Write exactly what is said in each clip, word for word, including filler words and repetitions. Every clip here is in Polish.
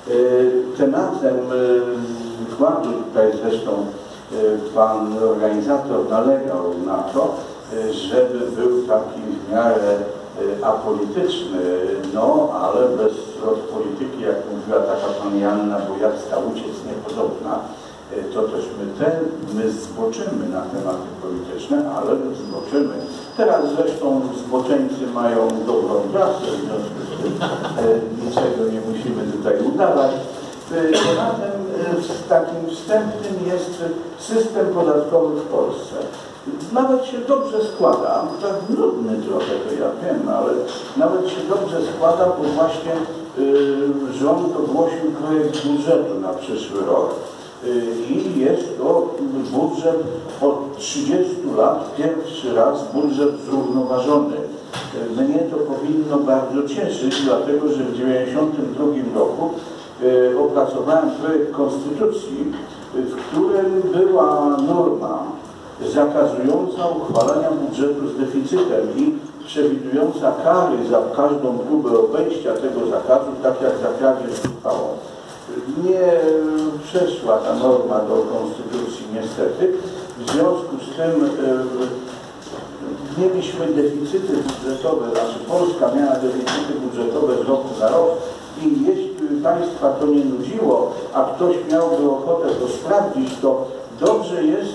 Tematem wykładu, tutaj zresztą pan organizator nalegał na to, żeby był taki w miarę apolityczny, no ale bez polityki, jak mówiła taka pani Anna Bojacka, uciec niepodobna, to też my, te, my zboczymy na tematy polityczne, ale zboczymy. Teraz zresztą zboczeńcy mają dobrą pracę, w związku z tym niczego nie musimy tutaj udawać. Tematem takim wstępnym jest system podatkowy w Polsce. Nawet się dobrze składa, tak nudny trochę to ja wiem, ale nawet się dobrze składa, bo właśnie y, rząd ogłosił projekt budżetu na przyszły rok y, i jest to budżet od trzydziestu lat, pierwszy raz budżet zrównoważony. Y, mnie to powinno bardzo cieszyć, dlatego że w tysiąc dziewięćset dziewięćdziesiątym drugim roku y, opracowałem projekt konstytucji, y, w którym była norma zakazująca uchwalania budżetu z deficytem i przewidująca kary za każdą próbę obejścia tego zakazu, tak jak za kradzież uchwałą. Nie przeszła ta norma do konstytucji niestety. W związku z tym e, mieliśmy deficyty budżetowe, znaczy Polska miała deficyty budżetowe z roku na rok i jeśli Państwa to nie nudziło, a ktoś miałby ochotę to sprawdzić, to dobrze jest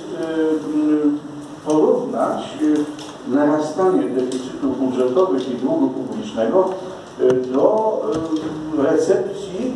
porównać narastanie deficytów budżetowych i długu publicznego do recepcji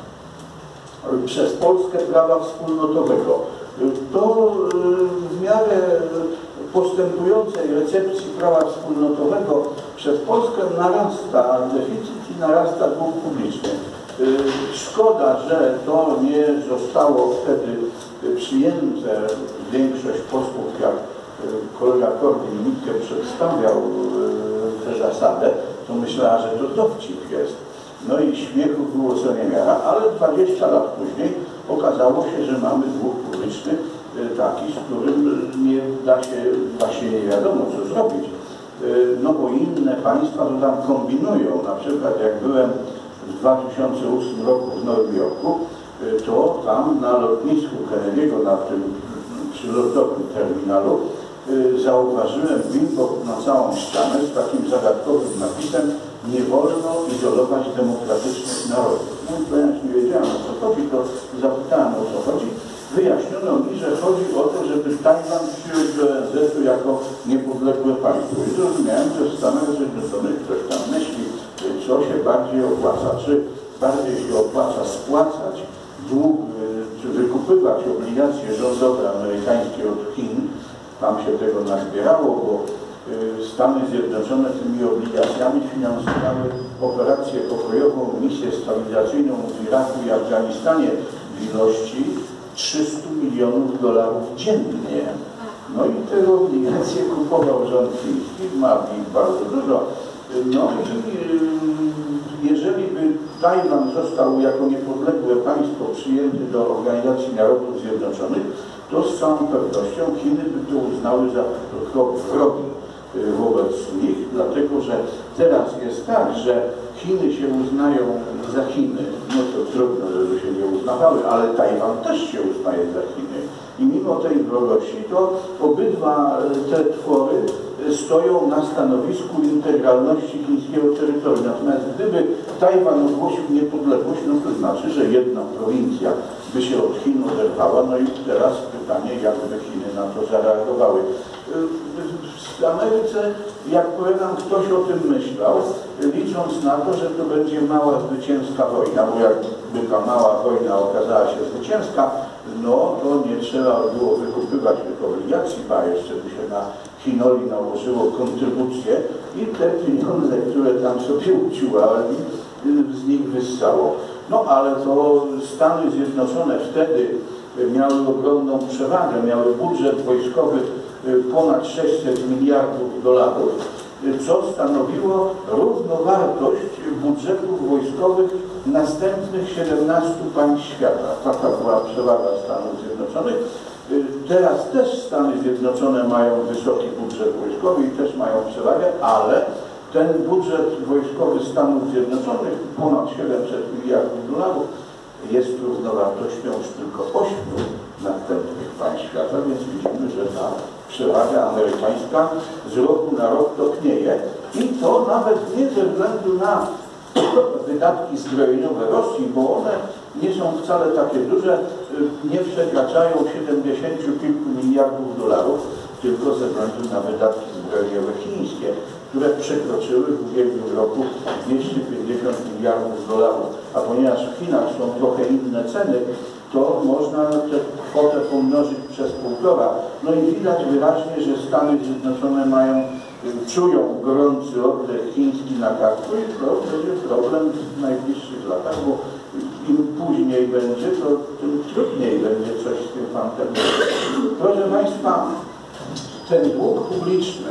przez Polskę prawa wspólnotowego. To w miarę postępującej recepcji prawa wspólnotowego przez Polskę narasta deficyt i narasta dług publiczny. Szkoda, że to nie zostało wtedy przyjęte. Większość posłów, jak kolega Korwin-Mikke przedstawiał tę zasadę, to myślała, że to dowcip jest. No i śmiechu było co niemiara, ale dwadzieścia lat później okazało się, że mamy dług publiczny taki, z którym nie da się, właśnie nie wiadomo co zrobić. No bo inne państwa to tam kombinują. Na przykład jak byłem w dwa tysiące ósmym roku w Nowym Jorku, to tam na lotnisku Kennedy'ego, na tym przylotowym terminalu, zauważyłem billboard na całą ścianę z takim zagadkowym napisem: nie wolno izolować demokratycznych narodów. No to ja nie wiedziałem, o co chodzi, to zapytałem, o co chodzi. Wyjaśniono mi, że chodzi o to, żeby Tajwan przyjąć do O N Z-u jako niepodległe państwo. I zrozumiałem, że w Stanach Zjednoczonych ktoś tam myśli, co się bardziej opłaca, czy bardziej się opłaca spłacać dług, czy wykupywać obligacje rządowe amerykańskie od Chin. Tam się tego nazbierało, bo Stany Zjednoczone tymi obligacjami finansowały operację pokojową, misję stabilizacyjną w Iraku i Afganistanie w ilości trzystu milionów dolarów dziennie. No i te obligacje kupował rząd chiński, ma ich bardzo dużo. No i jeżeli by Tajwan został jako niepodległe państwo przyjęty do Organizacji Narodów Zjednoczonych, to z całą pewnością Chiny by to uznały za krok wrogi wobec nich, dlatego że teraz jest tak, że Chiny się uznają za Chiny, no to trudno, żeby się nie uznawały, ale Tajwan też się uznaje za Chiny. I mimo tej wrogości to obydwa te twory stoją na stanowisku integralności chińskiego terytorium. Natomiast gdyby Tajwan ogłosił niepodległość, no to znaczy, że jedna prowincja by się od Chin oderwała. No i teraz pytanie, jak by Chiny na to zareagowały. W Ameryce, jak powiadam, ktoś o tym myślał, licząc na to, że to będzie mała zwycięska wojna, bo jakby ta mała wojna okazała się zwycięska, no to nie trzeba było wykupywać tych obligacji, a jeszcze by się na Chinoli nałożyło kontrybucje i te pieniądze, które tam sobie uciłali, z nich wyssało. No ale to Stany Zjednoczone wtedy miały ogromną przewagę, miały budżet wojskowy ponad sześćset miliardów dolarów, co stanowiło równowartość budżetów wojskowych następnych siedemnastu państw świata. Taka była przewaga Stanów Zjednoczonych. Teraz też Stany Zjednoczone mają wysoki budżet wojskowy i też mają przewagę, ale ten budżet wojskowy Stanów Zjednoczonych, ponad siedemset miliardów dolarów, jest równowartością już tylko ośmiu następnych państw świata, więc widzimy, że ta przewaga amerykańska z roku na rok topnieje i to nawet nie ze względu na wydatki zbrojeniowe Rosji, bo one nie są wcale takie duże, nie przekraczają siedemdziesięciu kilku miliardów dolarów, tylko ze względu na wydatki zbrojeniowe chińskie, które przekroczyły w ubiegłym roku dwieście pięćdziesiąt miliardów dolarów. A ponieważ w Chinach są trochę inne ceny, to można tę kwotę pomnożyć przez półtora. No i widać wyraźnie, że Stany Zjednoczone mają, czują gorący oddech chiński na karku i to będzie problem w najbliższych latach, bo im później będzie, to tym trudniej będzie coś z tym fantem. Proszę Państwa, ten dług publiczny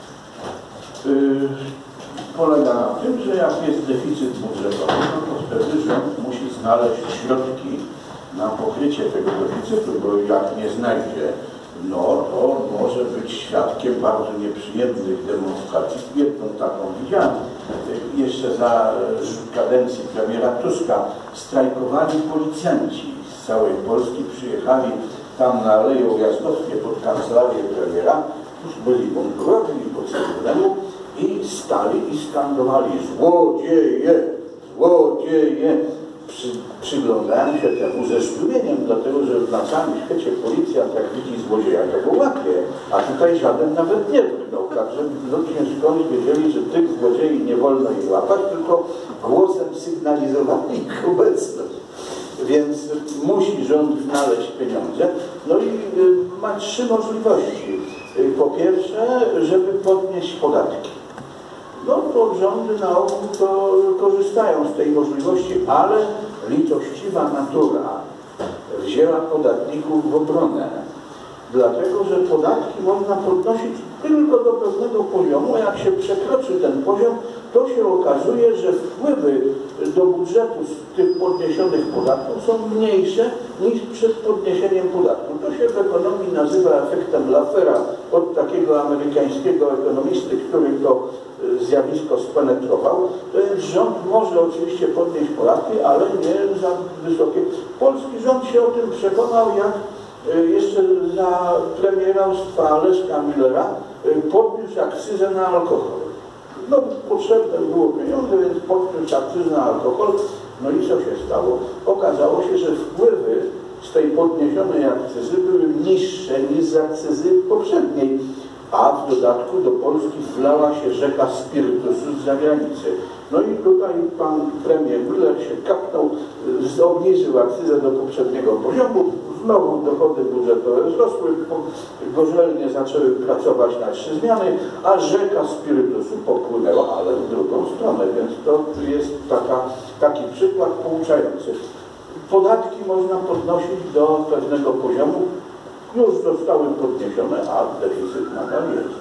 yy, polega na tym, że jak jest deficyt budżetowy, no to wtedy rząd musi znaleźć środki na pokrycie tego deficytu, bo jak nie znajdzie, no to może być świadkiem bardzo nieprzyjemnych demonstracji. Jedną taką widziałem. Jeszcze za kadencji premiera Tuska strajkowali policjanci z całej Polski, przyjechali tam na Aleję Ujazdowską pod kancelarię premiera, już byli mundurowi po cywilnemu i stali i skandowali: złodzieje, złodzieje. Przy, przyglądałem się temu ze zdumieniem, dlatego że na całym świecie policjant jak widzi złodzieja, to go łapie, a tutaj żaden nawet nie drgnął. Także ludzie skądś wiedzieli, że tych złodziei nie wolno ich łapać, tylko głosem sygnalizowali ich obecność. Więc musi rząd znaleźć pieniądze. No i y, ma trzy możliwości. Y, po pierwsze, żeby podnieść podatki. No to rządy na ogół to korzystają z tej możliwości, ale litościwa natura wzięła podatników w obronę. Dlatego, że podatki można podnosić tylko do pewnego poziomu, a jak się przekroczy ten poziom, to się okazuje, że wpływy do budżetu z tych podniesionych podatków są mniejsze niż przed podniesieniem podatku. To się w ekonomii nazywa efektem Laffera, od takiego amerykańskiego ekonomisty, który to zjawisko spenetrował. Rząd może oczywiście podnieść podatki, ale nie za wysokie. Polski rząd się o tym przekonał, jak jeszcze za premierostwa Leszka Millera podniósł akcyzę na alkohol. No potrzebne było pieniądze, więc podniósł akcyzę na alkohol. No i co się stało? Okazało się, że wpływy z tej podniesionej akcyzy były niższe niż z akcyzy poprzedniej. A w dodatku do Polski wlała się rzeka spirytusu z zagranicy. No i tutaj pan premier Miller się kapnął, obniżył akcyzę do poprzedniego poziomu, znowu dochody budżetowe wzrosły, gorzelnie zaczęły pracować na trzy zmiany, a rzeka spirytusu popłynęła, ale w drugą stronę, więc to jest taka, taki przykład pouczający. Podatki można podnosić do pewnego poziomu, już zostały podniesione, a deficyt nadal jest.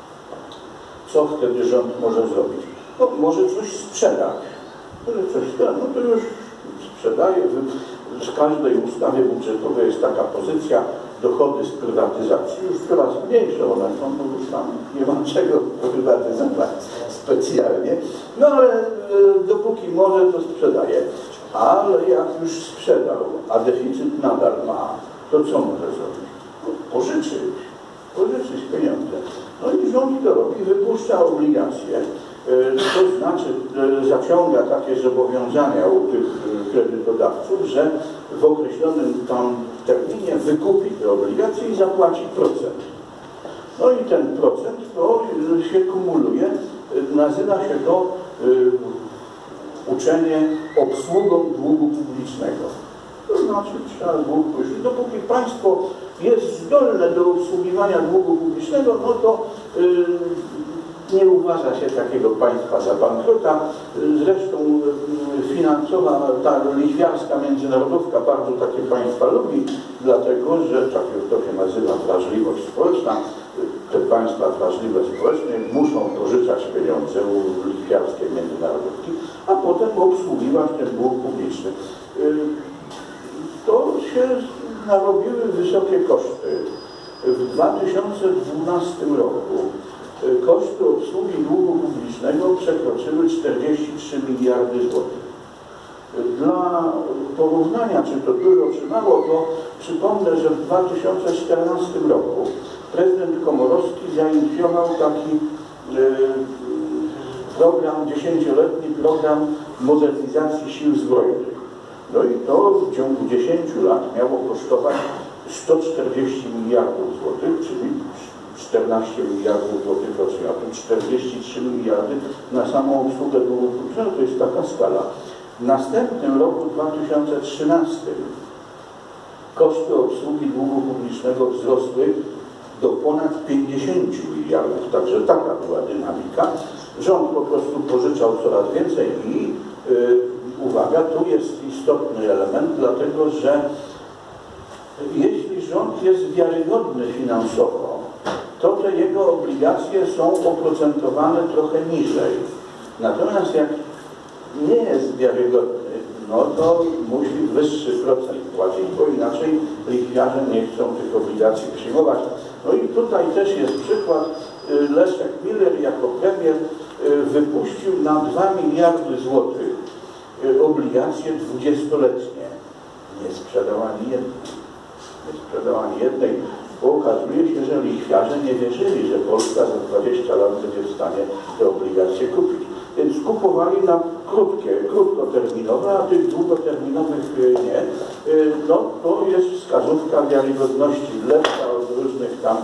Co wtedy rząd może zrobić? No, może coś sprzedać. Może coś sprzedać, no to już sprzedaje. W każdej ustawie budżetowej jest taka pozycja dochody z prywatyzacji, już coraz mniejsze one są, bo już tam nie ma czego prywatyzować specjalnie. No ale e, dopóki może, to sprzedaje. Ale jak już sprzedał, a deficyt nadal ma, to co może zrobić? Pożyczyć, pożyczyć pieniądze. No i rząd to robi, wypuszcza obligacje, to znaczy zaciąga takie zobowiązania u tych kredytodawców, że w określonym tam terminie wykupi te obligacje i zapłaci procent. No i ten procent to się kumuluje, nazywa się to uczenie obsługą długu publicznego. To znaczy trzeba dług publiczny. Dopóki państwo jest zdolne do obsługiwania długu publicznego, no to yy, nie uważa się takiego państwa za bankrota. Zresztą yy, finansowa, ta lichwiarska międzynarodówka bardzo takie państwa lubi, dlatego że tak to się nazywa wrażliwość społeczna. Te państwa wrażliwe społecznie muszą pożyczać pieniądze u lichwiarskiej międzynarodówki, a potem obsługiwać ten dług publiczny. Yy, to się narobiły wysokie koszty. W dwa tysiące dwunastym roku koszty obsługi długu publicznego przekroczyły czterdzieści trzy miliardy złotych. Dla dla porównania, czy to dużo, czy mało, to przypomnę, że w dwa tysiące czternastym roku prezydent Komorowski zainicjował taki program, dziesięcioletni program modernizacji sił zbrojnych. No i to w ciągu dziesięciu lat miało kosztować sto czterdzieści miliardów złotych, czyli czternaście miliardów złotych rocznie, a tu czterdzieści trzy miliardy na samą obsługę długu publicznego, to jest taka skala. W następnym roku, dwa tysiące trzynastym, koszty obsługi długu publicznego wzrosły do ponad pięćdziesięciu miliardów, także taka była dynamika. Rząd po prostu pożyczał coraz więcej i yy, uwaga, tu jest istotny element, dlatego że jeśli rząd jest wiarygodny finansowo, to te jego obligacje są oprocentowane trochę niżej. Natomiast jak nie jest wiarygodny, no to musi wyższy procent płacić, bo inaczej lichwiarze nie chcą tych obligacji przyjmować. No i tutaj też jest przykład. Leszek Miller jako premier wypuścił na dwa miliardy złotych obligacje dwudziestoletnie. Nie sprzedał ani jednej. Nie sprzedał ani jednej, bo okazuje się, że lichwiarze nie wierzyli, że Polska za dwadzieścia lat będzie w stanie te obligacje kupić. Więc kupowali na krótkie, krótkoterminowe, a tych długoterminowych nie. No to jest wskazówka wiarygodności lepsza od różnych tam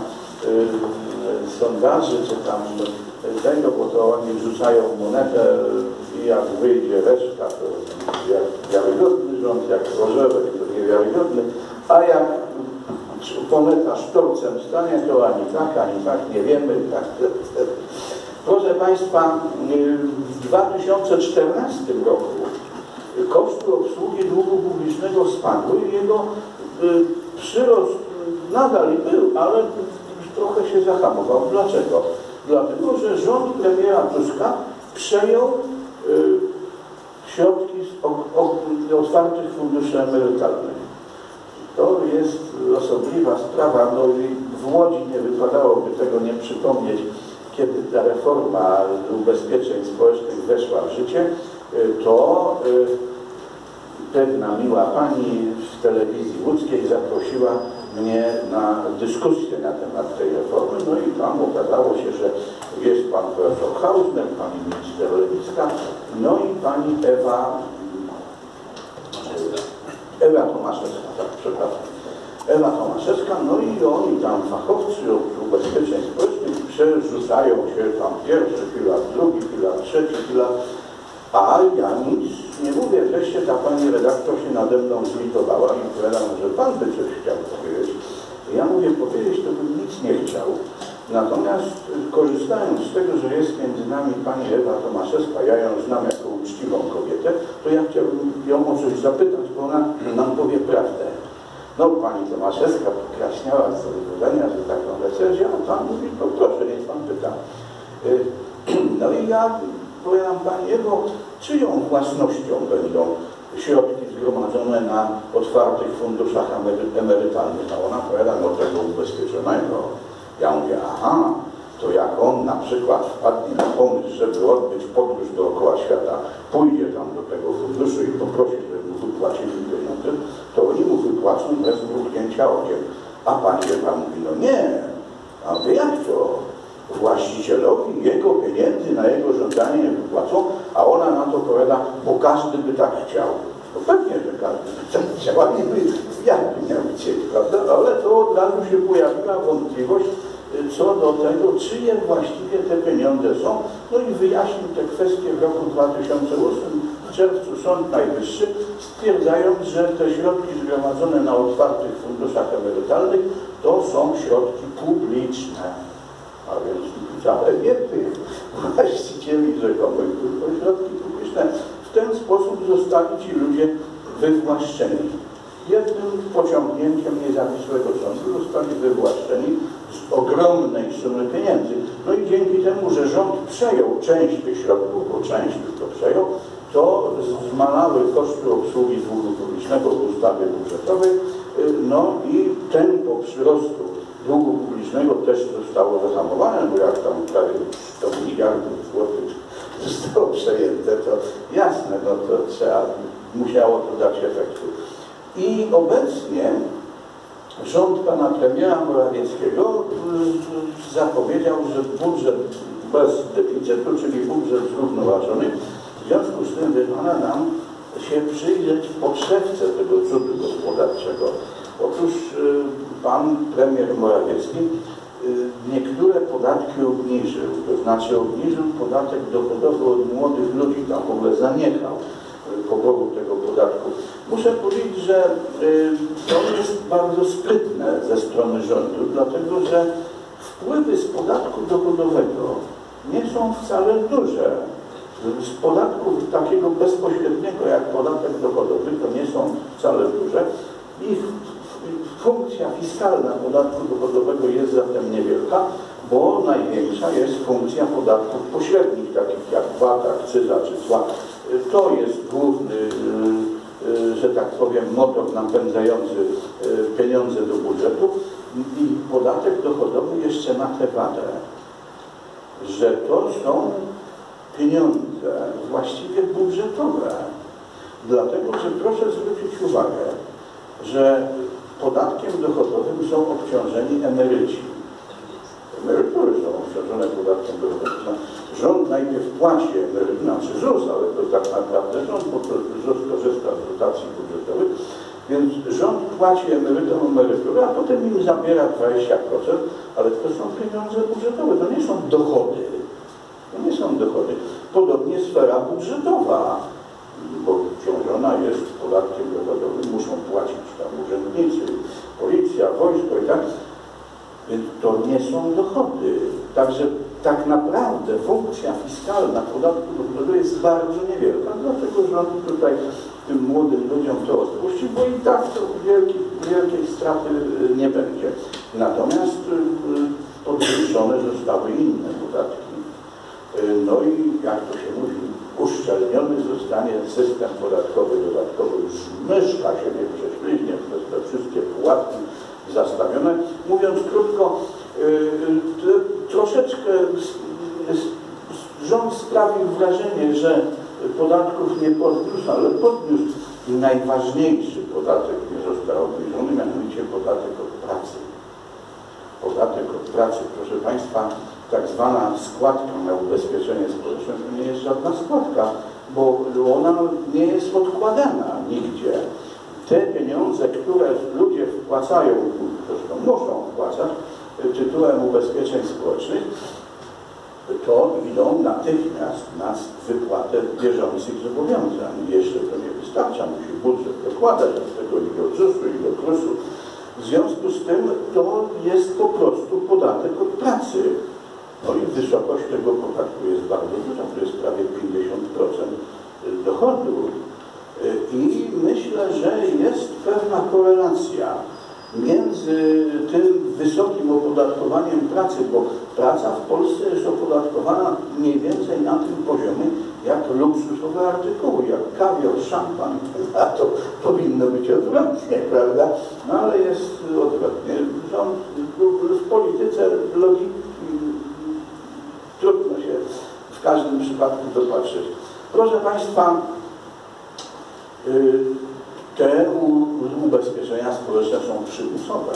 y, sondaży, czy tam tego, bo to oni rzucają monetę i jak wyjdzie reszta, to jak wiarygodny rząd, jak Rożewek, to niewiarygodny, a jak moneta sztorcem stanie, to ani tak, ani tak, nie wiemy. Tak. Proszę Państwa, w dwa tysiące czternastym roku koszty obsługi długu publicznego spadły i jego przyrost nadal był, ale trochę się zahamował. Dlaczego? Dlatego, że rząd premiera Tuska przejął środki z otwartych funduszy emerytalnych. To jest osobliwa sprawa, no i w Łodzi nie wypadałoby tego nie przypomnieć, kiedy ta reforma ubezpieczeń społecznych weszła w życie, to pewna miła pani w telewizji łódzkiej zaprosiła mnie na dyskusję na temat tej reformy, no i tam okazało się, że jest pan profesor Hausner, pani minister Lewicka, no i pani Ewa Ewa Tomaszewska, tak, przepraszam. Ewa Tomaszewska, no i oni tam fachowcy od ubezpieczeń społecznych przerzucają się tam pierwszy filar, drugi filar, trzeci filar, a ja nic nie mówię. Wreszcie ta pani redaktor się nade mną zlitowała i powiedziała, że pan by coś chciał powiedzieć. Ja mówię, powiedzieć to bym nic nie chciał. Natomiast korzystając z tego, że jest między nami pani Ewa Tomaszewska, ja ją znam jako uczciwą kobietę, to ja chciałbym ją o coś zapytać, bo ona nam powie prawdę. No pani Tomaszewska podkreślała z zadowolenia, że taką recenzję, a pan mówi, no proszę, niech pan pyta. No i ja powiadam pani Ewo, czyją własnością będą środki zgromadzone na otwartych funduszach emerytalnych? A ona powiada, no tego ubezpieczonego. Ja mówię, aha, to jak on na przykład wpadnie na pomysł, żeby odbyć podróż dookoła świata, pójdzie tam do tego funduszu i poprosi, żeby mu wypłacili pieniądze, to oni mu wypłacą bez mrugnięcia okiem. A pani Ewa mówi, no nie, a wy jak to? Właścicielowi jego pieniędzy na jego żądanie nie wypłacą, a ona na to powiada, bo każdy by tak chciał. No pewnie, że każdy by tak chciał, a niby jak by miał chcieć, prawda? Ale to od razu się pojawiła wątpliwość co do tego, czyje właściwie te pieniądze są. No i wyjaśnił te kwestie w roku dwa tysiące ósmym. W czerwcu Sąd Najwyższy, stwierdzając, że te środki zgromadzone na otwartych funduszach emerytalnych to są środki publiczne. A więc wcale nie tych właścicieli rzekomych, tylko środki publiczne. W ten sposób zostali ci ludzie wywłaszczeni. Jednym pociągnięciem niezawisłego sądu zostali wywłaszczeni z ogromnej sumy pieniędzy. No i dzięki temu, że rząd przejął część tych środków, bo część tylko przejął, to zmalały koszty obsługi długu publicznego w ustawie budżetowej, no i tempo przyrostu długu publicznego też zostało zahamowane, bo jak tam prawie sto miliardów złotych zostało przejęte, to jasne, no to trzeba musiało to dać efekty. I obecnie rząd pana premiera Morawieckiego zapowiedział, że budżet bez deficytu, czyli budżet zrównoważony, w związku z tym wypada nam się przyjrzeć podszewce tego cudu gospodarczego. Otóż pan premier Morawiecki niektóre podatki obniżył, to znaczy obniżył podatek dochodowy od młodych ludzi, tam w ogóle zaniechał poboru tego podatku. Muszę powiedzieć, że to jest bardzo sprytne ze strony rządu, dlatego że wpływy z podatku dochodowego nie są wcale duże. Z podatku takiego bezpośredniego jak podatek dochodowy to nie są wcale duże. Ich funkcja fiskalna podatku dochodowego jest zatem niewielka, bo największa jest funkcja podatków pośrednich, takich jak V A T, akcyza czy cła. To jest główny, że tak powiem, motor napędzający pieniądze do budżetu i podatek dochodowy jeszcze ma tę wadę, że to są pieniądze właściwie budżetowe. Dlatego, że proszę zwrócić uwagę, że podatkiem dochodowym są obciążeni emeryci. Emerytury są obciążone podatkiem dochodowym. Rząd najpierw płaci emeryturę, znaczy Z U S, ale to tak naprawdę rząd, bo to Z U S korzysta z dotacji budżetowych, więc rząd płaci emerytom emeryturę, a potem im zabiera dwadzieścia procent, ale to są pieniądze budżetowe, to nie są dochody. To nie są dochody. Podobnie sfera budżetowa, bo obciążona jest podatkiem dochodowym, muszą płacić tam urzędnicy, policja, wojsko i tak. Więc to nie są dochody. Także tak naprawdę funkcja fiskalna podatku dochodowego jest bardzo niewielka, dlatego rząd tutaj tym młodym ludziom to odpuści, bo i tak to wielkiej, wielkiej straty nie będzie. Natomiast podwyższone zostały inne podatki. No i jak to się mówi, uszczelniony zostanie system podatkowy dodatkowy. Już myszka się nie prześliźnie przez te wszystkie pułapki zastawione. Mówiąc krótko, troszeczkę rząd sprawił wrażenie, że podatków nie podniósł, ale podniósł. Najważniejszy podatek nie został obniżony, mianowicie podatek od pracy. Podatek od pracy, proszę Państwa, tak zwana składka na ubezpieczenie społeczne to nie jest żadna składka, bo ona nie jest odkładana nigdzie. Te pieniądze, które ludzie wpłacają, zresztą muszą wpłacać tytułem ubezpieczeń społecznych, to idą natychmiast na wypłatę bieżących zobowiązań. Jeszcze to nie wystarcza, musi budżet dokładać do tego i do Z U S-u, i do K R U S-u. W związku z tym to jest po prostu podatek od pracy. No i wysokość tego podatku jest bardzo duża, to jest prawie pięćdziesiąt procent dochodu. I myślę, że jest pewna korelacja między tym wysokim opodatkowaniem pracy, bo praca w Polsce jest opodatkowana mniej więcej na tym poziomie, jak luksusowe artykuły, jak kawior, szampan, a to powinno być odwrotnie, prawda? No ale jest odwrotnie. Rząd, w polityce logiki trudno się w każdym przypadku dopatrzyć. Proszę Państwa, te ubezpieczenia społeczne są przymusowe.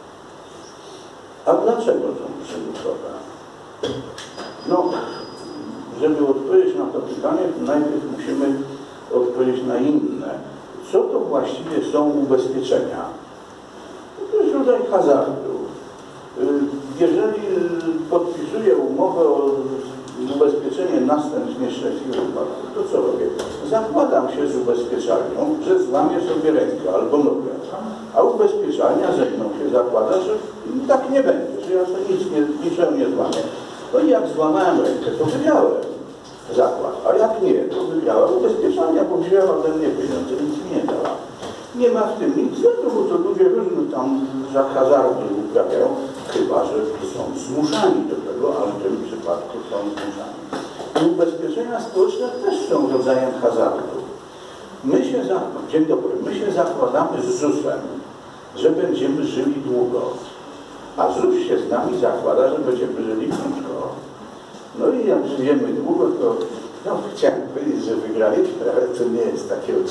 A dlaczego są przymusowe? No, żeby odpowiedzieć na to pytanie, to najpierw musimy odpowiedzieć na inne. Co to właściwie są ubezpieczenia? To jest rodzaj hazardu. Jeżeli podpisuję umowę o ubezpieczenie następstw nieszczęśliwych wypadków, to co robię? Zakładam się z ubezpieczalnią, że złamię sobie rękę albo nogę, a ubezpieczalnia ze mną się zakłada, że tak nie będzie, że ja sobie nic nie, niczego nie złamię. No i jak złamałem rękę, to wygrałem zakład, a jak nie, to wygrała ubezpieczalnia, bo wzięła ode mnie pieniądze, nic mi nie dała. Nie ma w tym nic złego, bo to ludzie różne tam za hazardy uprawiają, chyba że są zmuszani do tego, ale w tym przypadku są zmuszani. I ubezpieczenia społeczne też są rodzajem hazardu. My się, za... Dzień dobry, my się zakładamy z Z U S-em, że będziemy żyli długo, a Z U S się z nami zakłada, że będziemy żyli krótko. No i jak żyjemy długo, to no, chciałem powiedzieć, że wygraliśmy, ale to nie jest takie oczywiste.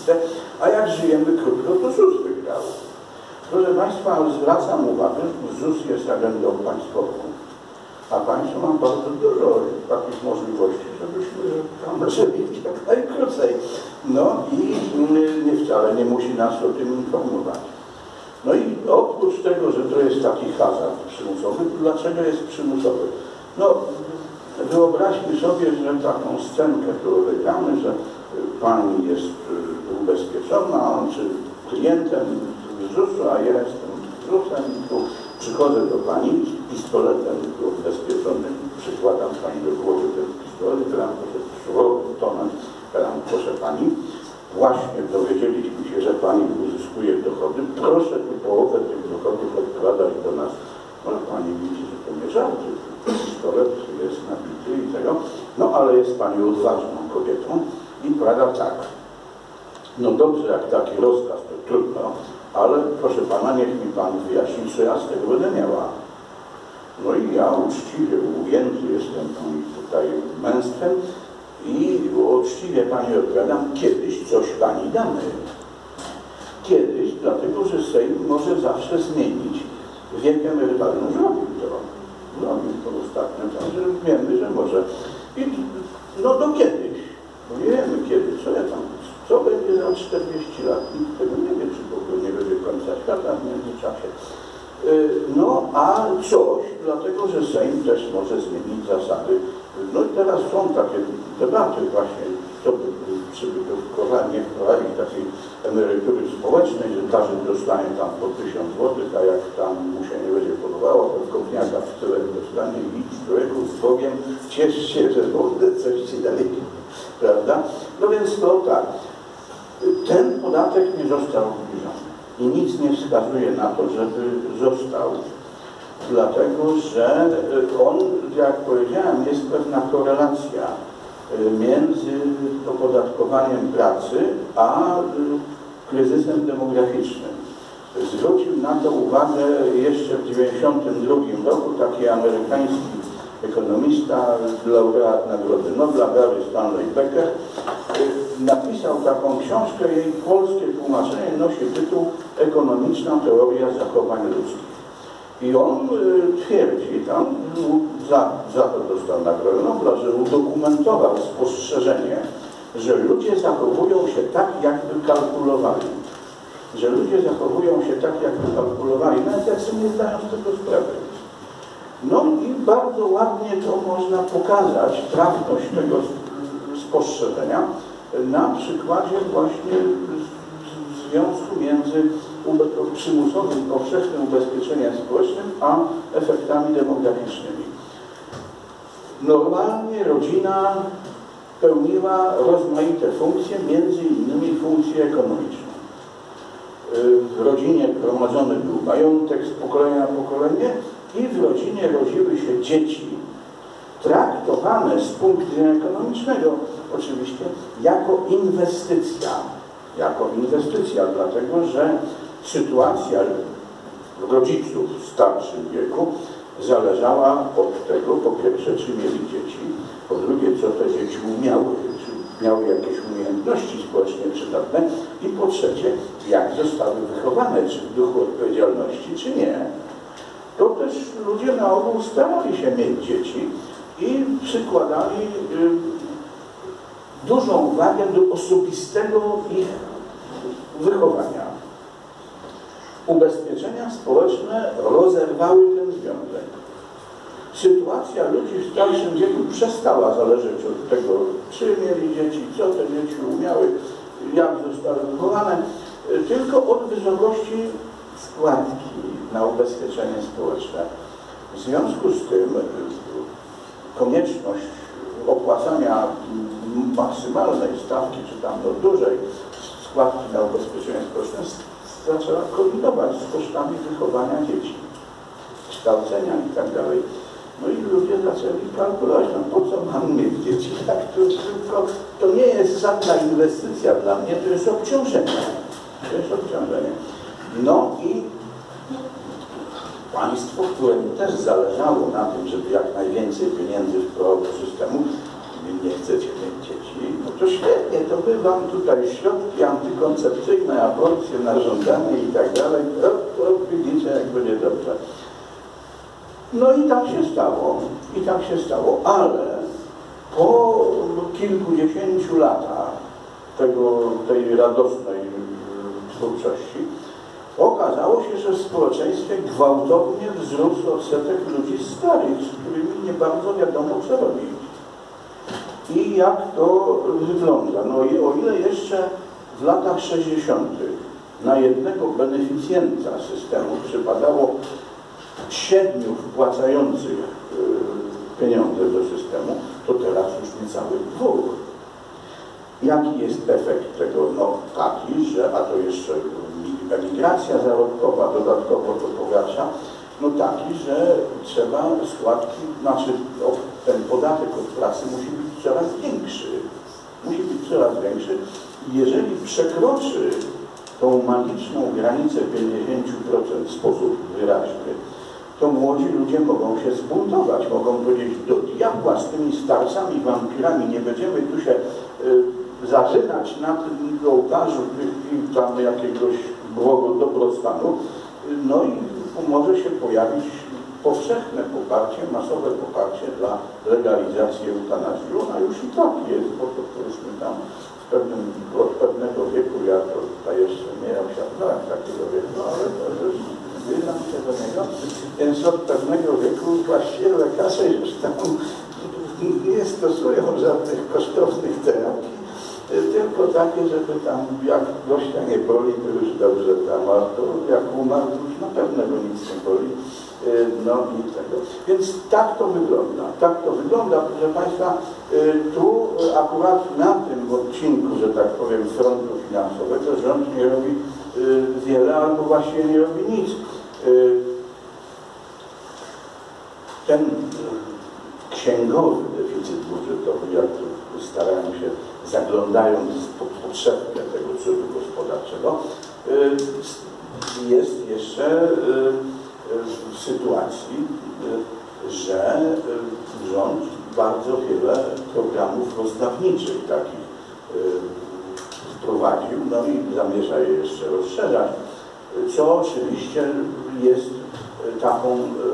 Polsce, a jak żyjemy krótko, to ZUS wygrał. Proszę Państwa, zwracam uwagę, że ZUS jest agendą państwową, a państwo ma bardzo dużo takich możliwości, żebyśmy tam żyli jak najkrócej. No i nie, wcale nie musi nas o tym informować. No i oprócz tego, że to jest taki hazard przymusowy, dlaczego jest przymusowy? No, wyobraźmy sobie, że taką scenkę, którą wygramy, że pani jest ubezpieczona, czy klientem ZUS-u, a ja jestem ZUS-em i tu przychodzę do pani z pistoletem ubezpieczonym, przykładam pani do głowy ten pistolet, teraz proszę tonąć, proszę pani, właśnie dowiedzieliśmy się, że pani uzyskuje dochody, proszę tu połowę tych dochodów odkładać do nas. No pani widzi, że to nie żart, że pistolet jest nabity i tego, no ale jest pani odważną kobietą i powiada tak, no dobrze, jak taki rozkaz, to trudno, ale proszę pana, niech mi pan wyjaśni, co ja z tego będę miała. No i ja uczciwie ujęty jestem tutaj męstwem i uczciwie pani odpowiadam, kiedyś coś pani damy. Kiedyś, dlatego że Sejm może zawsze zmienić wiek emerytalny. Zrobił to. Zrobił to ostatnio, także wiemy, że może. I no do kiedyś. No nie wiemy kiedy, co ja tam, co będzie za czterdzieści lat. Nikt tego nie wie, czy w ogóle nie będzie końca świata w międzyczasie. No a coś, dlatego że Sejm też może zmienić zasady. No i teraz są takie debaty właśnie, co by, czy by to nie wprowadzić takiej emerytury społecznej, że każdy dostanie tam po tysiąc złotych, a jak tam mu się nie będzie podobało, to kopniaka w tyłek dostanie i idź człowieku z Bogiem, ciesz się, że wolne coś ci dalej, prawda? No więc to tak, ten podatek nie został obniżony i nic nie wskazuje na to, żeby został. Dlatego, że on, jak powiedziałem, jest pewna korelacja między opodatkowaniem pracy a kryzysem demograficznym. Zwrócił na to uwagę jeszcze w dziewięćdziesiątym drugim roku taki amerykański ekonomista, laureat Nagrody Nobla, Gary Stanley Becker, napisał taką książkę, jej polskie tłumaczenie nosi tytuł Ekonomiczna teoria zachowań ludzkich. I on y, twierdzi tam, za, za to dostał Nagrodę Nobla, że udokumentował spostrzeżenie, że ludzie zachowują się tak, jakby kalkulowali. Że ludzie zachowują się tak, jakby kalkulowali, nawet jak sobie nie zdają z tego sprawy. No i bardzo ładnie to można pokazać, trafność tego spostrzeżenia na przykładzie właśnie związku między przymusowym powszechnym ubezpieczeniem społecznym a efektami demograficznymi. Normalnie rodzina pełniła rozmaite funkcje, między innymi funkcje ekonomiczne. W rodzinie gromadzony był majątek z pokolenia na pokolenie i w rodzinie rodziły się dzieci traktowane z punktu widzenia ekonomicznego oczywiście jako inwestycja. Jako inwestycja, dlatego że sytuacja rodziców w starszym wieku zależała od tego, po pierwsze, czy mieli dzieci, po drugie, co te dzieci umiały, czy miały jakieś umiejętności społecznie przydatne i po trzecie, jak zostały wychowane, czy w duchu odpowiedzialności, czy nie. To też ludzie na ogół starali się mieć dzieci i przykładali y, dużą uwagę do osobistego ich wychowania. Ubezpieczenia społeczne rozerwały ten związek. Sytuacja ludzi w starszym wieku przestała zależeć od tego, czy mieli dzieci, co te dzieci umiały, jak zostały wychowane, tylko od wysokości składki na ubezpieczenie społeczne. W związku z tym konieczność opłacania maksymalnej stawki, czy tam do dużej składki na ubezpieczenie społeczne zaczęła kolidować z kosztami wychowania dzieci, kształcenia i tak dalej. No i ludzie zaczęli kalkulować, no po co mam mieć dzieci? Tak, to, tylko, to nie jest żadna inwestycja dla mnie, to jest obciążenie. To jest obciążenie. No i państwo, któremu też zależało na tym, żeby jak najwięcej pieniędzy wprowadzić do systemu, nie chcecie mieć dzieci, no to świetnie, to my wam tutaj środki antykoncepcyjne, aborcje na żądanie i tak dalej, to, to widzicie, jak będzie dobrze. No i tak się stało, i tak się stało, ale po kilkudziesięciu latach tego, tej radosnej twórczości okazało się, że w społeczeństwie gwałtownie wzrósł odsetek ludzi starych, z którymi nie bardzo wiadomo, co robić. I jak to wygląda? No i o ile jeszcze w latach sześćdziesiątych na jednego beneficjenta systemu przypadało siedmiu wpłacających pieniądze do systemu, to teraz już niecały dwóch. Jaki jest efekt tego? No taki, że, a to jeszcze emigracja zarobkowa dodatkowo to pogarsza, no taki, że trzeba składki, znaczy ten podatek od pracy musi być coraz większy. Musi być coraz większy. Jeżeli przekroczy tą magiczną granicę pięćdziesiąt procent w sposób wyraźny, to młodzi ludzie mogą się zbuntować, mogą powiedzieć, do diabła z tymi starcami, wampirami, nie będziemy tu się y, zażynać na tym ołtarzu i tam jakiegoś dobrostanu. No i może się pojawić powszechne poparcie, masowe poparcie dla legalizacji eutanazji. Ona już i tak jest, bo to powiedzmy tam w pewnym, od pewnego wieku, ja to tutaj jeszcze nie osiągnąłem takiego wieku, ale to już zbliżam się do niego, więc od pewnego wieku właściwie lekarze już tam nie stosują żadnych kosztownych terapii, tylko takie, żeby tam jak gościa nie boli, to już dobrze tam, a to jak umarł, to już na pewno go nic nie boli. No i tego. Więc tak to wygląda. Tak to wygląda, proszę Państwa, tu akurat na tym odcinku, że tak powiem, frontu finansowego rząd nie robi wiele albo właściwie nie robi nic. Ten księgowy deficyt budżetowy, jak starałem się, zaglądając pod podszewkę tego cudu gospodarczego, jest jeszcze w sytuacji, że rząd bardzo wiele programów rozdawniczych takich wprowadził, no i zamierza je jeszcze rozszerzać, co oczywiście jest taką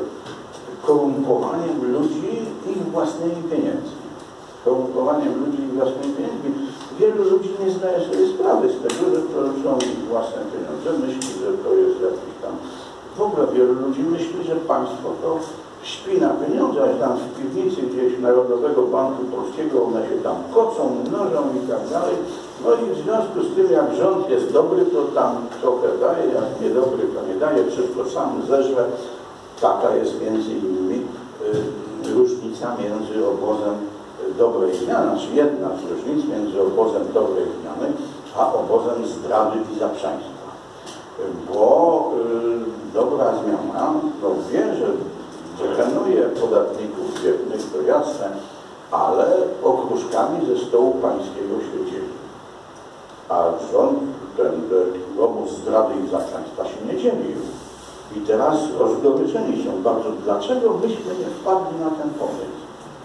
korumpowaniem ludzi ich własnymi pieniędzmi. Korumpowaniem ludzi ich własnymi pieniędzmi. Wielu ludzi nie zdaje sobie sprawy z tego, że to są ich własne pieniądze, myśli, że to jest jakiś tam. W ogóle wielu ludzi myśli, że państwo to śpi na pieniądzach, tam w piwnicy gdzieś Narodowego Banku Polskiego, one się tam kocą, mnożą i tak dalej. No i w związku z tym, jak rząd jest dobry, to tam trochę daje, jak niedobry, to nie daje, wszystko sam zeżre. Taka jest między innymi y, różnica między obozem dobrej zmiany, znaczy jedna z różnic między obozem dobrej zmiany, a obozem zdrady i zaprzaństwa. Bo y, dobra zmiana, no wie, że drenuje podatników biednych, to jasne, ale okruszkami ze stołu pańskiego się dzieli. A rząd, ten, ten obóz zdrady i zaprzaństwa się nie dzielił. I teraz rozgoryczeni są bardzo. Dlaczego myśmy nie wpadli na ten pomysł?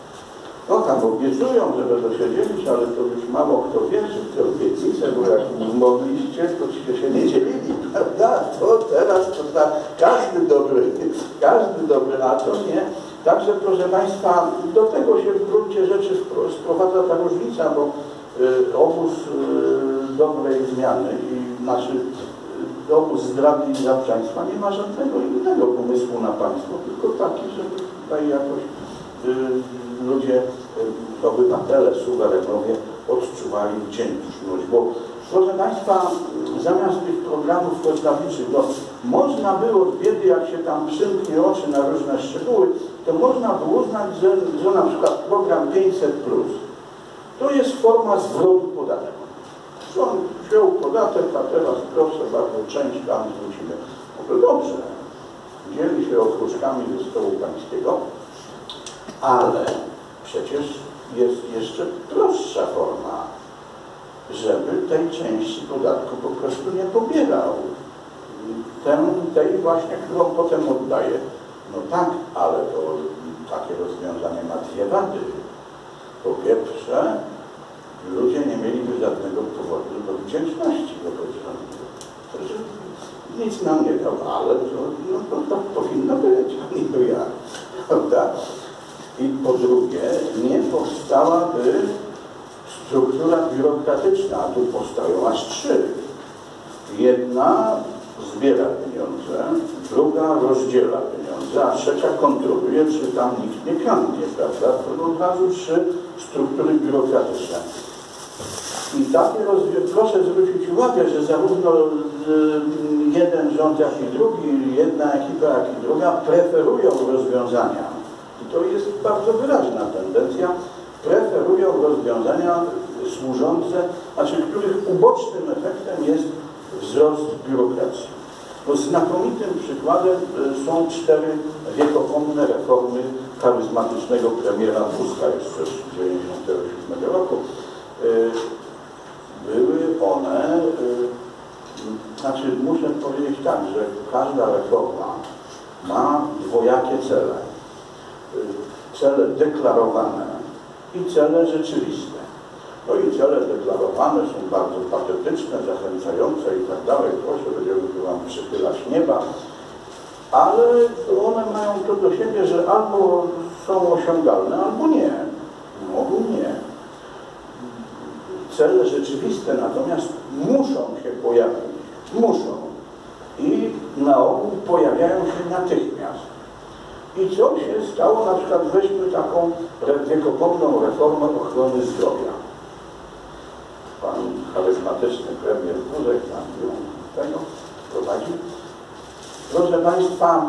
No tam obiecują, że będą się dzielić, ale to już mało kto wierzy w te obietnice, bo jak mogliście, to się nie dzielili, prawda? To teraz to tak, każdy dobry, każdy dobry, a to nie. Także proszę Państwa, do tego się w gruncie rzeczy sprowadza ta różnica, bo y, obóz y, dobrej zmiany i znaczy obóz zdrady i zaprzaństwa nie ma żadnego innego pomysłu na państwo, tylko taki, żeby tutaj jakoś y, ludzie, y, obywatele, suwerenowie odczuwali wdzięczność, bo proszę Państwa, zamiast tych programów rozdawniczych, no, można było od biedy, jak się tam przymknie oczy na różne szczegóły, to można było uznać, że, że na przykład program pięćset plus to jest forma zwrotu podatku. Rząd wziął podatek, a teraz proszę bardzo, część tam zwrócimy. No to dobrze, dzieli się okruszkami ze stołu pańskiego, ale przecież jest jeszcze prostsza forma, żeby tej części podatku po prostu nie pobierał. Tę, tej właśnie, którą potem oddaje. No tak, ale to takie rozwiązanie ma dwie wady. Po pierwsze, ludzie nie mieliby żadnego powodu do wdzięczności wobec rządu. Nic nam nie dał, ale to, no, to, to powinno być, a niby jak, prawda? I po drugie, nie powstałaby struktura biurokratyczna, a tu powstają aż trzy. Jedna zbiera pieniądze, druga rozdziela pieniądze, a trzecia kontroluje, czy tam nikt nie kradnie, prawda? To od razu trzy struktury biurokratyczne. I takie rozwiązania, proszę zwrócić uwagę, że zarówno jeden rząd, jak i drugi, jedna ekipa, jak i druga preferują rozwiązania. I to jest bardzo wyraźna tendencja. Preferują rozwiązania służące, znaczy których ubocznym efektem jest wzrost biurokracji. Bo znakomitym przykładem są cztery wiekopomne reformy charyzmatycznego premiera Buzka jeszcze z tysiąc dziewięćset dziewięćdziesiątego siódmego roku. Były one, znaczy muszę powiedzieć tak, że każda reforma ma dwojakie cele. Cele deklarowane i cele rzeczywiste. No i cele deklarowane są bardzo patetyczne, zachęcające i tak dalej. Proszę, będziemy tu wam przychylać nieba. Ale one mają to do siebie, że albo są osiągalne, albo nie. Mogą nie. Cele rzeczywiste natomiast muszą się pojawić. Muszą. I na ogół pojawiają się natychmiast. I co się stało? Na przykład weźmy taką wiekopomną reformę ochrony zdrowia. Pan charyzmatyczny premier Buzek nam ją tego prowadził. Proszę Państwa,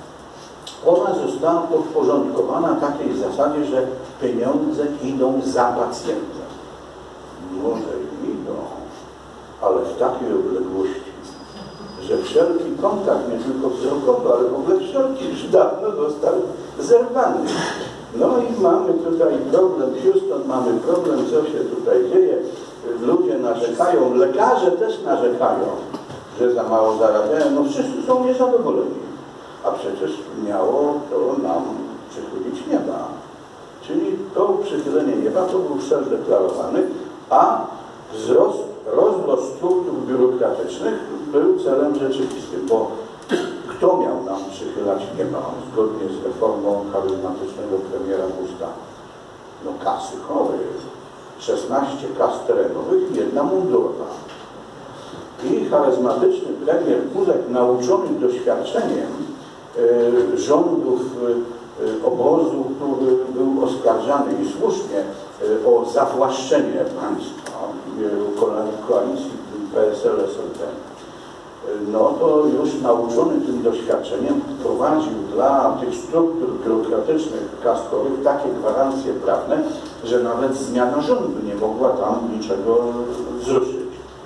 ona została podporządkowana takiej zasadzie, że pieniądze idą za pacjentem. Może idą, ale w takiej odległości, że wszelki kontakt, nie tylko wzrokowy, ale w ogóle wszelki już dawno został zerwany. No i mamy tutaj problem, Houston, mamy problem, co się tutaj dzieje. Ludzie narzekają, lekarze też narzekają, że za mało zarabiają. No wszyscy są niezadowoleni. A przecież miało to nam przychylić nieba. Czyli to przychylenie nieba to był cel deklarowany, a wzrost, rozrost struktur biurokratycznych był celem rzeczywistym, bo kto miał nam przychylać nieba zgodnie z reformą charyzmatycznego premiera Buzka? No kasy chorych. szesnaście kas terenowych i jedna mundurowa. I charyzmatyczny premier Buzek, nauczony doświadczeniem y, rządów y, obozu, który był oskarżany i słusznie y, o zawłaszczenie państwa, y, koalicji P S L S L D, no to już nauczony tym doświadczeniem prowadził dla tych struktur biurokratycznych kaskowych takie gwarancje prawne, że nawet zmiana rządu nie mogła tam niczego wzruszyć.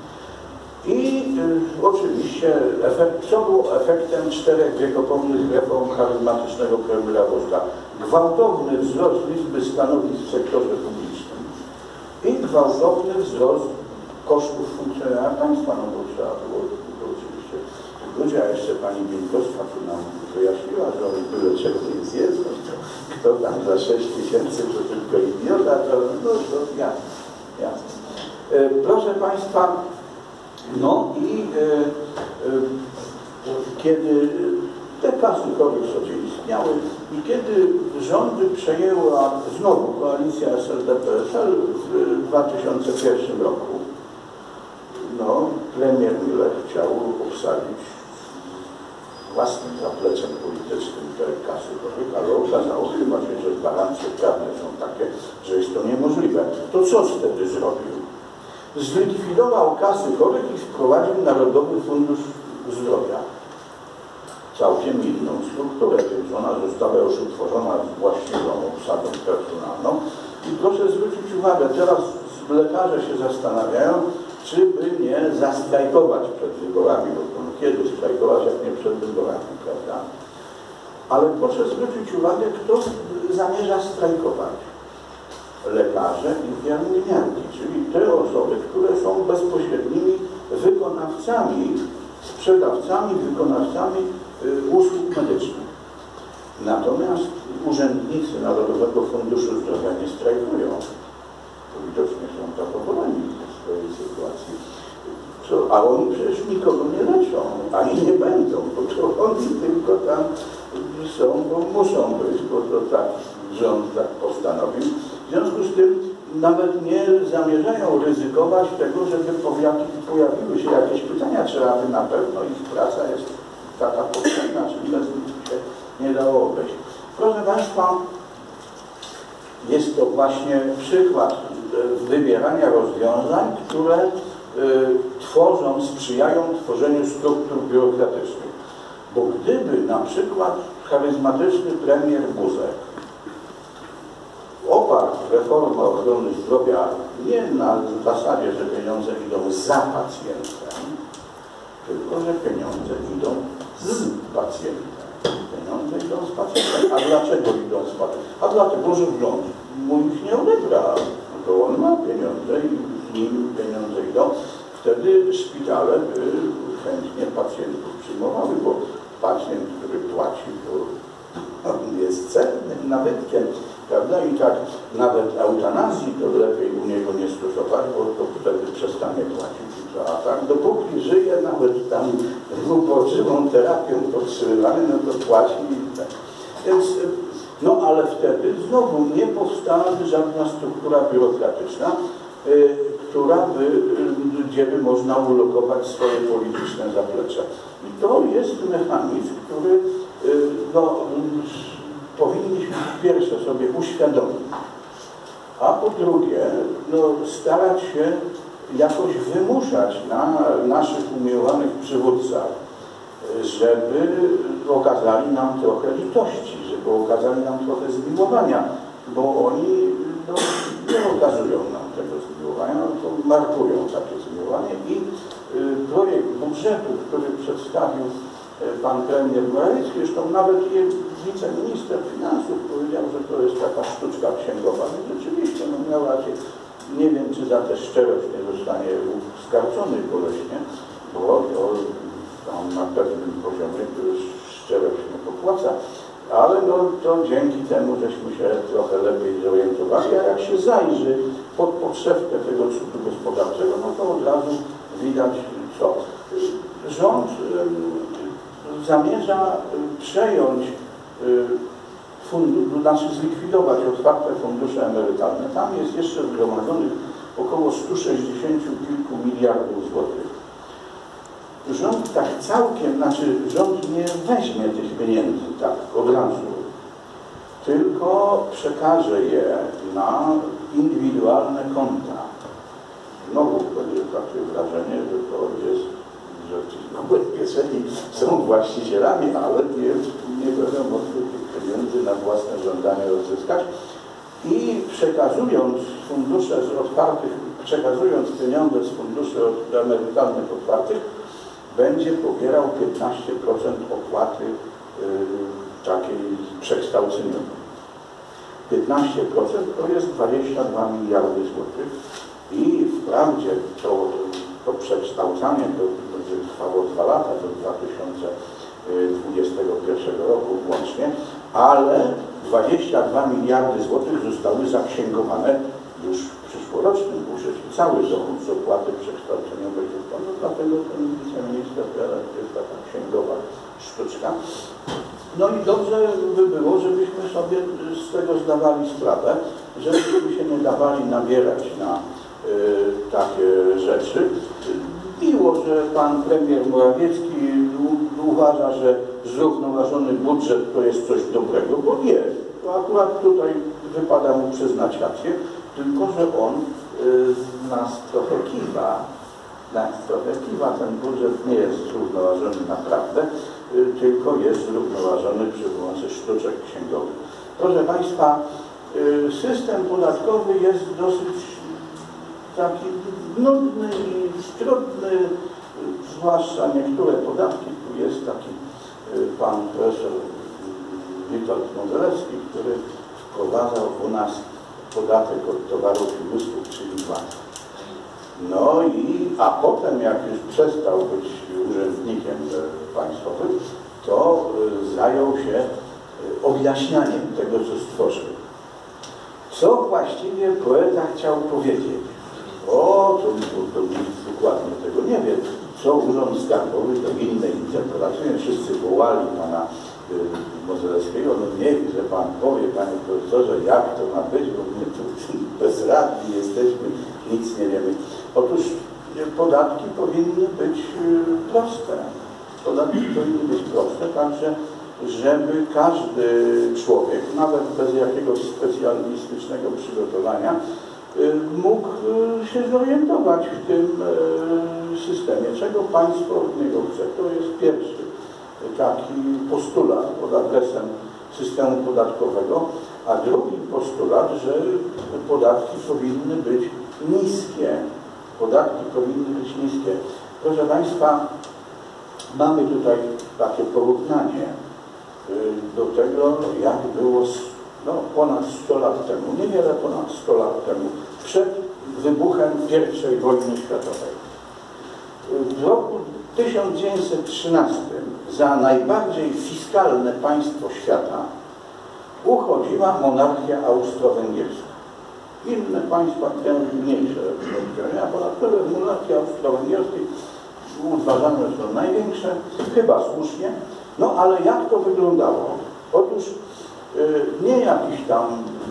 I y, oczywiście efekt, co było efektem czterech wiekopomnych reform charyzmatycznego premiera Buzka? Gwałtowny wzrost liczby stanowisk w sektorze publicznym i gwałtowny wzrost kosztów funkcjonowania państwa, no bo trzeba było oczywiście ludzie, a jeszcze pani Bieńkowska tu nam wyjaśniła, że oni byle czego nie zjedzą, kto tam za sześć tysięcy to tylko idiota, to, no, to jasne, jasne. E, proszę Państwa, no i e, e, kiedy te kasy chorych sobie istniały i kiedy rządy przejęła znowu koalicja S L D P S L w dwa tysiące pierwszym roku, no, premier Milek chciał obsadzić własnym zapleczem politycznym te kasy chorych, ale okazało się właśnie, że gwarancje prawne są takie, że jest to niemożliwe. To co wtedy zrobił? Zlikwidował kasy chorych i wprowadził Narodowy Fundusz Zdrowia. Całkiem inną strukturę, więc ona została już utworzona z właściwą obsadą personalną. I proszę zwrócić uwagę, teraz lekarze się zastanawiają, czy by nie zastrajkować przed wyborami, bo to kiedy strajkować, jak nie przed wyborami, prawda? Ale proszę zwrócić uwagę, kto zamierza strajkować. Lekarze i pielęgniarki, czyli te osoby, które są bezpośrednimi wykonawcami, sprzedawcami, wykonawcami y, usług medycznych. Natomiast urzędnicy Narodowego Funduszu Zdrowia nie strajkują. widocznie są zadowoleni ze swojej sytuacji. Co, a oni przecież nikogo nie leczą, ani nie będą, bo to oni tylko tam są, bo muszą być, bo to tak rząd tak postanowił. W związku z tym nawet nie zamierzają ryzykować tego, żeby pojawiły się jakieś pytania, trzeba by na pewno, ich praca jest taka potrzebna, czy bez nich się nie dało obejść. Proszę Państwa, jest to właśnie przykład wybierania rozwiązań, które y, tworzą, sprzyjają tworzeniu struktur biurokratycznych. Bo gdyby na przykład charyzmatyczny premier Buzek oparł reformę ochrony zdrowia nie na zasadzie, że pieniądze idą za pacjentem, tylko że pieniądze idą z pacjentem. Pieniądze idą z pacjentem. A dlaczego idą z pacjentem? A dlatego, że rząd mu ich nie odebra. To on ma pieniądze i z nim pieniądze idą. Wtedy szpitale by chętnie pacjentów przyjmowały, bo pacjent, który płaci, to on jest cennym nabytkiem, prawda? I tak nawet eutanazji to lepiej u niego nie stosować, bo to wtedy przestanie płacić. A tak dopóki żyje, nawet tam uporczywą terapią podtrzymywany, no to płaci i tak. Więc, no ale wtedy znowu nie powstałaby żadna struktura biurokratyczna, y, która by, y, gdzie by można ulokować swoje polityczne zaplecze. I to jest mechanizm, który y, no, y, powinniśmy po pierwsze sobie uświadomić, a po drugie no, starać się jakoś wymuszać na naszych umiłowanych przywódcach, żeby okazali nam trochę litości, żeby okazali nam trochę zmiłowania, bo oni no, nie okazują nam tego zmiłowania, tylko markują takie zmiłowanie. I y, projekt budżetu, który przedstawił y, pan premier Morawiecki, zresztą nawet wiceminister finansów powiedział, że to jest taka sztuczka księgowa. No, rzeczywiście no, miał rację. Nie wiem, czy za tę szczerość nie zostanie skarcony boleśnie, bo to on na pewnym poziomie to już szczerość nie popłaca, ale no, to dzięki temu, żeśmy się trochę lepiej zorientowali, a jak się zajrzy pod podszewkę tego cyklu gospodarczego, no to od razu widać co. Rząd y, zamierza przejąć y, Fundu, znaczy zlikwidować otwarte fundusze emerytalne. Tam jest jeszcze zgromadzonych około stu sześćdziesięciu kilku miliardów złotych. Rząd tak całkiem, znaczy rząd nie weźmie tych pieniędzy tak od razu, tylko przekaże je na indywidualne konta. Znowu będzie takie wrażenie, że to jest, że ci na ubezpieczeni są właścicielami, ale nie, nie będą mogli tych pieniędzy na własne żądanie odzyskać. I przekazując fundusze z otwartych, przekazując pieniądze z funduszy emerytalnych otwartych, będzie pobierał piętnaście procent opłaty yy, takiej przekształceniowej. piętnaście procent to jest dwadzieścia dwa miliardy złotych i wprawdzie to, to przekształcanie to będzie trwało dwa lata, do dwa tysiące dwudziestego pierwszego roku włącznie, ale dwadzieścia dwa miliardy złotych zostały zaksięgowane już w przyszłorocznym budżecie. Cały dochód z opłaty przekształceniowej został, no dlatego ten wiceminister to jest taka księgowa sztuczka. No i dobrze by było, żebyśmy sobie z tego zdawali sprawę, żebyśmy się nie dawali nabierać na y, takie rzeczy. Miło, że pan premier Morawiecki uważa, że zrównoważony budżet to jest coś dobrego, bo nie. To akurat tutaj wypada mu przyznać rację, tylko że on y, nas trochę kiwa. Nas trochę kiwa. Ten budżet nie jest zrównoważony naprawdę, y, tylko jest zrównoważony przy pomocy sztuczek księgowych. Proszę Państwa, y, system podatkowy jest dosyć taki nudny i trudny, zwłaszcza niektóre podatki. Tu jest taki pan profesor Witold Modzelewski, który wprowadzał u nas podatek od towarów i usług, czyli V A T. No i, a potem jak już przestał być urzędnikiem państwowym, to zajął się objaśnianiem tego, co stworzył. Co właściwie poeta chciał powiedzieć? O, to, to, to nikt dokładnie tego nie wie. Co Urząd Skarbowy, to inne interpretacje. Wszyscy wołali pana y, Modzelewskiego, no nie wiem, że pan powie, panie profesorze, jak to ma być, bo my tu bezradni jesteśmy, nic nie wiemy. Otóż y, podatki powinny być y, proste. Podatki powinny być proste, także żeby każdy człowiek, nawet bez jakiegoś specjalistycznego przygotowania, mógł się zorientować w tym systemie, czego państwo od niego chce. To jest pierwszy taki postulat pod adresem systemu podatkowego, a drugi postulat, że podatki powinny być niskie. Podatki powinny być niskie. Proszę państwa, mamy tutaj takie porównanie do tego, jak było no, ponad sto lat temu, niewiele ponad sto lat temu, przed wybuchem pierwszej wojny światowej. W roku tysiąc dziewięćset trzynastym za najbardziej fiskalne państwo świata uchodziła monarchia austro-węgierska. Inne państwa miały mniejsze rozwiązania, a ponadto monarchia austro-węgierskiej uważano, że są największe, chyba słusznie. No ale jak to wyglądało? Otóż yy, nie jakiś tam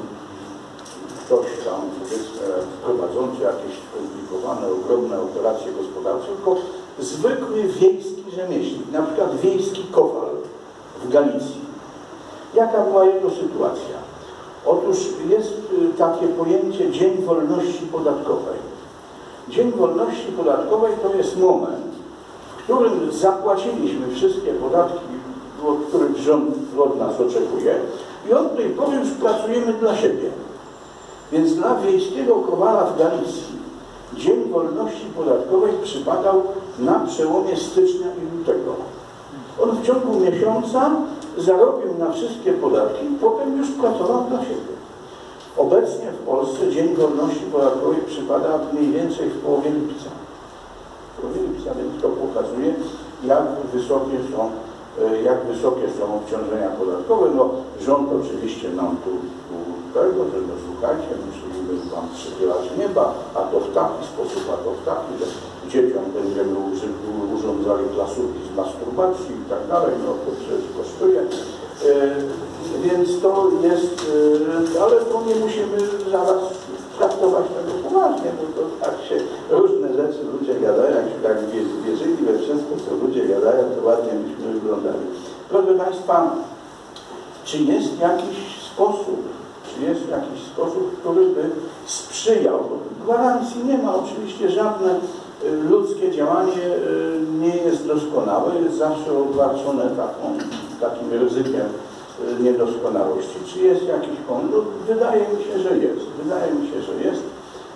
ktoś tam, powiedzmy, prowadzący jakieś skomplikowane, ogromne operacje gospodarcze, tylko zwykły wiejski rzemieślnik, na przykład wiejski kowal w Galicji. Jaka była jego sytuacja? Otóż jest yy, takie pojęcie Dzień Wolności Podatkowej. Dzień Wolności Podatkowej to jest moment, w którym zapłaciliśmy wszystkie podatki, od których rząd od nas oczekuje i od tej pory już pracujemy dla siebie. Więc dla wiejskiego kowala w Galicji Dzień Wolności Podatkowej przypadał na przełomie stycznia i lutego. On w ciągu miesiąca zarobił na wszystkie podatki i potem już pracował dla siebie. Obecnie w Polsce Dzień Wolności Podatkowej przypada mniej więcej w połowie lipca. W połowie lipca, więc to pokazuje, jak wysokie są jak wysokie są obciążenia podatkowe. No, rząd oczywiście nam tu tego, że no słuchajcie, musimy wam przychylać nieba, a to w taki sposób, a to w taki, że dzieciom będziemy urządzali klasówki z masturbacji i tak dalej, no to przecież kosztuje. E, więc to jest, e, ale to nie musimy zaraz traktować tego poważnie, bo to tak się różne rzeczy ludzie gadają, jak się tak wierzyli we wszystko, co ludzie gadają, to ładnie byśmy wyglądali. Proszę państwa, czy jest jakiś sposób, czy jest jakiś sposób, który by sprzyjał, bo gwarancji nie ma, oczywiście żadne ludzkie działanie nie jest doskonałe, jest zawsze obarczone taką, takim ryzykiem niedoskonałości. Czy jest jakiś pomysł? No, wydaje mi się, że jest. Wydaje mi się, że jest.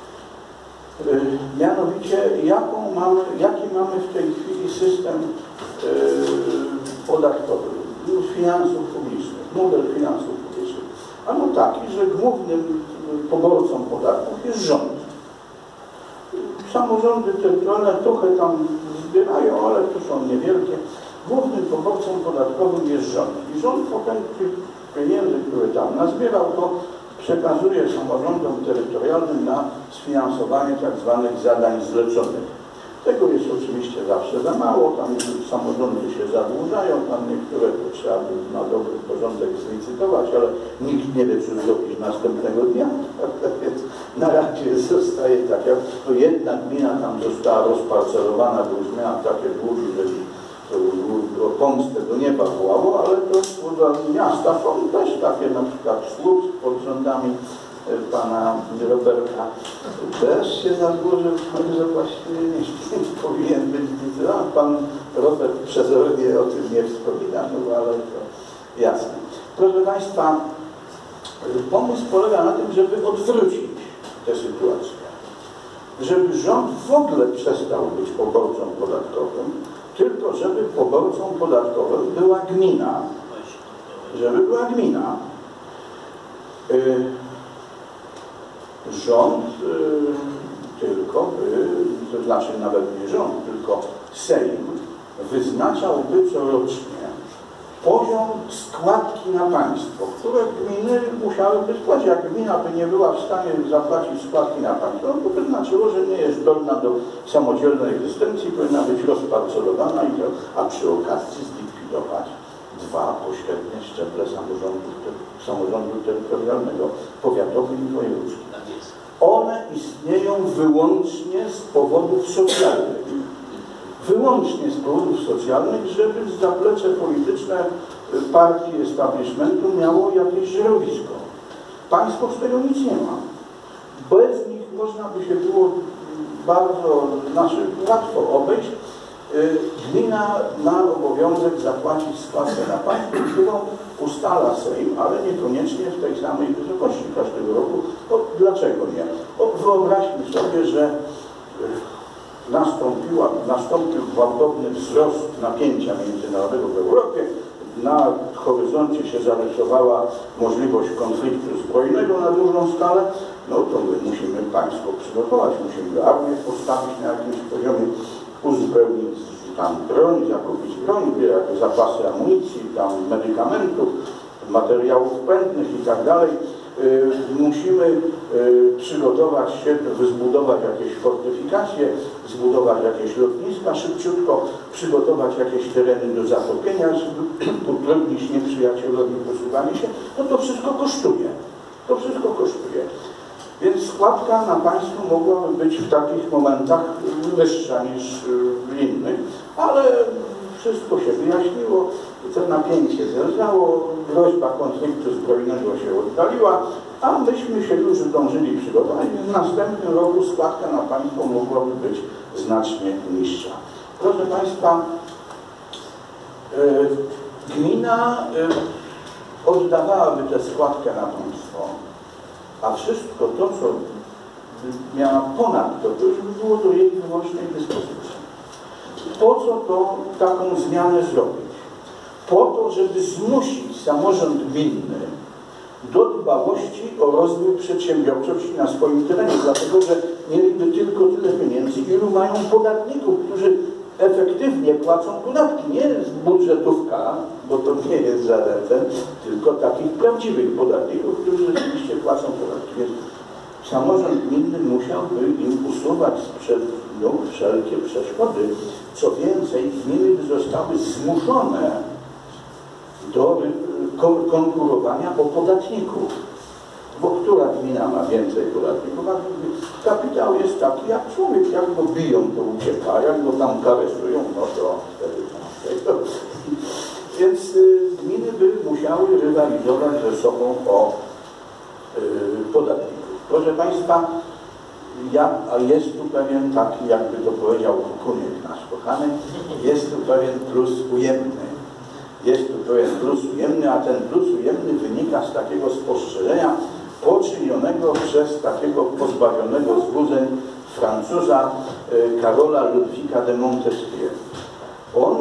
Mianowicie, jaką mamy, jaki mamy w tej chwili system podatkowy, finansów publicznych, model finansów publicznych. Ano taki, że głównym poborcą podatków jest rząd. Samorządy terytorialne trochę tam zbierają, ale to są niewielkie. Głównym poborcą podatkowym jest rząd. I rząd potem tych pieniędzy, które tam nazbierał, to przekazuje samorządom terytorialnym na sfinansowanie tak zwanych zadań zleconych. Tego jest oczywiście zawsze za mało, tam samorządy się zadłużają, tam niektóre to trzeba by na dobry porządek zlicytować, ale nikt nie wie, co zrobić następnego dnia. Więc na razie zostaje tak, jak to jedna gmina tam została rozparcelowana, bo już miała takie długi, że o pomstę do nieba wołało, ale to miasta są też takie, na przykład Słupsk pod rządami pana Roberta też się zadłużył, że właściwie nie powinien być widzę. Pan Robert przezornie o tym nie wspomina, no ale to jasne. Proszę państwa, pomysł polega na tym, żeby odwrócić tę sytuację. Żeby rząd w ogóle przestał być poborcą podatkowym, tylko żeby poborcą podatkowym była gmina. Żeby była gmina. Yy, rząd yy, tylko by, to znaczy nawet nie rząd, tylko Sejm wyznaczałby corocznie poziom składki na państwo, które gminy musiałyby spłacić. Jak gmina by nie była w stanie zapłacić składki na państwo, to by znaczyło, że nie jest zdolna do samodzielnej egzystencji, powinna być rozparcelowana, i to, a przy okazji zlikwidować dwa pośrednie szczeble samorządu, samorządu terytorialnego, powiatowy i wojewódzki. One istnieją wyłącznie z powodów socjalnych. Wyłącznie z powodów socjalnych, żeby zaplecze polityczne partii establishmentu miało jakieś środowisko. Państwo z tego nic nie ma. Bez nich można by się było bardzo, znaczy łatwo obejść. Gmina ma obowiązek zapłacić składkę na państwo, którą ustala Sejm, ale niekoniecznie w tej samej wysokości każdego roku. O, dlaczego nie? O, wyobraźmy sobie, że nastąpiła, nastąpił gwałtowny wzrost napięcia międzynarodowego w Europie. Na horyzoncie się zarysowała możliwość konfliktu zbrojnego na dużą skalę. No to my musimy państwo przygotować, musimy armię postawić na jakimś poziomie, uzupełnić tam broń, zakupić broń, zapasy amunicji, tam medykamentów, materiałów pędnych i tak dalej. Musimy przygotować się, zbudować jakieś fortyfikacje, zbudować jakieś lotniska szybciutko, przygotować jakieś tereny do zatopienia, żeby utrudnić nieprzyjacielowi posuwanie się. No to wszystko kosztuje. To wszystko kosztuje. Więc składka na państwo mogłaby być w takich momentach wyższa niż w innych, ale wszystko się wyjaśniło, to napięcie zelżało, groźba konfliktu zbrojnego się oddaliła, a myśmy się już zdążyli przygotować, więc w następnym roku składka na państwo mogłaby być znacznie niższa. Proszę Państwa, gmina oddawałaby tę składkę na państwo, a wszystko to, co miała ponad to, to już by było do jej wyłącznej dyspozycji. Po co to taką zmianę zrobić? Po to, żeby zmusić samorząd gminny do dbałości o rozwój przedsiębiorczości na swoim terenie, dlatego że mieliby tylko tyle pieniędzy, ilu mają podatników, którzy efektywnie płacą podatki, nie z budżetówka, bo to nie jest żaden ten, tylko takich prawdziwych podatników, którzy rzeczywiście płacą podatki. Więc samorząd gminny musiałby im usuwać sprzed no, wszelkie przeszkody. Co więcej, gminy by zostały zmuszone do konkurowania o podatników. Bo która gmina ma więcej podatników? Kapitał jest taki jak człowiek, jak go biją, to ucieka, jak go tam karesują, no to wtedy. Więc gminy by musiały rywalizować ze sobą o podatników. Proszę Państwa, ja, a jest tu pewien taki, jakby to powiedział Kuniek nasz kochany, jest tu pewien plus ujemny. Jest tu pewien plus ujemny, a ten plus ujemny wynika z takiego spostrzeżenia poczynionego przez takiego pozbawionego złudzeń Francuza Karola Ludwika de Montesquieu. On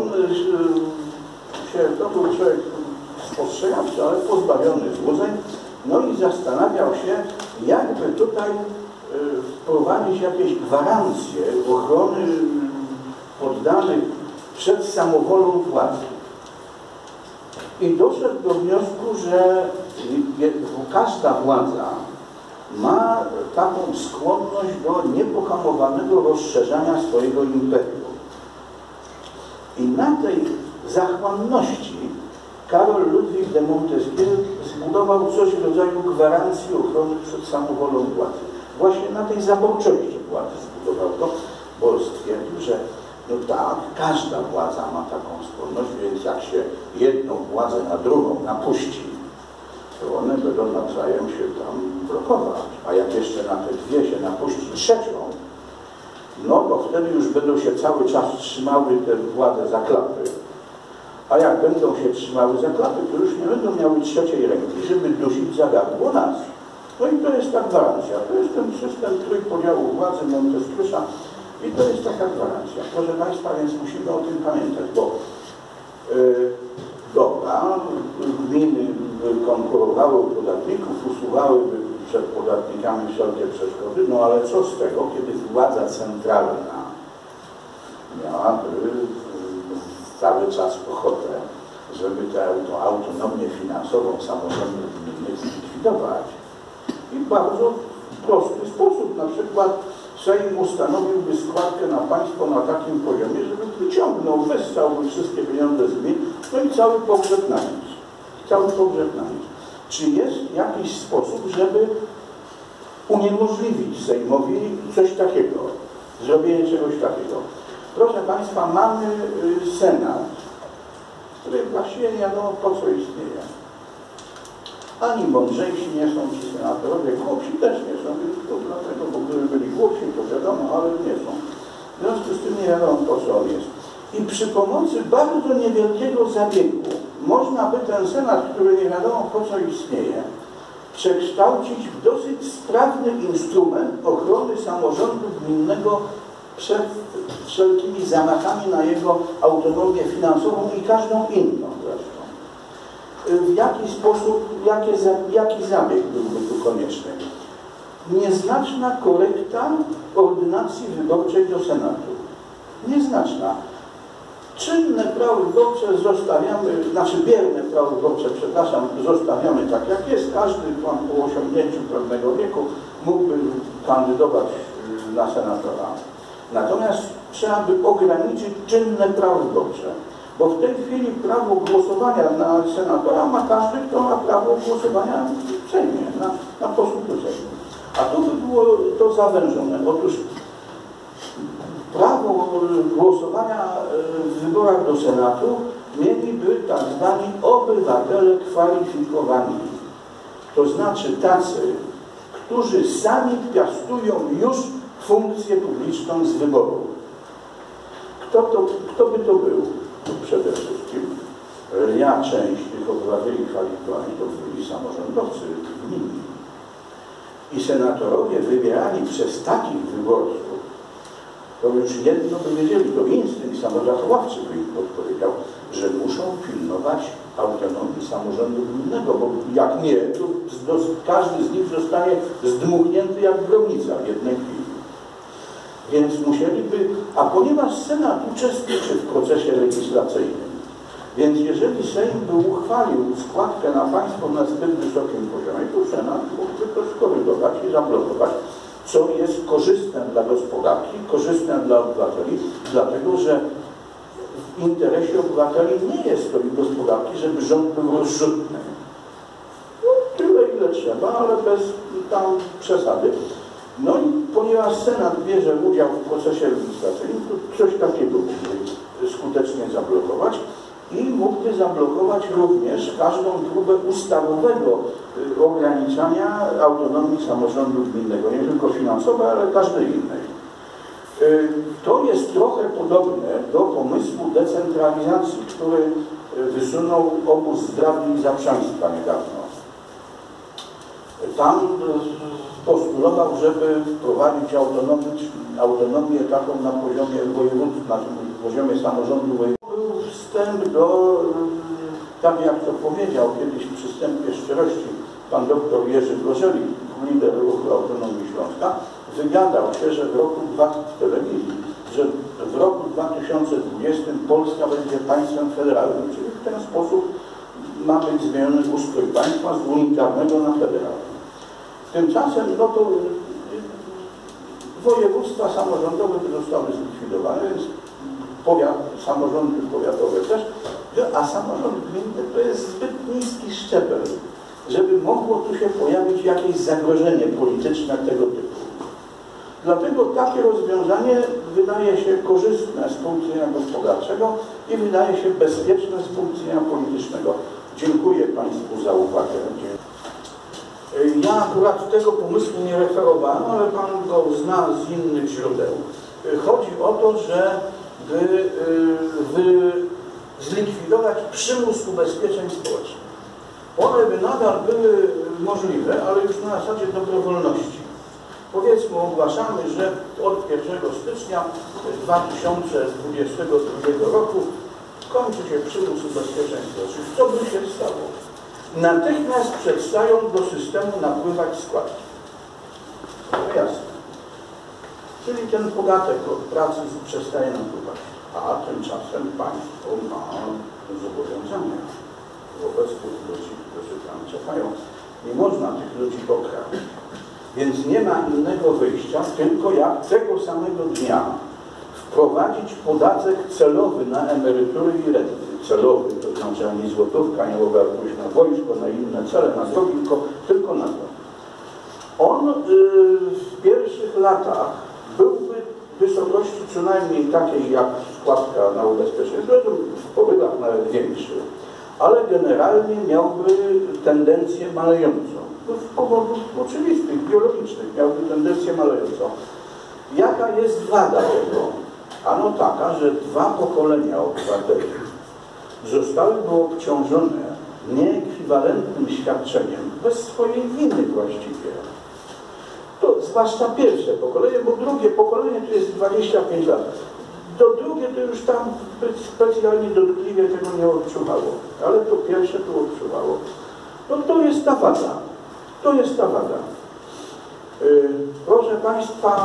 się, to był człowiek spostrzegawczy, ale pozbawiony złudzeń, no i zastanawiał się, jakby tutaj wprowadzić jakieś gwarancje ochrony poddanych przed samowolą władzy. I doszedł do wniosku, że każda władza ma taką skłonność do niepohamowanego rozszerzania swojego imperium. I na tej zachłanności Karol Ludwik de Montesquieu zbudował coś w rodzaju gwarancji ochrony przed samowolą władzy. Właśnie na tej zaborczości władzy zbudował to, bo stwierdził, że no tak, każda władza ma taką skłonność, więc jak się jedną władzę na drugą napuści, to one będą nawzajem się tam blokować. A jak jeszcze na te dwie się napuści trzecią, no to wtedy już będą się cały czas trzymały te władze za klapy. A jak będą się trzymały za klapy, to już nie będą miały trzeciej ręki, żeby dusić za gardło nas. No i to jest ta gwarancja. To jest ten system trójpodziału władzy Montesquieu'a. I to jest taka gwarancja. Proszę Państwa, więc musimy o tym pamiętać, bo yy, dobra, gminy konkurowały u podatników, usuwałyby przed podatnikami wszelkie przeszkody, no ale co z tego, kiedy władza centralna miałaby cały czas ochotę żeby tę autonomię finansową samorządów gminnych zlikwidować. I w bardzo prosty sposób, na przykład Sejm ustanowiłby składkę na państwo na takim poziomie, żeby wyciągnął, wessałby wszystkie pieniądze z gmin, no i cały pogrzeb na nic. Cały pogrzeb na nic. Czy jest jakiś sposób, żeby uniemożliwić Sejmowi coś takiego, zrobienie czegoś takiego? Proszę Państwa, mamy Senat, który właściwie nie wiadomo po co istnieje. Ani mądrzejsi nie są ci senatorowie, głupsi też nie są, to dlatego, bo gdyby byli głupsi, to wiadomo, ale nie są. W związku z tym nie wiadomo po co on jest. I przy pomocy bardzo niewielkiego zabiegu można by ten Senat, który nie wiadomo po co istnieje, przekształcić w dosyć sprawny instrument ochrony samorządu gminnego przed wszelkimi zamachami na jego autonomię finansową i każdą inną zresztą. W jaki sposób, jakie, jaki zabieg byłby tu konieczny? Nieznaczna korekta ordynacji wyborczej do Senatu. Nieznaczna. Czynne prawo wyborcze zostawiamy, znaczy bierne prawo wyborcze, przepraszam, zostawiamy tak jak jest. Każdy pan po osiągnięciu pewnego wieku mógłby kandydować na senatora. Natomiast trzeba by ograniczyć czynne prawo wyborcze. Bo w tej chwili prawo głosowania na senatora ma każdy, kto ma prawo głosowania w Sejmie, na, na posłów do Sejmu. A tu by było to zawężone. Otóż prawo głosowania w wyborach do Senatu mieliby tak zwani obywatele kwalifikowani. To znaczy tacy, którzy sami piastują już funkcję publiczną z wyboru. Kto, to, kto by to był? Przede wszystkim ja część tych obywateli kwalifikowani to byli samorządowcy gminni. I senatorowie wybierani przez takich wyborców, to już jedno by wiedzieli, to instynkt samozachowawczy by im podpowiedział, że muszą pilnować autonomii samorządu gminnego, bo jak nie, to każdy z nich zostanie zdmuchnięty jak gromnica w jednej chwili. Więc musieliby, a ponieważ Senat uczestniczy w procesie legislacyjnym, więc jeżeli Sejm by uchwalił składkę na państwo na zbyt wysokim poziomie, to Senat mógłby to skorygować i zablokować, co jest korzystne dla gospodarki, korzystne dla obywateli, dlatego że w interesie obywateli nie jest to i gospodarki, żeby rząd był rozrzutny. No, tyle ile trzeba, ale bez tam przesady. No i ponieważ Senat bierze udział w procesie legislacyjnym, to coś takiego mógłby skutecznie zablokować i mógłby zablokować również każdą próbę ustawowego ograniczania autonomii samorządu gminnego, nie tylko finansowej, ale każdej innej. To jest trochę podobne do pomysłu decentralizacji, który wysunął obóz zdrady i zaprzaństwa niedawno. Tam postulował, żeby wprowadzić autonomię, autonomię taką na poziomie województwa, na poziomie samorządu województwa. Był wstęp do, tak jak to powiedział kiedyś w przystępie szczerości pan doktor Jerzy Gorzelik, lider ruchu Autonomii Śląska, wygadał się, że w roku w telewizji, że w roku dwa tysiące dwudziestym Polska będzie państwem federalnym, czyli w ten sposób ma być zmieniony ustrój państwa z unitarnego na federalny. Tymczasem no to województwa samorządowe zostały zlikwidowane, więc powiat, samorządy powiatowe też, a samorząd gminny to jest zbyt niski szczebel, żeby mogło tu się pojawić jakieś zagrożenie polityczne tego typu. Dlatego takie rozwiązanie wydaje się korzystne z punktu widzenia gospodarczego i wydaje się bezpieczne z punktu widzenia politycznego. Dziękuję Państwu za uwagę. Ja akurat tego pomysłu nie referowałem, ale Pan go zna z innych źródeł. Chodzi o to, że by, by zlikwidować przymus ubezpieczeń społecznych. One by nadal były możliwe, ale już na zasadzie dobrowolności. Powiedzmy, ogłaszamy, że od pierwszego stycznia dwa tysiące dwudziestego drugiego roku kończy się przymus ubezpieczeń społecznych. Co by się stało? Natychmiast przestają do systemu napływać składki. No jasne. Czyli ten podatek od pracy przestaje napływać. A tymczasem państwo ma zobowiązania wobec tych ludzi, którzy tam czekają. Nie można tych ludzi okraść. Więc nie ma innego wyjścia, tylko jak tego samego dnia wprowadzić podatek celowy na emerytury i renty. Celowy, to znaczy ani złotówka nie mogła pójść na wojsko, na inne cele, na drogi, tylko, tylko na to. On y, w pierwszych latach byłby w wysokości co najmniej takiej jak składka na ubezpieczenie, zresztą w porywach nawet większy, ale generalnie miałby tendencję malejącą. Z powodów oczywistych, biologicznych miałby tendencję malejącą. Jaka jest wada tego? Ano taka, że dwa pokolenia obywateli zostałyby obciążone nieekwiwalentnym świadczeniem bez swojej winy właściwie. To zwłaszcza pierwsze pokolenie, bo drugie pokolenie to jest dwadzieścia pięć lat. To drugie to już tam specjalnie dotkliwie tego nie odczuwało, ale to pierwsze to odczuwało. No to jest ta wada. To jest ta wada. Yy, proszę Państwa,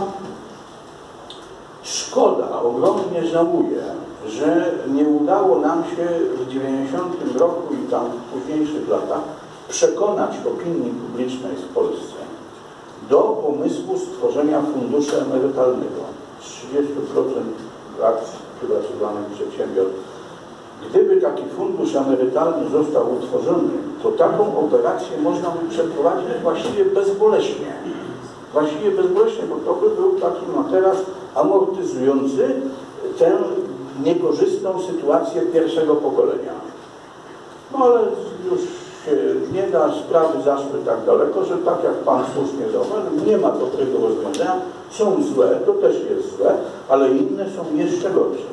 szkoda, ogromnie żałuję, że nie udało nam się w dziewięćdziesiątym roku i tam w późniejszych latach przekonać opinii publicznej w Polsce do pomysłu stworzenia funduszu emerytalnego. trzydzieści procent akcji przylatywanych przedsiębiorstw. Gdyby taki fundusz emerytalny został utworzony, to taką operację można by przeprowadzić właściwie bezboleśnie. Właściwie bezboleśnie, bo to by był taki materac amortyzujący tę niekorzystną sytuację pierwszego pokolenia. No ale już się nie da, sprawy zaszły tak daleko, że tak jak Pan słusznie zauważył, nie ma dobrego rozwiązania, są złe, to też jest złe, ale inne są jeszcze gorsze.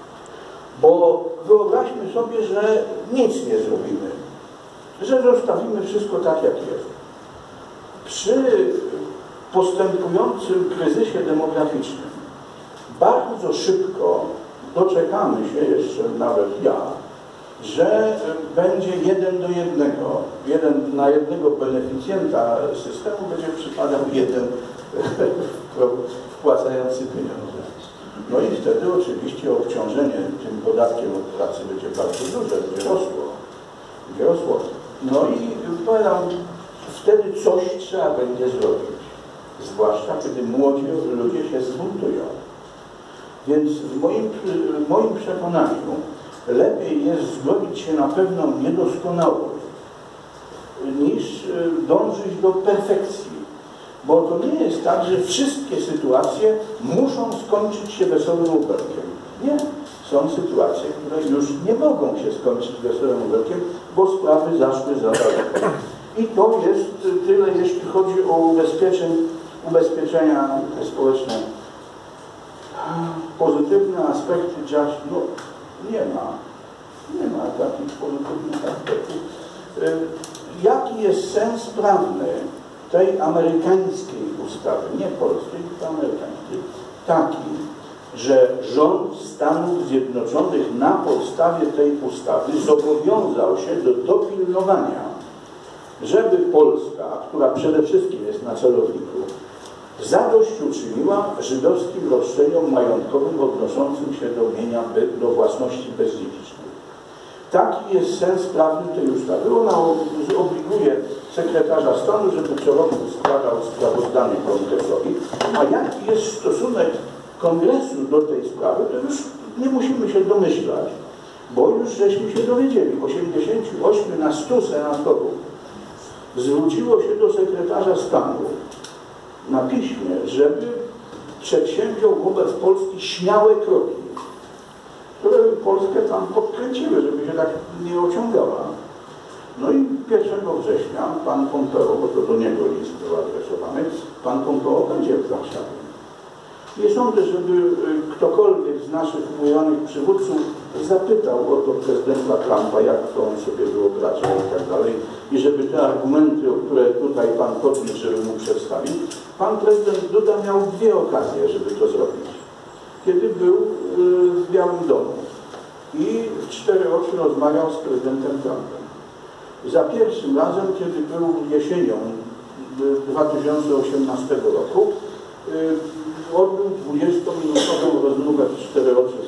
Bo wyobraźmy sobie, że nic nie zrobimy, że zostawimy wszystko tak, jak jest. Przy postępującym kryzysie demograficznym bardzo szybko doczekamy się, jeszcze nawet ja, że będzie jeden do jednego, jeden na jednego beneficjenta systemu będzie przypadał jeden wpłacający pieniądze. No i wtedy oczywiście obciążenie tym podatkiem od pracy będzie bardzo duże, będzie rosło. Będzie rosło. No i powiadam, wtedy coś trzeba będzie zrobić. Zwłaszcza kiedy młodzi ludzie się zbuntują. Więc w moim, w moim przekonaniu lepiej jest zgodzić się na pewną niedoskonałość, niż dążyć do perfekcji. Bo to nie jest tak, że wszystkie sytuacje muszą skończyć się wesołym uberkiem. Nie. Są sytuacje, które już nie mogą się skończyć wesołym uberkiem, bo sprawy zaszły za daleko. I to jest tyle, jeśli chodzi o ubezpieczeń, ubezpieczenia społeczne. Pozytywne aspekty dziś, no nie ma. Nie ma takich pozytywnych aspektów. Jaki jest sens prawny tej amerykańskiej ustawy, nie polskiej, tylko amerykańskiej, taki, że rząd Stanów Zjednoczonych na podstawie tej ustawy zobowiązał się do dopilnowania, żeby Polska, która przede wszystkim jest na celowniku, zadośćuczyniła żydowskim roszczeniom majątkowym odnoszącym się do mienia, do własności bezdziedzicznej. Taki jest sens prawny tej ustawy. Ona obliguje sekretarza stanu, żeby co roku składał sprawozdanie kongresowi, a jaki jest stosunek kongresu do tej sprawy, to już nie musimy się domyślać, bo już żeśmy się dowiedzieli. osiemdziesięciu ośmiu na stu senatorów zwróciło się do sekretarza stanu na piśmie, żeby przedsięwziął wobec Polski śmiałe kroki, które Polskę tam podkręciły, żeby się tak nie ociągała. No i pierwszego września pan Pompeo, bo to do niego list był adresowany, pan Pompeo będzie w Warszawie. Nie sądzę, żeby ktokolwiek z naszych umiłowanych przywódców zapytał o to prezydenta Trumpa, jak to on sobie wyobrażał i tak dalej, i żeby te argumenty, o które tutaj pan podniósł, żeby mu przedstawić. Pan prezydent Duda miał dwie okazje, żeby to zrobić. Kiedy był w Białym Domu i w cztery oczy rozmawiał z prezydentem Trumpem. Za pierwszym razem, kiedy był jesienią dwa tysiące osiemnastego roku, odbył dwudziestominutową rozmowę w cztery oczy z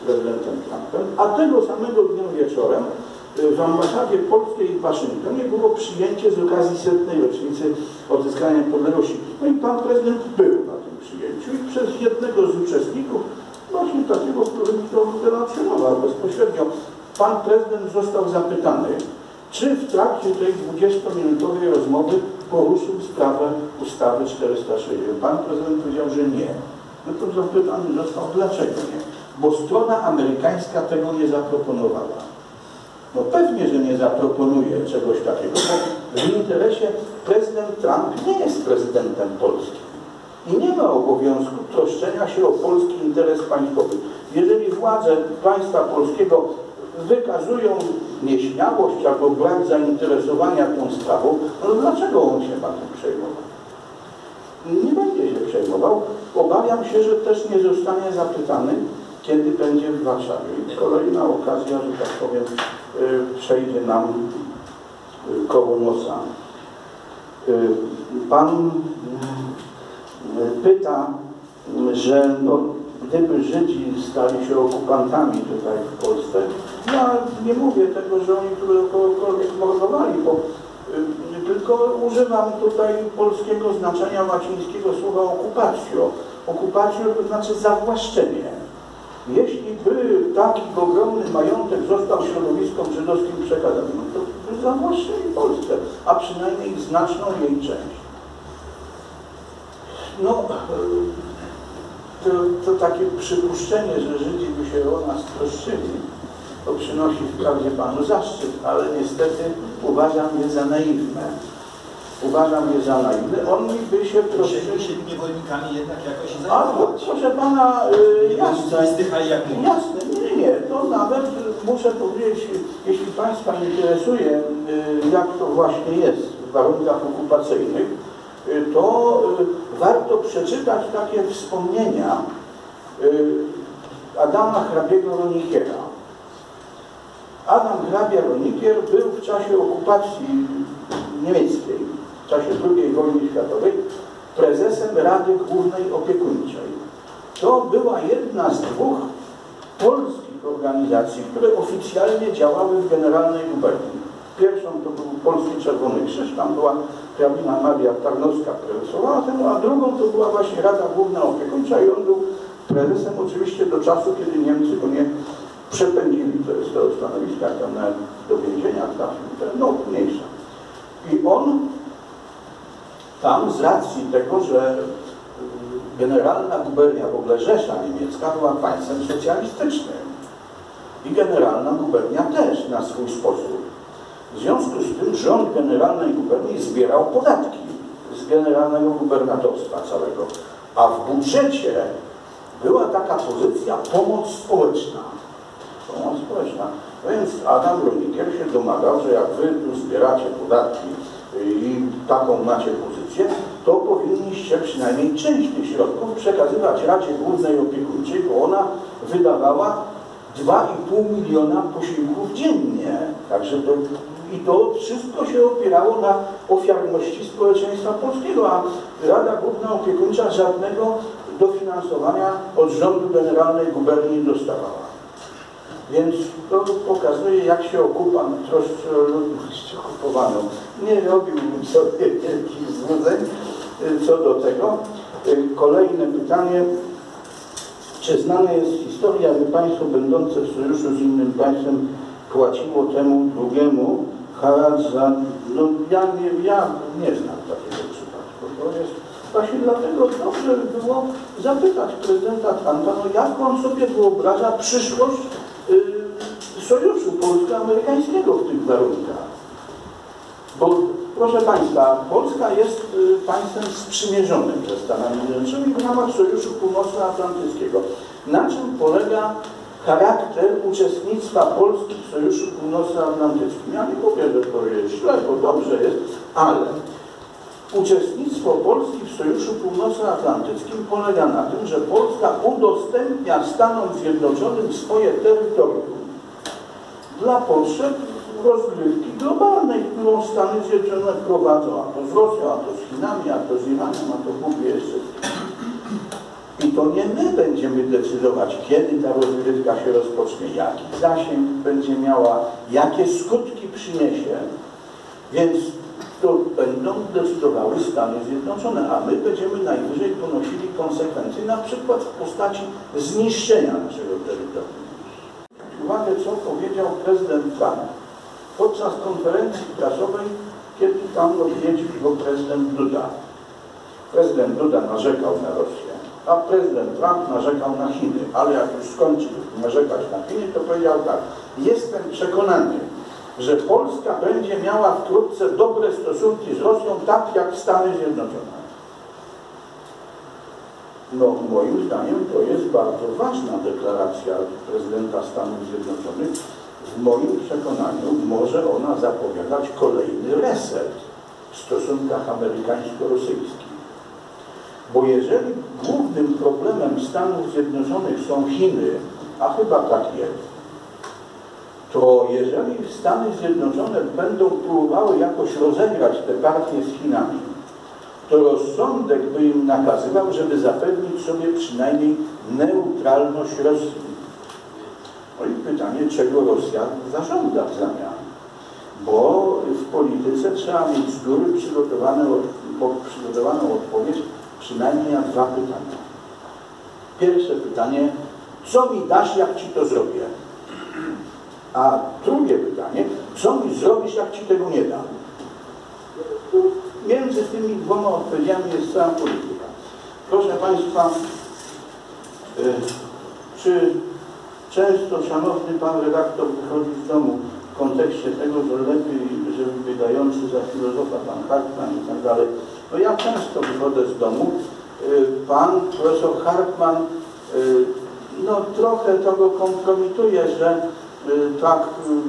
prezydentem Trumpem, a tego samego dnia wieczorem w ambasadzie polskiej w Waszyngtonie było przyjęcie z okazji setnej rocznicy odzyskania niepodległości. No i pan prezydent był na tym przyjęciu i przez jednego z uczestników, właśnie takiego, który mi to relacjonował bezpośrednio, pan prezydent został zapytany, czy w trakcie tej dwudziestominutowej rozmowy poruszył sprawę ustawy czterysta sześć. Pan prezydent powiedział, że nie. No to zapytany został, dlaczego nie? Bo strona amerykańska tego nie zaproponowała. No pewnie, że nie zaproponuje czegoś takiego, bo w interesie prezydent Trump nie jest prezydentem Polski i nie ma obowiązku troszczenia się o polski interes państwowy. Jeżeli władze państwa polskiego wykazują nieśmiałość albo brak zainteresowania tą sprawą, no dlaczego on się ma tym przejmować? Nie będzie się przejmował. Obawiam się, że też nie zostanie zapytany, kiedy będzie w Warszawie. I kolejna okazja, że tak powiem, przejdzie nam koło nosa. Pan pyta, że no, gdyby Żydzi stali się okupantami tutaj w Polsce, ja nie mówię tego, że oni tu kogokolwiek mordowali, bo tylko używam tutaj polskiego znaczenia łacińskiego słowa occupatio. Occupatio to znaczy zawłaszczenie. Jeśli by taki ogromny majątek został środowiskom żydowskim przekazany, no to by zawłaszczyli Polskę, a przynajmniej znaczną jej część. No, to, to takie przypuszczenie, że Żydzi by się o nas troszczyli, to przynosi wprawdzie panu zaszczyt, ale niestety uważam je za naiwne. Uważam je za naiwne. Oni by się troszczyli... niewolnikami jednak jakoś się A, proszę pana, y, jasne, jak jasne, nie, nie, to nawet muszę powiedzieć, jeśli państwa interesuje, y, jak to właśnie jest w warunkach okupacyjnych, y, to y, warto przeczytać takie wspomnienia y, Adama Hrabiego-Ronikiera. Adam Hrabia-Ronikier był w czasie okupacji niemieckiej, w czasie drugiej wojny światowej, prezesem Rady Głównej Opiekuńczej. To była jedna z dwóch polskich organizacji, które oficjalnie działały w Generalnej Guberni. Pierwszą to był Polski Czerwony Krzyż, tam była hrabina Maria Tarnowska prezesowała temu, a drugą to była właśnie Rada Główna Opiekuńcza i on był prezesem oczywiście do czasu, kiedy Niemcy go nie przepędzili, to jest to stanowiska tam do więzienia trafił, no mniejsza. I on tam z racji tego, że Generalna Gubernia, w ogóle Rzesza Niemiecka była państwem socjalistycznym i Generalna Gubernia też na swój sposób. W związku z tym rząd Generalnej Guberni zbierał podatki z Generalnego Gubernatorstwa całego, a w budżecie była taka pozycja pomoc społeczna. Pomoc społeczna. No więc Adam Ronikier się domagał, że jak wy tu zbieracie podatki i taką macie pozycję, to powinniście przynajmniej część tych środków przekazywać Radzie Głównej Opiekuńczej, bo ona wydawała dwa i pół miliona posiłków dziennie. Także to, i to wszystko się opierało na ofiarności społeczeństwa polskiego, a Rada Główna Opiekuńcza żadnego dofinansowania od rządu Generalnej Guberni nie dostawała. Więc to pokazuje, jak się okupant troszczy o ludność okupowaną. Nie robiłbym sobie wielkich złudzeń co do tego. Kolejne pytanie. Czy znana jest historia, że państwo będące w sojuszu z innym państwem płaciło temu drugiemu haracz za... No ja nie, ja nie znam takiego przypadku. To jest właśnie dlatego dobrze by było zapytać prezydenta Trumpa, no jak on sobie wyobraża przyszłość sojuszu polsko-amerykańskiego w tych warunkach. Bo proszę Państwa, Polska jest państwem sprzymierzonym ze Stanami Zjednoczonymi w ramach Sojuszu Północnoatlantyckiego. Na czym polega charakter uczestnictwa Polski w Sojuszu Północnoatlantyckim? Ja nie mówię, że to jest źle, bo dobrze jest, ale uczestnictwo Polski w Sojuszu Północnoatlantyckim polega na tym, że Polska udostępnia Stanom Zjednoczonym swoje terytorium dla potrzeb rozgrywki globalnej, którą Stany Zjednoczone prowadzą, a to z Rosją, a to z Chinami, a to z Iranem, a to Bóg wie jeszcze. I to nie my będziemy decydować, kiedy ta rozgrywka się rozpocznie, jaki zasięg będzie miała, jakie skutki przyniesie, więc to będą decydowały Stany Zjednoczone, a my będziemy najwyżej ponosili konsekwencje, na przykład w postaci zniszczenia naszego terytorium. Uwagę, co powiedział prezydent Trump podczas konferencji prasowej, kiedy tam odwiedził go prezydent Duda. Prezydent Duda narzekał na Rosję, a prezydent Trump narzekał na Chiny, ale jak już skończył narzekać na Chiny, to powiedział tak: jestem przekonany, że Polska będzie miała wkrótce dobre stosunki z Rosją, tak jak Stany Zjednoczone. No, moim zdaniem to jest bardzo ważna deklaracja prezydenta Stanów Zjednoczonych. W moim przekonaniu może ona zapowiadać kolejny reset w stosunkach amerykańsko-rosyjskich. Bo jeżeli głównym problemem Stanów Zjednoczonych są Chiny, a chyba tak jest, to jeżeli Stany Zjednoczone będą próbowały jakoś rozegrać te partie z Chinami, to rozsądek by im nakazywał, żeby zapewnić sobie przynajmniej neutralność Rosji. No i pytanie, czego Rosja zażąda w zamian? Bo w polityce trzeba mieć z góry przygotowane, przygotowaną odpowiedź przynajmniej na dwa pytania. Pierwsze pytanie, co mi dasz, jak ci to zrobię? A drugie pytanie, co mi zrobisz, jak ci tego nie dam? Między tymi dwoma odpowiedziami jest cała polityka. Proszę Państwa, czy często szanowny Pan redaktor wychodzi z domu w kontekście tego, że lepiej, żeby wydający za filozofa Pan Hartman i tak dalej. No ja często wychodzę z domu. Pan profesor Hartman no trochę to go kompromituje, że tak,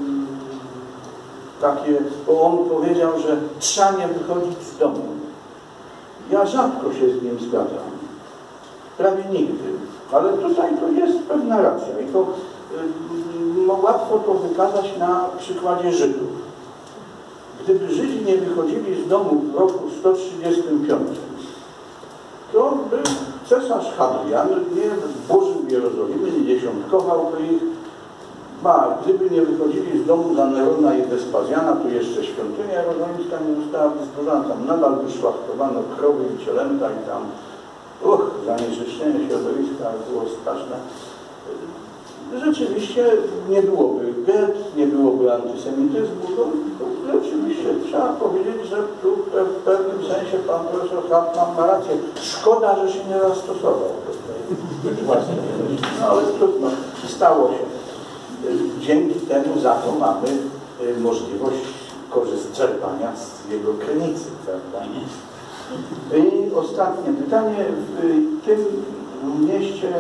takie, bo on powiedział, że trzeba nie wychodzić z domu. Ja rzadko się z nim zgadzam. Prawie nigdy. Ale tutaj to jest pewna racja i to no, łatwo to wykazać na przykładzie Żydów. Gdyby Żydzi nie wychodzili z domu w roku sto trzydziestym piątym, to by cesarz Hadrian nie burzył Jerozolimy, nie dziesiątkowałby ich. A gdyby nie wychodzili z domu za Nerona i Wespazjana, to jeszcze świątynia jerozolimska nie została wyzburzona. Tam nadal wyszłachtowano krowy i cielęta i tam uch, zanieczyszczenie środowiska było straszne. Rzeczywiście nie byłoby get, nie byłoby antysemityzmu. To, to rzeczywiście trzeba powiedzieć, że tu w pewnym sensie pan profesor Hartman ma rację. Szkoda, że się nie zastosował do tej własnej myśli. No ale trudno, stało się. Dzięki temu za to mamy możliwość korzystania, czerpania z jego krynicy, prawda? I ostatnie pytanie. W tym mieście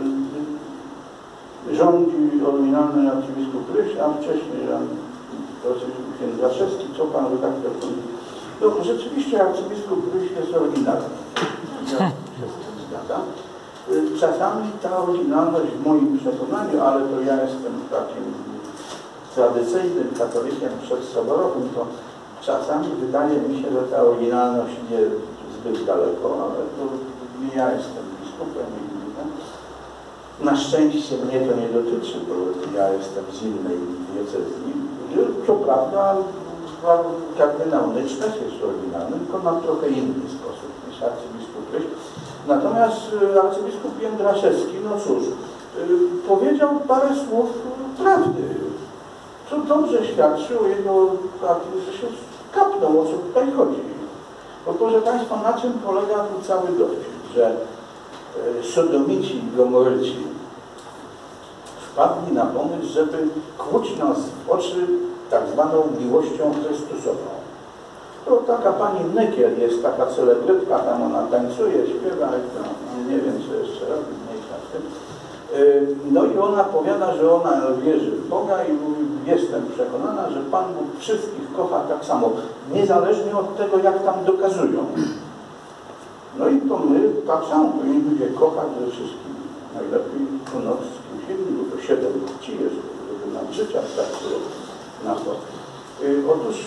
rządzi oryginalny arcybiskup Ryś, a wcześniej ksiądz Waszewski. Co pan redaktor mówi? No rzeczywiście arcybiskup Ryś jest oryginalny. Ja się z tym zgadzam. Czasami ta oryginalność w moim przekonaniu, ale to ja jestem takim tradycyjnym katolikiem przedsoborowym, to czasami wydaje mi się, że ta oryginalność idzie zbyt daleko, ale to ja jestem biskupem i na szczęście mnie to nie dotyczy, bo ja jestem z innej diecezji. Co prawda kardynał Nycz też jest oryginalny, tylko na trochę inny sposób niż arcybiskup Ryś. Natomiast arcybiskup Jędraszewski, no cóż, powiedział parę słów prawdy, co dobrze świadczy o jego takim, że się kapnął, o co tutaj chodzi. Bo proszę Państwa, na czym polega tu cały dowcip, że sodomici i gomoryci wpadli na pomysł, żeby kłuć nas w oczy tak zwaną miłością Chrystusową. To taka pani Nykiel jest taka celebrytka, tam ona tańcuje, śpiewa, no, nie wiem co jeszcze robi, mniejsza z tym. No i ona powiada, że ona wierzy w Boga i mówi, jestem przekonana, że Pan Bóg wszystkich kocha tak samo, niezależnie od tego, jak tam dokazują. No i to my tak samo powinniśmy się kochać ze wszystkimi. Najlepiej po noc z kimś innym, bo to siedem płci jest, żeby nam życia starczyło na to. Otóż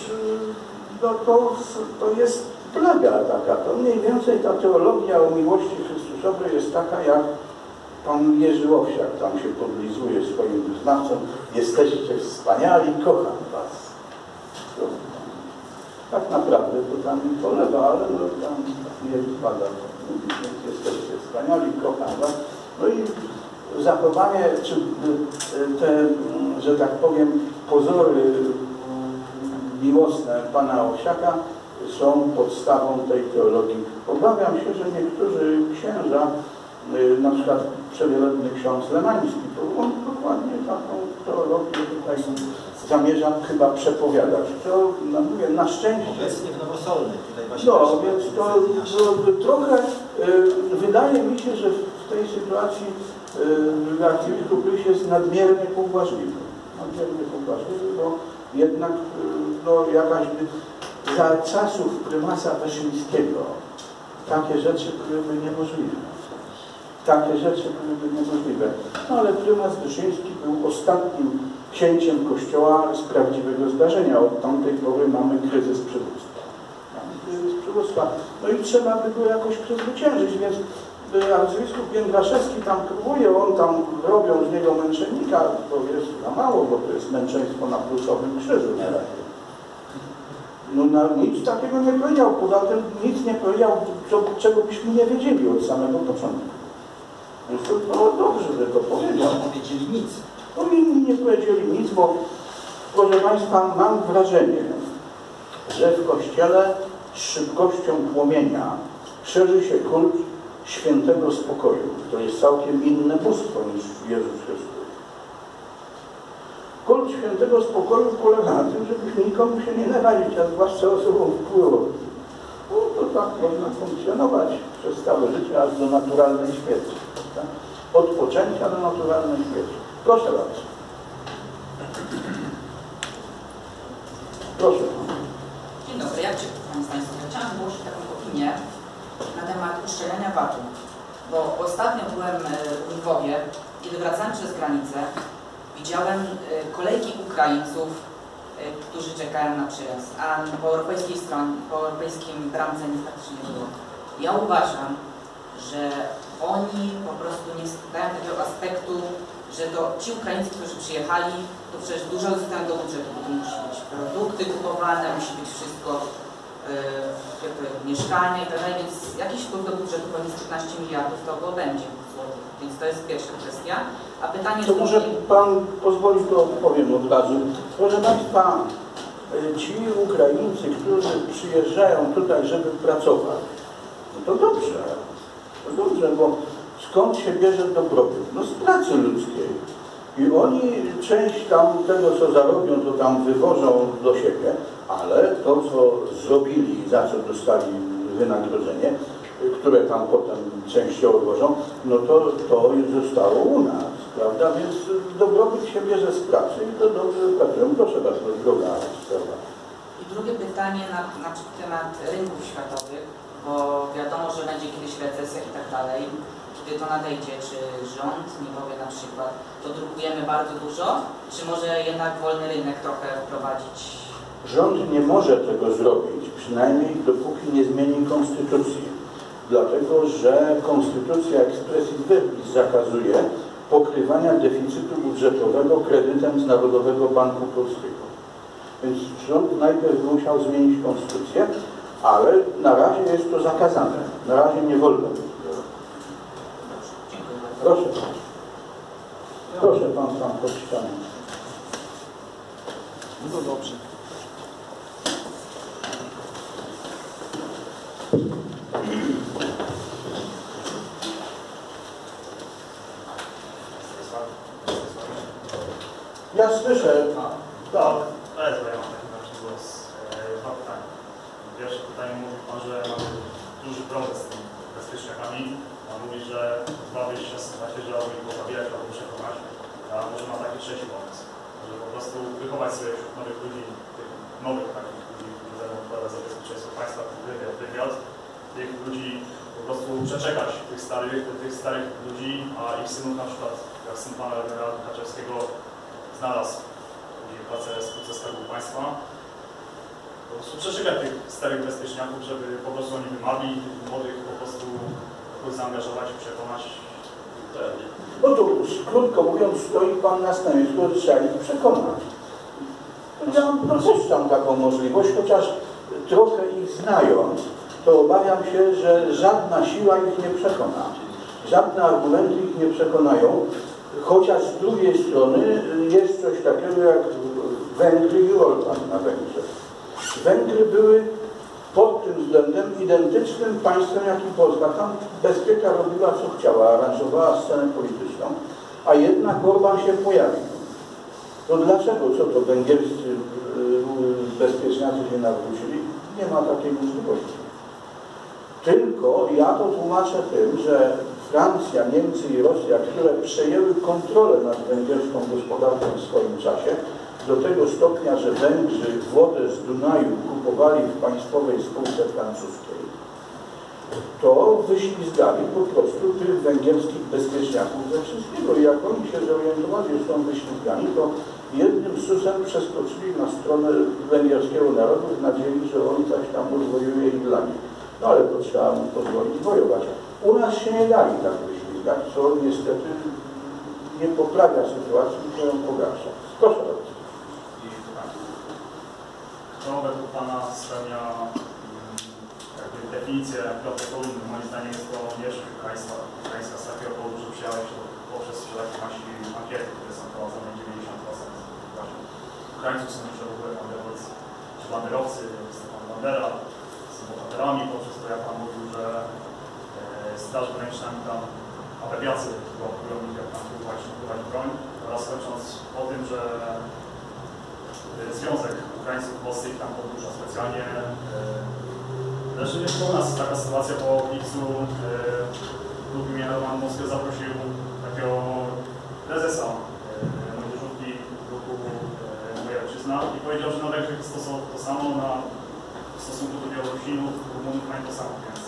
no to, to jest plaga taka, to mniej więcej ta teologia o miłości Chrystusa osoby jest taka, jak pan Jerzy Owsiak tam się podlizuje swoim wyznawcom. Jesteście wspaniali, kocham was. To, tak naprawdę to tam mi polewa, ale no, tam nie wypada. Więc jesteście wspaniali, kocham was. No i zachowanie, czy te, że tak powiem, pozory miłosne pana Owsiaka są podstawą tej teologii. Obawiam się, że niektórzy księża, na przykład przewielebny ksiądz Lemański, to on dokładnie taką teologię tutaj zamierza chyba przepowiadać. To, no mówię, na szczęście... Obecnie w Nowosolnej. Tutaj właśnie no, więc to, to trochę y, wydaje mi się, że w tej sytuacji y, arcybiskup Ryś jest nadmiernie pobłażliwy. Nadmiernie pobłażliwy, bo jednak y, no, jakaś by za czasów prymasa Wyszyńskiego takie rzeczy byłyby niemożliwe. Takie rzeczy byłyby niemożliwe. No ale prymas Wyszyński był ostatnim księciem Kościoła z prawdziwego zdarzenia. Od tamtej pory mamy kryzys przywództwa. Mamy kryzys przywództwa. No i trzeba by go jakoś przezwyciężyć, więc arcybiskup Jędraszewski tam próbuje, on tam robią z niego męczennika, to jest za mało, bo to jest męczeństwo na plusowym krzyżu na razie. No na, nic takiego nie powiedział, poza tym nic nie powiedział, co, czego byśmy nie wiedzieli od samego początku. Więc to no, dobrze, że to powiedział. Nie powiedzieli nic. No inni nie powiedzieli nic, bo proszę Państwa, mam wrażenie, że w Kościele z szybkością płomienia szerzy się kult świętego spokoju. To jest całkiem inne bóstwo niż Jezus Chrystus. Kult świętego spokoju polega na tym, żeby nikomu się nie nawalić, a zwłaszcza osobom wpływowym. No to tak można funkcjonować przez całe życie, aż do naturalnej śmierci. Tak? Od poczęcia do naturalnej śmierci. Proszę bardzo. Proszę. Dzień dobry, ja Panie Stanisławie, chciałam zgłosić taką opinię na temat uszczelniania V A T-u, bo ostatnio byłem w Lwowie, kiedy wracałem przez granicę, widziałem kolejki Ukraińców, którzy czekają na przyjazd, a po europejskiej stronie, po europejskim bramce nic praktycznie nie było. Ja uważam, że oni po prostu nie dają takiego aspektu, że to ci Ukraińcy, którzy przyjechali, to przecież dużo uzyskają do budżetu, bo to musi być produkty kupowane, musi być wszystko, yy, mieszkania i tak dalej, więc jakiś wpływ do budżetu, pewnie z piętnaście miliardów to go będzie złotych, więc to jest pierwsza kwestia. A pytanie... To może Pan pozwoli, to powiem od razu. Proszę Państwa, ci Ukraińcy, którzy przyjeżdżają tutaj, żeby pracować, no to dobrze, to dobrze, bo skąd się bierze dobrobyt? No z pracy ludzkiej. I oni część tam tego, co zarobią, to tam wywożą do siebie, ale to, co zrobili, za co dostali wynagrodzenie, które tam potem częściowo wożą, no to, to zostało u nas, prawda? Więc dobrobyt się bierze z pracy i to dobrze pracują. Proszę bardzo, droga sprawa. I drugie pytanie na, na temat rynków światowych, bo wiadomo, że będzie kiedyś recesja i tak dalej. Kiedy to nadejdzie, czy rząd nie powie na przykład, to drukujemy bardzo dużo, czy może jednak wolny rynek trochę wprowadzić? Rząd nie może tego zrobić, przynajmniej dopóki nie zmieni konstytucji. Dlatego, że konstytucja expressis verbis zakazuje pokrywania deficytu budżetowego kredytem z Narodowego Banku Polskiego. Więc rząd najpierw musiał zmienić konstytucję, ale na razie jest to zakazane. Na razie nie wolno. Proszę. Proszę Pan tam podczytany. No to dobrze. Ja słyszę. Tak. To jest ja mam taki znaczy głos. Dwa pytania. Pierwsze pytanie, mówi Pan, że mamy duży problem z tymi bezpieczniakami. Pan mówi, że dwa wyjścia z sytuacji, że albo ich pozabijać, albo przekonać. A może ma taki trzeci pomysł. Żeby po prostu wychować sobie wśród nowych ludzi, tych nowych takich ludzi, którzy będą odpowiadać za bezpieczeństwo państwa, wywiad, tych ludzi po prostu przeczekać, tych starych, tych starych ludzi, a ich synów na przykład, jak syn pana generała Tuchaczewskiego znalazł pracę ze Skarbu Państwa. Po prostu przeszukać tych starych bezpieczniaków, żeby po prostu oni wymagali tych młodych po prostu kogoś zaangażować, przekonać? No to krótko mówiąc, stoi Pan na stanowisku, że trzeba ich przekonać. Ja dopuszczam taką możliwość, chociaż trochę ich znając, to obawiam się, że żadna siła ich nie przekona. Żadne argumenty ich nie przekonają, chociaż z drugiej strony jest coś takiego jak Węgry i Orban na Węgrzech. Węgry były pod tym względem identycznym państwem jak i Polska. Tam bezpieka robiła co chciała, aranżowała scenę polityczną, a jednak Orban się pojawił. To dlaczego, co to węgierscy bezpieczniacy się nawrócili? Nie ma takiej możliwości. Tylko ja to tłumaczę tym, że Francja, Niemcy i Rosja, które przejęły kontrolę nad węgierską gospodarką w swoim czasie, do tego stopnia, że Węgrzy wodę z Dunaju kupowali w państwowej spółce francuskiej, to wyślizgali po prostu tych węgierskich bezpieczniaków ze wszystkiego. I jak oni się zorientowali, że są wyślizgani, to jednym susem przeskoczyli na stronę węgierskiego narodu w nadziei, że on coś tam rozwojuje i dla nich. No ale to trzeba mu pozwolić wojować. U nas się nie dali tak wyślizgać, co niestety nie poprawia sytuacji, tylko ją pogarsza. Proszę bardzo. To według Pana spełnia jakby definicję protokolu? Moim zdaniem jest to pierwszy ukraińska, ukraińska z takiego powodu, że przyjęła się poprzez szereg nasi ankiety, które są prowadzone dziewięćdziesiąt procent właśnie Ukraińców są już w ogóle banderowcy, czy banderowcy, jest pan Bandera, są bohaterami, poprzez to jak Pan mówił, że e, Straż Graniczna tam abebiacy blokują ich, jak tam próbować napływać broń, oraz kończąc o tym, że Związek Ukraińców w Polsce ich tam podróża specjalnie. Leży jeszcze u nas taka sytuacja, bo w lipcu klub imienia Roman Moskwy zaprosił takiego prezesa młodzieżówki ruchu Moja Ojczyzna i powiedział, że na Węgrzech jest to, to samo, na, w stosunku do Białorusinów, Rumunów mają to samo. Więc...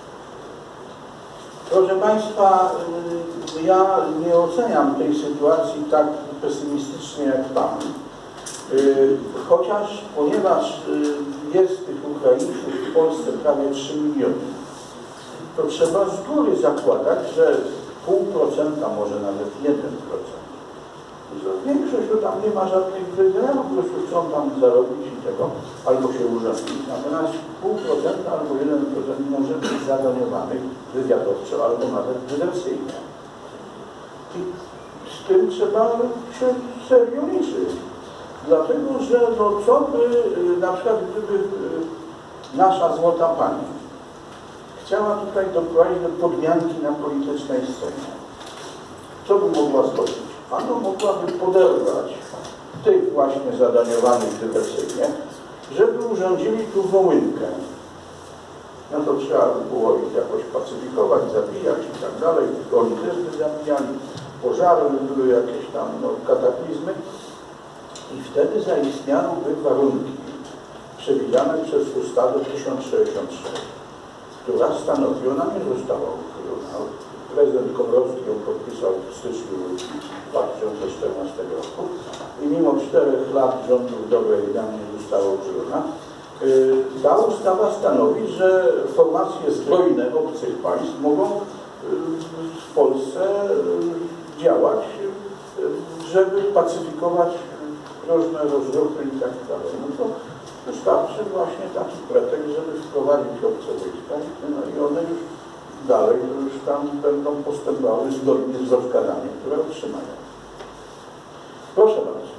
Proszę Państwa, ja nie oceniam tej sytuacji tak pesymistycznie jak Pan. Chociaż, ponieważ jest tych Ukraińców w Polsce prawie trzy miliony, to trzeba z góry zakładać, że pół procenta, może nawet jeden procent. Większość to tam nie ma żadnych wyzerów, po prostu chcą tam zarobić i tego, albo się urządzić. Natomiast pół procenta albo jeden procent może być zadaniowanych wywiadowczo, albo nawet dywersyjnie. I z tym trzeba się serio liczyć. Dlatego, że no co by, na przykład gdyby nasza złota pani chciała tutaj doprowadzić do podmianki na politycznej scenie, co by mogła zrobić? Ano mogłaby poderwać tych właśnie zadaniowanych dywersyjnie, żeby urządzili tu wołynkę. No to trzeba by było ich jakoś pacyfikować, zabijać i tak dalej. Oni też by zabijali, pożary były jakieś tam no, kataklizmy. I wtedy zaistniałyby warunki przewidziane przez ustawę tysiąc sześćdziesiąt sześć, która stanowi, ona nie została uchylona. Prezydent Komorowski ją podpisał w styczniu dwa tysiące czternastego roku i mimo czterech lat rządów dobrej damy nie została uchylona. Ta ustawa stanowi, że formacje zbrojne obcych państw mogą w Polsce działać, żeby pacyfikować różne rozruchy i tak dalej. No to wystarczy właśnie taki pretekst, żeby wprowadzić obce wojska, no i one już dalej już tam będą postępowały zgodnie z rozkazami, które otrzymają. Proszę bardzo.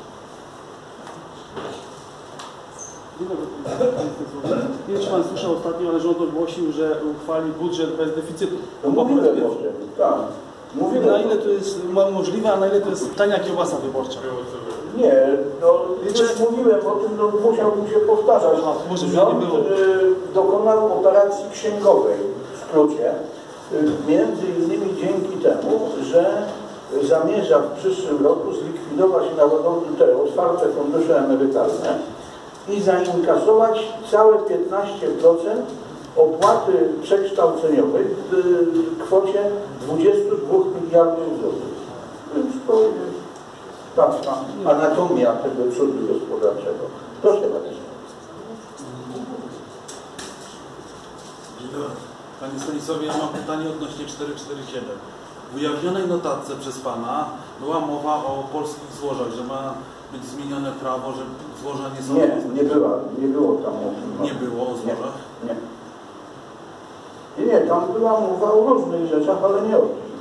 Nie wiem, czy Pan słyszał ostatnio, ale rząd ogłosił, że uchwali budżet bez deficytu. No mówiłem o tym, tak. Mówiłem na ile to jest możliwe, a na ile to jest tania kiełbasa wyborcza? Nie, no już mówiłem o tym, no musiałbym się powtarzać. Aha, może Rząd nie było. y, dokonał operacji księgowej, w skrócie, y, między innymi dzięki temu, że zamierza w przyszłym roku zlikwidować narodowe te otwarte fundusze emerytalne i zainkasować całe piętnaście procent opłaty przekształceniowej w kwocie dwudziestu dwóch miliardów złotych. Więc to jest taka anatomia tego cudu gospodarczego. Proszę bardzo. Panie Stanisławie, ja mam pytanie odnośnie czterysta czterdzieści siedem. W ujawnionej notatce przez Pana była mowa o polskich złożach, że ma być zmienione prawo, że złoża nie są... Nie, nie była, nie było tam mowy. Nie było o złożach? Nie. Nie, nie, tam była mowa o różnych rzeczach, ale nie o tym.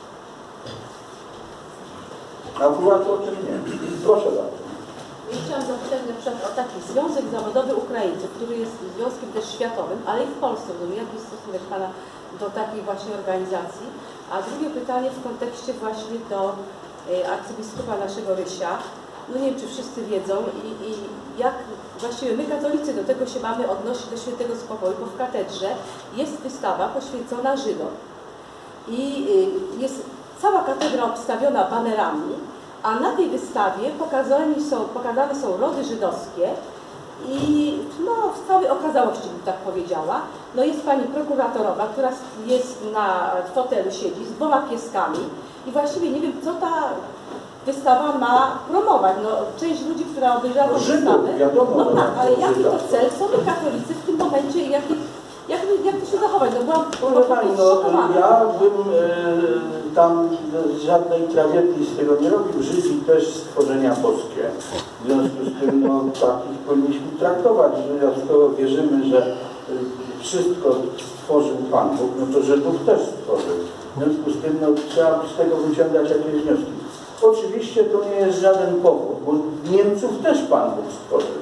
Akurat o tym nie. Proszę bardzo. Ja chciałam zapytać na przykład o taki Związek Zawodowy Ukraińców, który jest związkiem też światowym, ale i w Polsce. Jaki jest stosunek Pana do takiej właśnie organizacji? A drugie pytanie w kontekście właśnie do y, arcybiskupa naszego Rysia. No nie wiem, czy wszyscy wiedzą i, i jak właściwie my katolicy do tego się mamy odnosić do Świętego Spokoju, bo w katedrze jest wystawa poświęcona Żydom. I y, jest cała katedra obstawiona banerami, a na tej wystawie pokazane są, pokazane są rody żydowskie i no, w całej okazałości bym tak powiedziała. No jest pani prokuratorowa, która jest na fotelu, siedzi z dwoma pieskami i właściwie nie wiem, co ta wystawa ma promować. No, część ludzi, która obejrzała tę wystawę, wiadomo, no tak, ale jaki to Żydów. cel? Co my katolicy w tym momencie, jaki, jak, jak to się zachować? No byłam Proszę Pani, no, ja bym e, tam żadnej tragedii z tego nie robił. Żydzi też stworzenia boskie. W związku z tym, no, takich powinniśmy traktować, że skoro wierzymy, że e, wszystko stworzył Pan Bóg, no to Żydów też stworzył. W związku z tym, no, trzeba z tego wyciągać jakieś wnioski. Oczywiście to nie jest żaden powód, bo Niemców też Pan Bóg stworzył.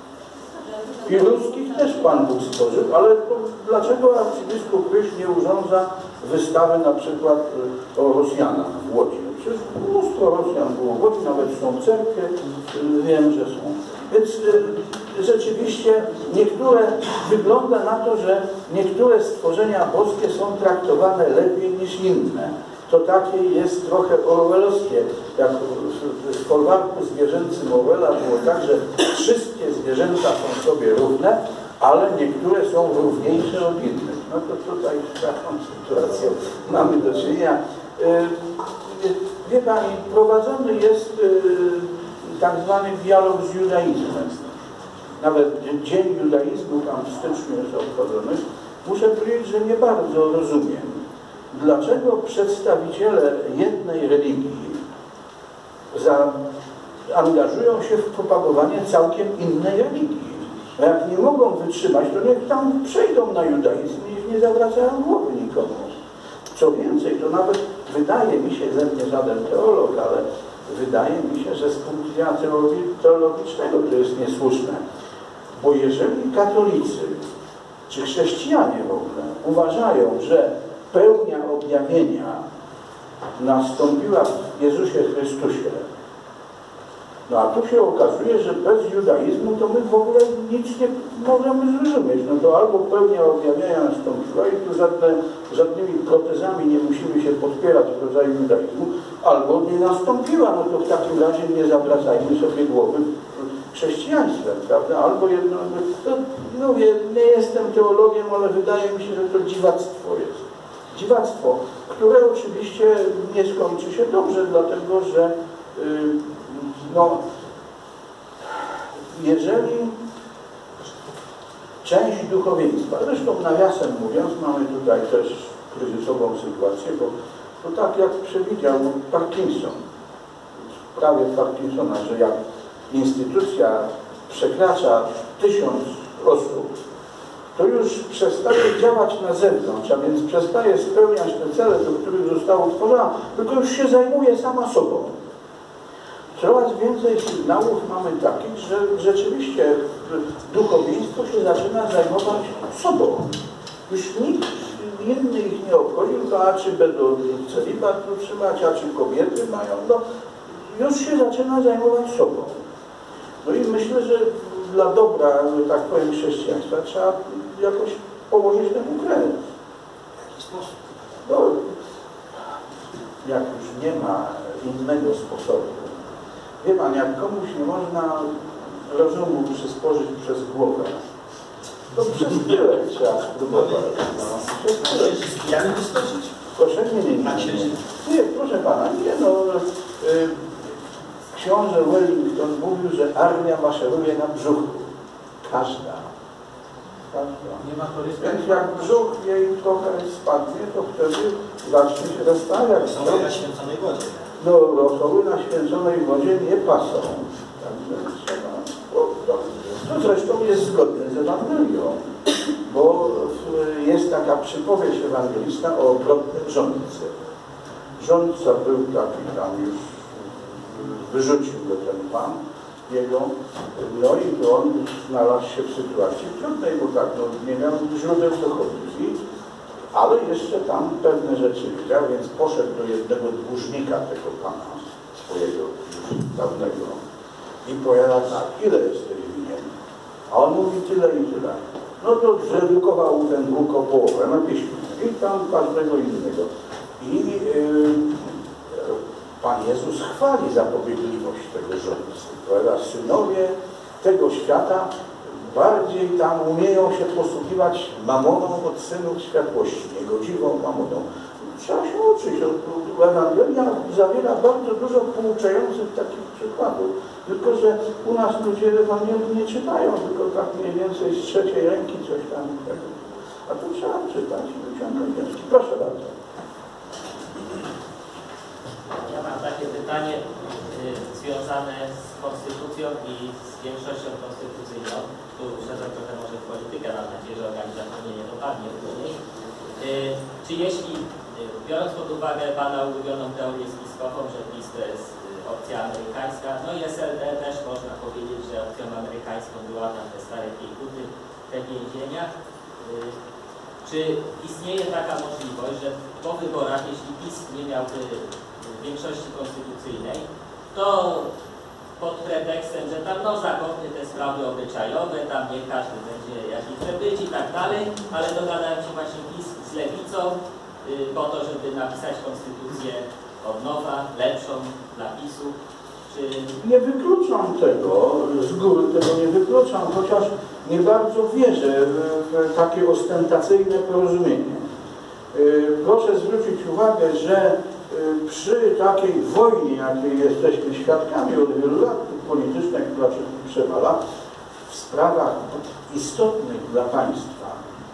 I ruskich też Pan Bóg stworzył, ale to dlaczego arcybiskup Ryś nie urządza wystawy na przykład o Rosjanach w Łodzi? Przecież mnóstwo Rosjan było w Łodzi, nawet są cerkwie, wiem, że są. Więc y, rzeczywiście niektóre, wygląda na to, że niektóre stworzenia boskie są traktowane lepiej niż inne. To takie jest trochę orwellowskie. Jak w folwarku zwierzęcym Orwella było tak, że wszystkie zwierzęta są sobie równe, ale niektóre są równiejsze od innych. No to tutaj z taką sytuacją mamy do czynienia. Wie Pani, prowadzony jest tak zwany dialog z judaizmem. Nawet Dzień Judaizmu tam w styczniu jest obchodzony. Muszę powiedzieć, że nie bardzo rozumiem, dlaczego przedstawiciele jednej religii za, angażują się w propagowanie całkiem innej religii. A jak nie mogą wytrzymać, to niech tam przejdą na judaizm i nie zawracają głowy nikomu. Co więcej, to nawet wydaje mi się, ze mnie żaden teolog, ale wydaje mi się, że z punktu widzenia teologicznego to jest niesłuszne. Bo jeżeli katolicy czy chrześcijanie w ogóle uważają, że pełnia objawienia nastąpiła w Jezusie Chrystusie, no a tu się okazuje, że bez judaizmu to my w ogóle nic nie możemy zrozumieć. No to albo pełnia objawienia nastąpiła i tu żadne, żadnymi protezami nie musimy się podpierać w rodzaju judaizmu, albo nie nastąpiła, no to w takim razie nie zawracajmy sobie głowy chrześcijaństwem, prawda? Albo jedno, no, mówię, nie jestem teologiem, ale wydaje mi się, że to dziwactwo jest. Dziwactwo, które oczywiście nie skończy się dobrze, dlatego że yy, no, jeżeli część duchowieństwa, zresztą nawiasem mówiąc, mamy tutaj też kryzysową sytuację, bo to tak jak przewidział Parkinson, w prawie Parkinsona, że jak instytucja przekracza tysiąc osób, to już przestaje działać na zewnątrz, a więc przestaje spełniać te cele, do których została utworzona, tylko już się zajmuje sama sobą. Coraz więcej sygnałów mamy takich, że rzeczywiście duchowieństwo się zaczyna zajmować sobą. Już nikt inny ich nie obchodzi, to a czy będą celibatu trzymać, a czy kobiety mają, no już się zaczyna zajmować sobą. No i myślę, że dla dobra, że tak powiem, chrześcijaństwa trzeba jakoś położyć temu kres. W jaki sposób? No, jak już nie ma innego sposobu. Wie Pan, jak komuś nie można rozumu przysporzyć przez głowę, to przez tyle trzeba spróbować. No, przez tyle. Z kijami wyskoczyć? Proszę, nie, nie, nie. Na Nie, księżyc? nie proszę Pana, nie no. Y, książę Wellington mówił, że armia maszeruje na brzuchu. Każda. Każda. Nie ma korysta. Więc jak brzuch jej trochę spadnie, to wtedy zacznie się rozstawiać. Rosoły na święconej wodzie. No, rosoły na święconej wodzie nie pasą. Także trzeba... To zresztą jest zgodne z Ewangelią, bo jest taka przypowieść ewangelista o obrotnym rządcy. Rządca był taki tam już, wyrzucił go ten pan jego, no i to on znalazł się w sytuacji trudnej, bo tak, no, nie miał źródeł dochodów, ale jeszcze tam pewne rzeczy widział, więc poszedł do jednego dłużnika tego pana, swojego już dawnego, i powiada tak, ile jesteś winien? A on mówi tyle i tyle. No to zredukował ten dług o połowę na piśmie i tam każdego innego. I yy, Pan Jezus chwali zapobiegliwość tego rządcy. Powiada, synowie tego świata bardziej tam umieją się posługiwać mamoną od synów światłości, niegodziwą mamoną. Trzeba się uczyć. Ewangelia zawiera bardzo dużo pouczających takich przykładów. Tylko że u nas ludzie Ewangelii nie czytają, tylko tak mniej więcej z trzeciej ręki coś tam. A tu trzeba czytać i wyciągać wnioski. Proszę bardzo. Ja mam takie pytanie y, związane z konstytucją i z większością konstytucyjną. Tu wszedłem trochę może w politykę, mam nadzieję, że organizacja mnie nie dopadnie później. Y, czy jeśli, y, biorąc pod uwagę Pana ulubioną teorię spiskową, że PiS to jest y, opcja amerykańska, no i S L D też można powiedzieć, że opcją amerykańską była tam te stare piejkuty, te więzienia. Y, czy istnieje taka możliwość, że po wyborach, jeśli PiS nie miałby większości konstytucyjnej, to pod pretekstem, że tam no zakopny te sprawy obyczajowe, tam nie każdy będzie jaki chce być i tak dalej, ale dogadają się właśnie PiS z lewicą yy, po to, żeby napisać konstytucję od nowa, lepszą dla PiSu. Czy... Nie wykluczam tego, z góry tego nie wykluczam, chociaż nie bardzo wierzę w, w takie ostentacyjne porozumienie. Yy, proszę zwrócić uwagę, że przy takiej wojnie, jakiej jesteśmy świadkami od wielu lat politycznej, która przewala, w sprawach istotnych dla państwa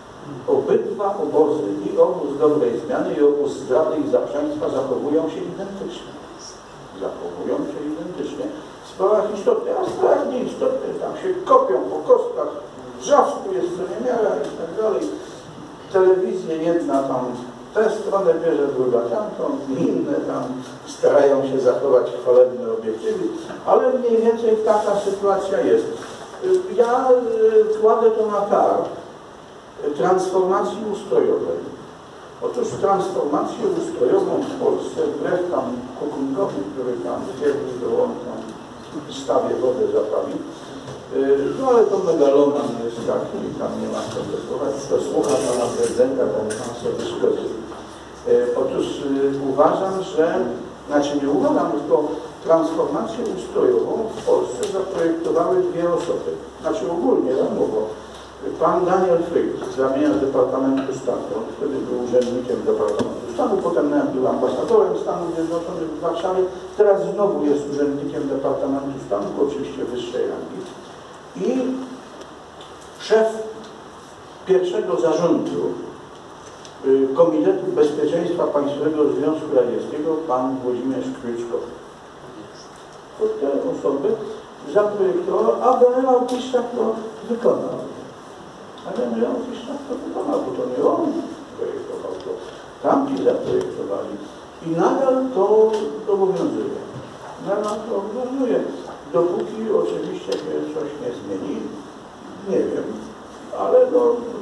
obydwa obozy, i obóz dobrej zmiany, i obóz zdrady i zaprzeństwa zachowują się identycznie. Zachowują się identycznie. W sprawach istotnych, a w sprawach nieistotnych tam się kopią po kostkach, drzasku jest co niemiara i tak dalej. Telewizja jedna tam tę stronę bierze, druga tamtą, inne tam starają się zachować chwalebny obiektywizm, ale mniej więcej taka sytuacja jest. Ja kładę to na karb transformacji ustrojowej. Otóż transformację ustrojową w Polsce, wbrew tam Kukunkowi, który tam twierdzi, że on tam w stawie wodę zapali, no ale to megaloman jest taki i tam nie ma co głosować, to słucha pana prezydenta, ten pan sobie szkodzi. Otóż uważam, że, znaczy nie uważam, tylko transformację ustrojową w Polsce zaprojektowały dwie osoby. Znaczy ogólnie ramowo. Pan Daniel Frick z ramienia Departamentu Stanu, on wtedy był urzędnikiem Departamentu Stanu, potem był ambasadorem Stanów Zjednoczonych w Warszawie, teraz znowu jest urzędnikiem Departamentu Stanu, oczywiście wyższej rangi. I szef pierwszego zarządu Komitetu Bezpieczeństwa Państwowego Związku Radzieckiego, pan Włodzimierz Kryczkow. To te osoby zaprojektowały, a generał Kiszczak to wykonał. A generał Kiszczak to wykonał, bo to nie on projektował, to tamci zaprojektowali. I nadal to obowiązuje. Nadal to obowiązuje. Dopóki oczywiście się coś nie zmieni, nie wiem, ale no,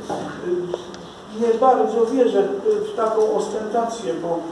nie bardzo wierzę w taką ostentację, bo y,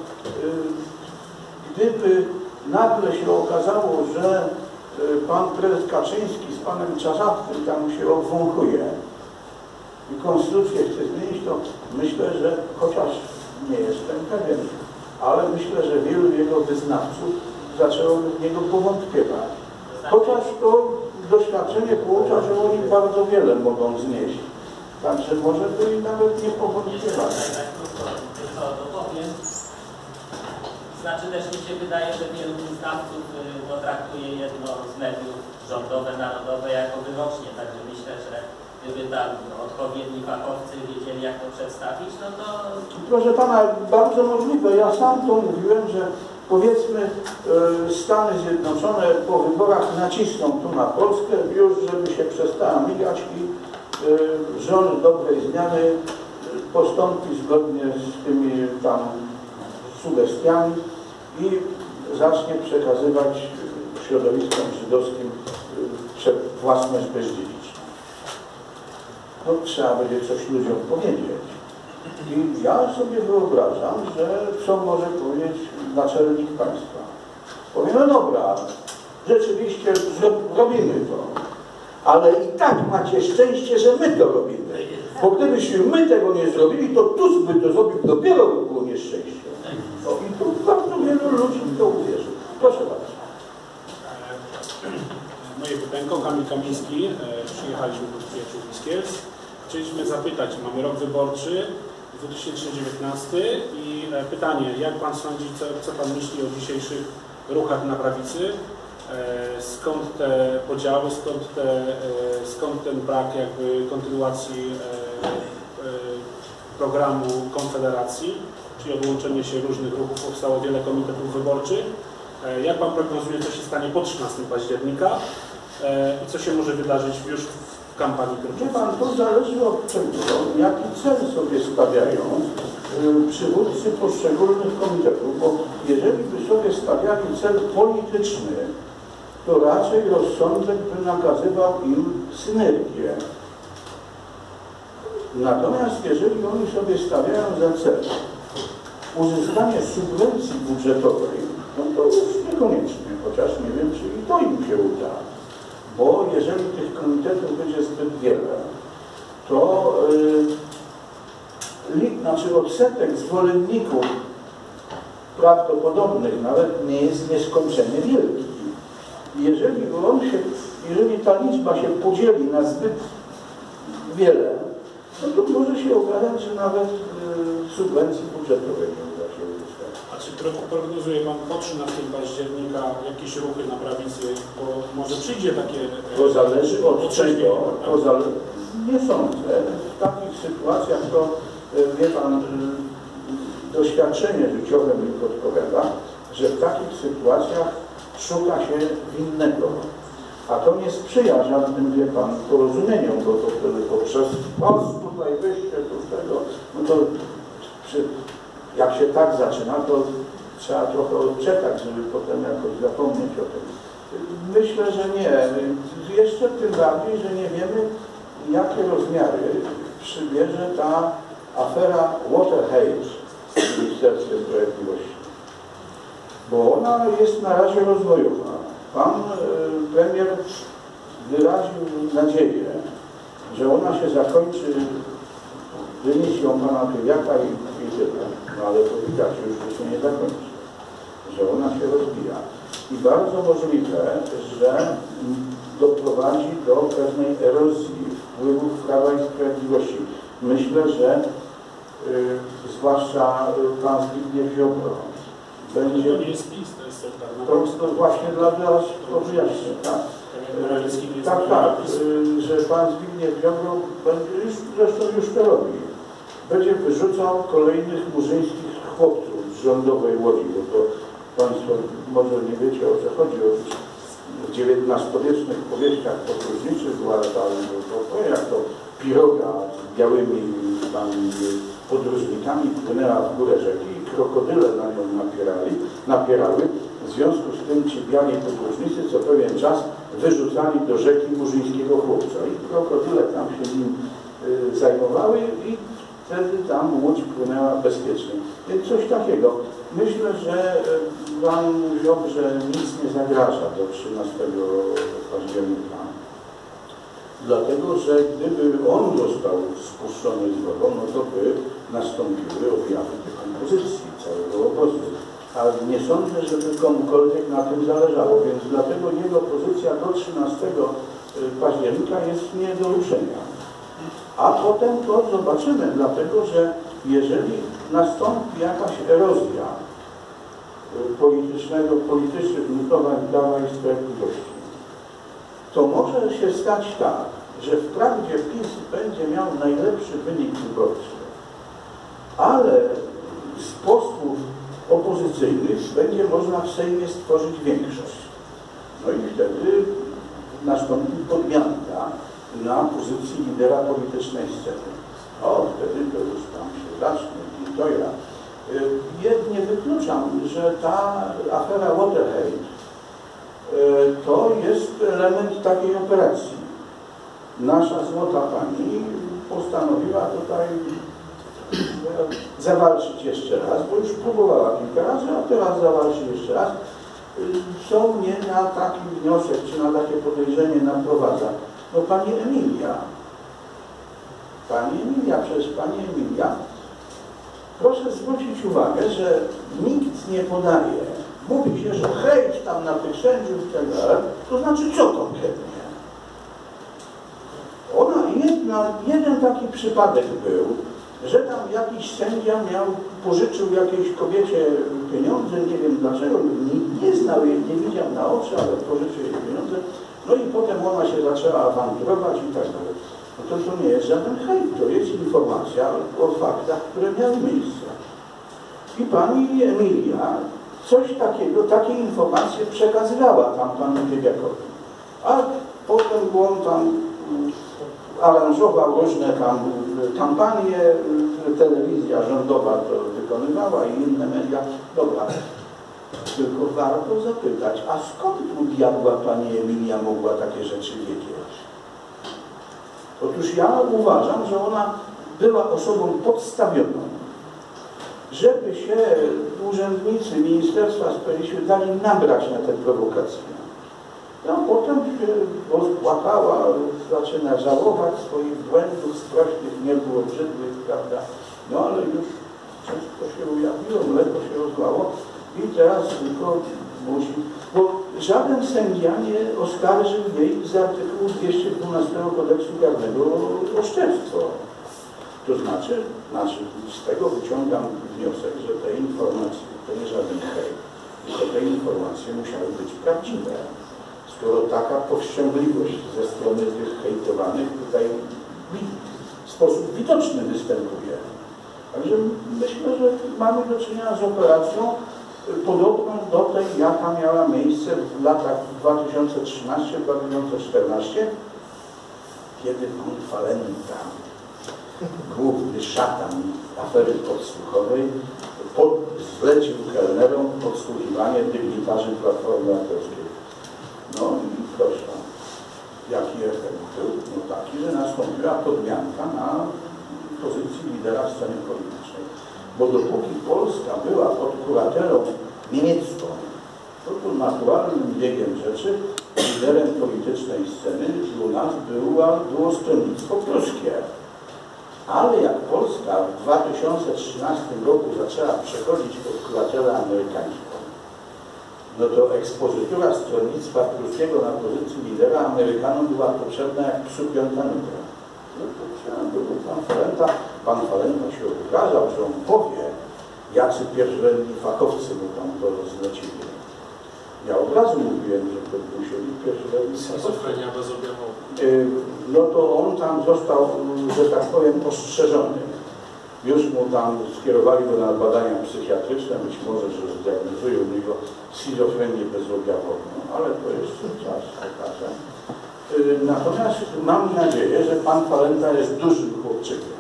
gdyby nagle się okazało, że y, pan prezes Kaczyński z panem Czarzastym tam się obwąchuje i konstytucję chce zmienić, to myślę, że chociaż nie jestem pewien, ale myślę, że wielu jego wyznawców zaczęłoby w niego powątpiewać. Chociaż to doświadczenie poucza, że oni bardzo wiele mogą znieść. Także może by i nawet nie powątpiewać. Tak krótko, to dopowiem. Znaczy też mi się wydaje, że wielu wyznawców no, traktuje jedno z mediów rządowe, narodowe jako wyrocznie. Także myślę, że gdyby tam odpowiedni fachowcy wiedzieli, jak to przedstawić, no to... Proszę Pana, bardzo możliwe. Ja sam to mówiłem, że powiedzmy Stany Zjednoczone po wyborach nacisną tu na Polskę już, żeby się przestała migać i rząd dobrej zmiany postąpi zgodnie z tymi tam sugestiami i zacznie przekazywać środowiskom żydowskim własność bezdziedziczną. No trzeba będzie coś ludziom powiedzieć. I ja sobie wyobrażam, że co może powiedzieć naczelnik państwa. Powie, no dobra, rzeczywiście robimy to, ale i tak macie szczęście, że my to robimy. Bo gdybyśmy my tego nie zrobili, to Tusk by to zrobił, dopiero by było nieszczęście. No i tu bardzo wielu ludzi to uwierzy. Proszę bardzo. Moje pytanko, Kamil Kamiński, przyjechaliśmy do przyjaciół z Kielc. Chcieliśmy zapytać, mamy rok wyborczy, dwa tysiące dziewiętnasty i pytanie, jak Pan sądzi, co, co Pan myśli o dzisiejszych ruchach na prawicy? Skąd te podziały, skąd, te, skąd ten brak jakby kontynuacji programu Konfederacji, czyli odłączenie się różnych ruchów, powstało wiele komitetów wyborczych. Jak Pan prognozuje, co się stanie po trzynastego października i co się może wydarzyć już w kampanii wyborczej? Wie Pan, to zależy od tego, jaki cel sobie stawiają przywódcy poszczególnych komitetów, bo jeżeli by sobie stawiali cel polityczny, to raczej rozsądek by nakazywał im synergię. Natomiast jeżeli oni sobie stawiają za cel uzyskanie subwencji budżetowej, no to już niekoniecznie, chociaż nie wiem, czy i to im się uda. Bo jeżeli tych komitetów będzie zbyt wiele, to yy, znaczy odsetek zwolenników prawdopodobnych nawet nie jest nieskończenie wielki. Jeżeli on się, jeżeli ta liczba się podzieli na zbyt wiele, no to może się okazać, że nawet yy, subwencji budżetowej nie uda się uzyskać. A czy prognozuje Pan po trzynastego października jakieś ruchy na prawicy, bo może przyjdzie takie... To zależy od czego, to zale... nie sądzę. W takich sytuacjach to, wie Pan, doświadczenie życiowe mi podpowiada, że w takich sytuacjach szuka się winnego. A to nie sprzyja żadnym, wie Pan, porozumieniom, bo to wtedy poprzez os tutaj wyjście do tego, no to przy, jak się tak zaczyna, to trzeba trochę odczekać, żeby potem jakoś zapomnieć o tym. Myślę, że nie. Jeszcze tym bardziej, że nie wiemy, jakie rozmiary przybierze ta afera Watergate w Ministerstwie Sprawiedliwości. Bo ona jest na razie rozwojowa. Pan y, premier wyraził nadzieję, że ona się zakończy dymisją pana Tywiaka i, i tyle. No ale to widać już, że się nie zakończy, że ona się rozwija. I bardzo możliwe, że doprowadzi do pewnej erozji wpływów Prawa i Sprawiedliwości. Myślę, że y, zwłaszcza pan Zbigniew Ziobro będzie... To nie jest PiS, to jest Solidarna To, Polska. to właśnie dla nas to wyjaśnię, tak? Tak, tak, y, że pan Zbigniew Ziobro będzie, już, zresztą już to robi, będzie wyrzucał kolejnych murzyńskich chłopców z rządowej łodzi, bo to Państwo może nie wiecie, o co chodzi. W dziewiętnastowiecznych powieściach podróżniczych była tam, to, jak to piroga z białymi tam podróżnikami płynęła w górę rzeki i krokodyle na nią napierali, napierały. W związku z tym ci biali podróżnicy co pewien czas wyrzucali do rzeki murzyńskiego chłopca i krokodyle tam się nim y, zajmowały i wtedy tam łódź płynęła bezpiecznie. Więc coś takiego. Myślę, że Pan mówił, że nic nie zagraża do trzynastego października. Dlatego, że gdyby on został spuszczony z wodą, no to by nastąpiły objawy dekompozycji całego obozu. A nie sądzę, żeby komukolwiek na tym zależało, więc dlatego jego pozycja do trzynastego października jest nie do ruszenia. A potem to zobaczymy, dlatego że jeżeli nastąpi jakaś erozja politycznego, politycznych notowań Prawa i Sprawiedliwości, to może się stać tak, że wprawdzie PiS będzie miał najlepszy wynik wyborczy, ale z posłów opozycyjnych będzie można w Sejmie stworzyć większość. No i wtedy nastąpi podmianka na pozycji lidera politycznej sceny. O, wtedy to już tam się zacznie i to ja. Nie wykluczam, że ta afera Watergate to jest element takiej operacji. Nasza złota pani postanowiła tutaj zawalczyć jeszcze raz, bo już próbowała kilka razy, a teraz zawalczy jeszcze raz. Co mnie na taki wniosek, czy na takie podejrzenie naprowadza? No pani Emilia. Pani Emilia, przecież pani Emilia, proszę zwrócić uwagę, że nikt nie podaje. Mówi się, że hejt tam na tych sędziów i tak dalej, to znaczy co konkretnie? Ona, jedna, jeden taki przypadek był, że tam jakiś sędzia miał, pożyczył jakiejś kobiecie pieniądze, nie wiem dlaczego, nie, nie znał jej, nie widział na oczy, ale pożyczył jej pieniądze, no i potem ona się zaczęła awanturować i tak dalej. No to to nie jest żaden hejt, to jest informacja o faktach, które miały miejsce. I pani Emilia coś takiego, takie informacje przekazywała tam panu Piebiakowi. A potem on tam aranżował różne tam kampanie, telewizja rządowa to wykonywała i inne media. Dobra, tylko warto zapytać, a skąd u diabła pani Emilia mogła takie rzeczy wiedzieć? Otóż ja uważam, że ona była osobą podstawioną, żeby się urzędnicy Ministerstwa Sprawiedliwości dali nabrać na te prowokacje. No potem się rozpłakała, zaczyna żałować swoich błędów strasznych, nie było brzydłych, prawda? No ale już wszystko się ujawniło, mleko się rozlało i teraz tylko musi, bo żaden sędzia nie oskarżył jej z artykułu dwieście dwunastego kodeksu karnego o oszczerstwo. To znaczy, znaczy, z tego wyciągam wniosek, że te informacje to nie żaden hejt, tylko te informacje musiały być prawdziwe. Skoro taka powściągliwość ze strony tych hejtowanych tutaj w sposób widoczny występuje. Także myślę, że mamy do czynienia z operacją podobną do tej, jaka miała miejsce w latach dwa tysiące trzynastym do dwa tysiące czternastego, kiedy pan Falenta, główny szatan afery podsłuchowej, pod, zlecił kelnerom podsłuchiwanie dygnitarzy Platformy Obywatelskiej. No i proszę, jaki efekt był? No taki, że nastąpiła podmianka na pozycji lidera sceny politycznej. Bo dopóki Polska była pod kuratelą niemiecką, to to naturalnym biegiem rzeczy liderem politycznej sceny u nas była, było stronnictwo pruskie. Ale jak Polska w dwa tysiące trzynastym roku zaczęła przechodzić pod kuratelę amerykańską, no to ekspozytura stronnictwa pruskiego na pozycji lidera Amerykanom była potrzebna jak psu piąta nuta. No to trzeba było pan Falenta, pan Falenta się okazał, że on powie, jacy pierwszorzędni fachowcy mu tam to zlecili. Ja od razu mówiłem, że to musieli pierwszorzędni Schizofrenia bezobjawowa. No to on tam został, że tak powiem, ostrzeżony. Już mu tam skierowali go na badania psychiatryczne, być może, że zdiagnozują u niego schizofrenię bezobjawową, ale to jeszcze czas pokaże. Natomiast mam nadzieję, że pan Falenta jest dużym chłopczykiem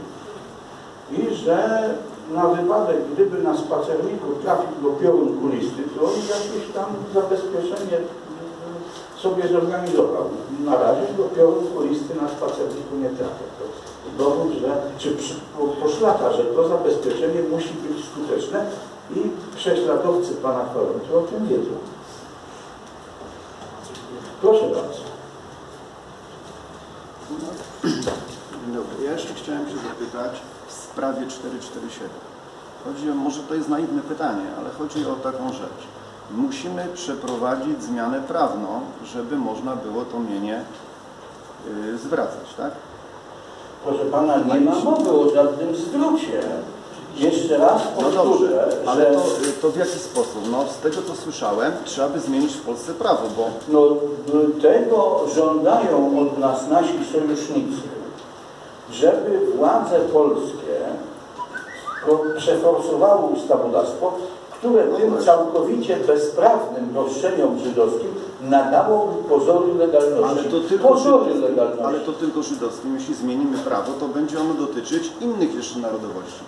i że na wypadek, gdyby na spacerniku trafił do piorun kulisty, to on jakieś tam zabezpieczenie sobie zorganizował. Na razie do piorun kulisty na spacerniku nie trafia. To dowód, że, czy przy, po, poszlaka, że to zabezpieczenie musi być skuteczne i prześladowcy pana Falenty o tym wiedzą. Proszę bardzo. Dzień dobry. Ja jeszcze chciałem się zapytać w sprawie czterysta czterdzieści siedem. Chodzi o, może to jest naiwne pytanie, ale chodzi o taką rzecz. Musimy przeprowadzić zmianę prawną, żeby można było to mienie yy, zwracać, tak? Proszę pana, nie ma mowy o żadnym zwrocie. Jeszcze raz No dobrze, powtórzę, ale że to, to w jaki sposób? No z tego co słyszałem, trzeba by zmienić w Polsce prawo, bo no, tego żądają od nas nasi sojusznicy, żeby władze polskie przeforsowały ustawodawstwo, które tym całkowicie bezprawnym roszczeniom żydowskim nadało pozory legalności. Ale to, tylko pozory żydowskim, legalności. ale to tylko żydowskim. Jeśli zmienimy prawo, to będzie ono dotyczyć innych jeszcze narodowości.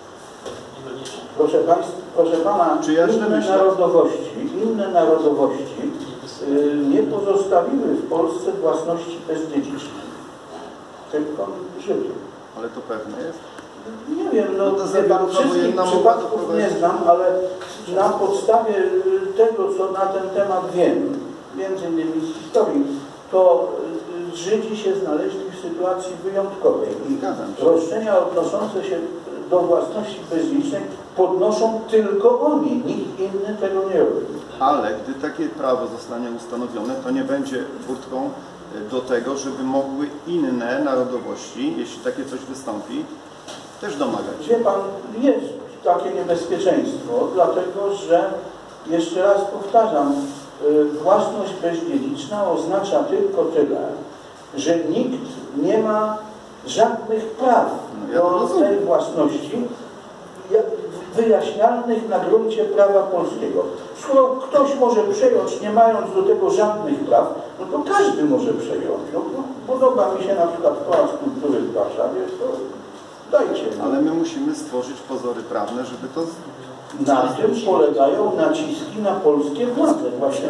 Proszę, państw, proszę Pana, Czy ja źle inne myślę? narodowości, inne narodowości y, nie pozostawiły w Polsce własności bezdziedzicznej. Tylko Żydzi. Ale to pewne jest. Nie wiem, no, No to wie zawiera pan, wszystkich wojenna mowa przypadków doprowadzi. nie znam, ale na podstawie tego, co na ten temat wiem, między innymi z historii, to y, Żydzi się znaleźli w sytuacji wyjątkowej i Zgadzam się. roszczenia odnoszące się do własności bezdziedzicznej podnoszą tylko oni, nikt inny tego nie robi. Ale gdy takie prawo zostanie ustanowione, to nie będzie furtką do tego, żeby mogły inne narodowości, jeśli takie coś wystąpi, też domagać. Wie pan, jest takie niebezpieczeństwo, dlatego że, jeszcze raz powtarzam, y, własność bezdziedziczna oznacza tylko tyle, że nikt nie ma żadnych praw No, ja to do rozumiem. tej własności jak- wyjaśnialnych na gruncie prawa polskiego. Skoro ktoś może przejąć, nie mając do tego żadnych praw, no to każdy może przejąć. No, no, podoba mi się na przykład Pałac Kultury w Warszawie, to dajcie. Ale my musimy stworzyć pozory prawne, żeby to... Na tym polegają naciski na polskie władze. Właśnie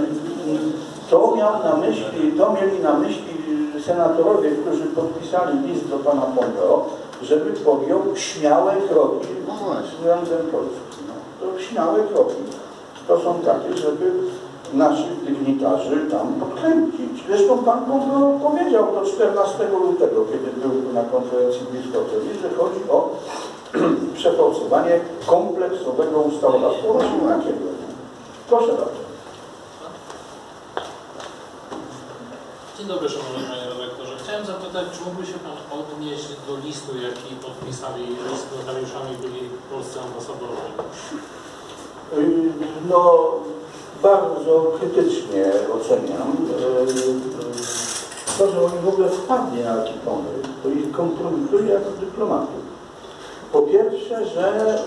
to miał na myśli, to mieli na myśli senatorowie, którzy podpisali list do pana Pompeo, żeby podjął śmiałe kroki No właśnie. względem Polski. No, to śmiałe kroki. To są takie, żeby naszych dygnitarzy tam podkręcić. Zresztą pan Pompeo powiedział to czternastego lutego, kiedy był na konferencji biskupskiej, że chodzi o przeforsowanie kompleksowego ustawodawstwa. Właśnie takiego. Proszę bardzo. Dzień dobry, szanowny panie redaktorze. Chciałem zapytać, czy mógłby się pan odnieść do listu, jaki podpisali sygnatariuszami byli polscy ambasadorowie? Yy, No, bardzo krytycznie oceniam to, że oni w ogóle wpadli na taki pomysł. To ich kompromituje jako dyplomatów. Po pierwsze, że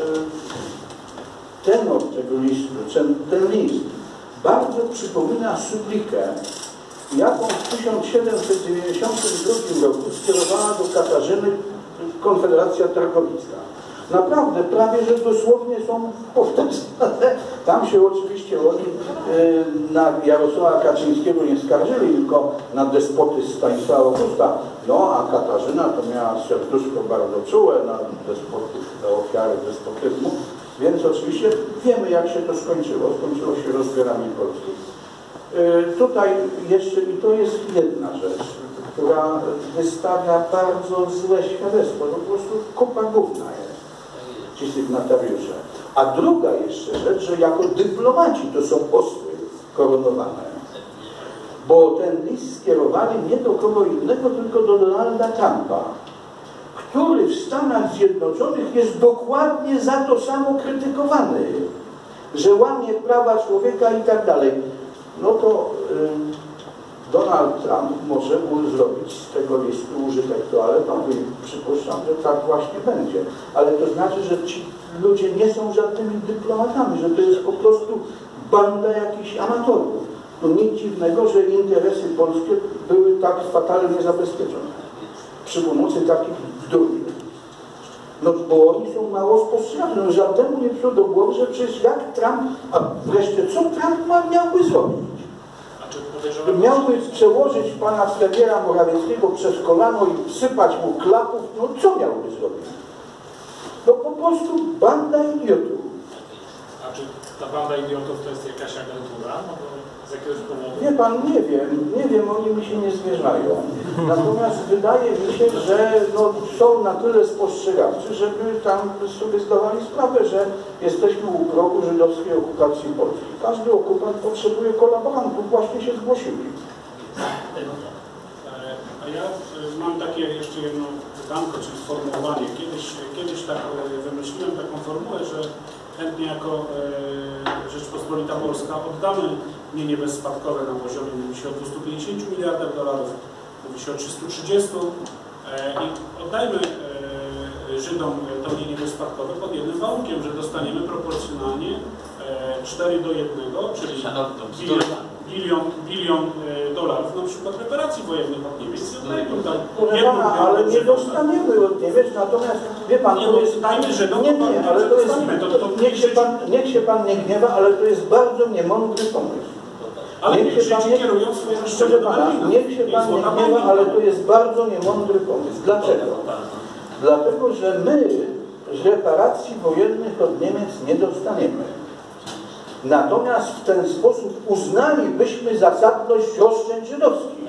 y, tenor tego listu, ten, ten list bardzo przypomina sublikę, jaką w tysiąc siedemset dziewięćdziesiątym drugim roku skierowała do Katarzyny Konfederacja Targowicka. Naprawdę, prawie że dosłownie są powtarzane. Tam się oczywiście oni y, na Jarosława Kaczyńskiego nie skarżyli, tylko na despotyzm Stanisława Augusta. No, a Katarzyna to miała serduszko bardzo czułe na despotyzm, na ofiary despotyzmu. Więc oczywiście wiemy, jak się to skończyło. Skończyło się rozbiorami Polski. Y, tutaj jeszcze, i to jest jedna rzecz, która wystawia bardzo złe świadectwo. To po prostu kopa gówna jest. Ci sygnatariusze. A druga jeszcze rzecz, że jako dyplomaci to są osły koronowane. Bo ten list skierowali nie do kogo innego, tylko do Donalda Trumpa, który w Stanach Zjednoczonych jest dokładnie za to samo krytykowany, że łamie prawa człowieka i tak dalej. No to y, Donald Trump może zrobić z tego listu użytek toaletowy. Przypuszczam, że tak właśnie będzie. Ale to znaczy, że ci ludzie nie są żadnymi dyplomatami, że to jest po prostu banda jakichś amatorów. To nic dziwnego, że interesy polskie były tak fatalnie zabezpieczone przy pomocy takich durni. No bo oni są mało spostrzegani. No, żadnemu nie przyszło do głowy, że przecież jak Trump, a wreszcie co Trump ma, miałby zrobić? Miałby przełożyć pana premiera Morawieckiego przez kolano i wsypać mu klapów, no co miałby zrobić? No po prostu banda idiotów. A czy ta banda idiotów to jest jakaś agentura? No bo z jakiegoś powodu... Wie pan, nie wiem, nie wiem, oni mi się nie zwierzają. Natomiast wydaje mi się, że no, są na tyle spostrzegawczy, żeby tam sobie zdawali sprawę, że jesteśmy u progu żydowskiej okupacji Polski. Każdy okupant potrzebuje kolaborantów, właśnie się zgłosili. A ja y, mam takie jeszcze jedno pytanko, czyli sformułowanie. Kiedyś, kiedyś tak y, wymyśliłem taką formułę, że chętnie jako y, Rzeczpospolita Polska oddamy mienie bezspadkowe na poziomie, mówi się o dwustu pięćdziesięciu miliardach dolarów, mówi się o trzystu trzydziestu y, i oddajmy y, Żydom to mienie bezspadkowe pod jednym warunkiem, że dostaniemy proporcjonalnie y, cztery do jednego, czyli bilion, bilion, bilion y, dolarów na przykład reparacji wojennych od Niemiec. Proszę pana, ale nie dostaniemy od Niemiec, natomiast wie pan, nie, to jest... dajmy, że nie, nie, ale to jest... to, to, niech, się pan, niech się pan nie gniewa, ale to jest bardzo niemądry pomysł. Ale niech się pan nie kierują swoje Proszę pana, niech się pan nie gniewa, ale to jest bardzo niemądry pomysł. Dlaczego? Dlatego, że my z reparacji wojennych od Niemiec nie dostaniemy. Natomiast w ten sposób uznalibyśmy zasadność roszczeń żydowskich.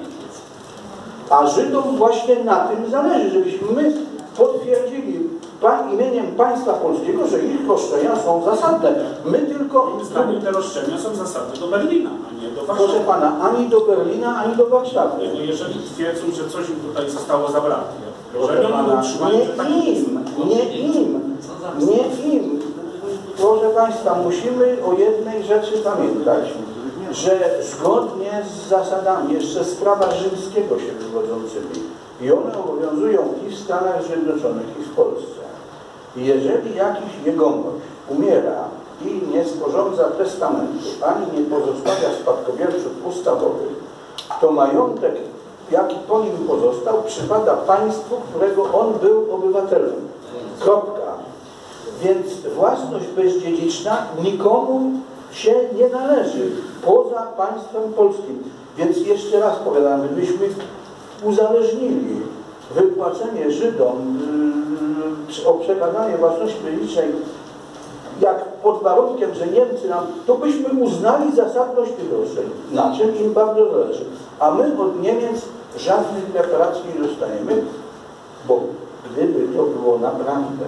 A Żydom właśnie na tym zależy, żebyśmy my potwierdzili pan, imieniem państwa polskiego, że ich roszczenia są zasadne. My tylko... Moim zdaniem te roszczenia są zasadne do Berlina, a nie do Warszawy. Proszę pana, ani do Berlina, ani do Warszawy. No jeżeli twierdzą, że coś im tutaj zostało zabrane. Proszę pana, nie im, nie im, nie im. Proszę państwa, musimy o jednej rzeczy pamiętać, że zgodnie z zasadami jeszcze z prawa rzymskiego się wywodzącymi i one obowiązują i w Stanach Zjednoczonych, i w Polsce. Jeżeli jakiś jegomość umiera i nie sporządza testamentu, ani nie pozostawia spadkobierców ustawowych, to majątek, jaki po nim pozostał, przypada państwu, którego on był obywatelem. Kropka. Więc własność bezdziedziczna nikomu się nie należy poza państwem polskim. Więc jeszcze raz powiadam, gdybyśmy uzależnili wypłacenie Żydom yy, o przekazanie własności bezdziedzicznej jak pod warunkiem, że Niemcy nam, to byśmy uznali zasadność tych roszczeń, na czym im bardzo zależy. A my od Niemiec żadnych reparacji nie dostaniemy, bo gdyby to było naprawdę,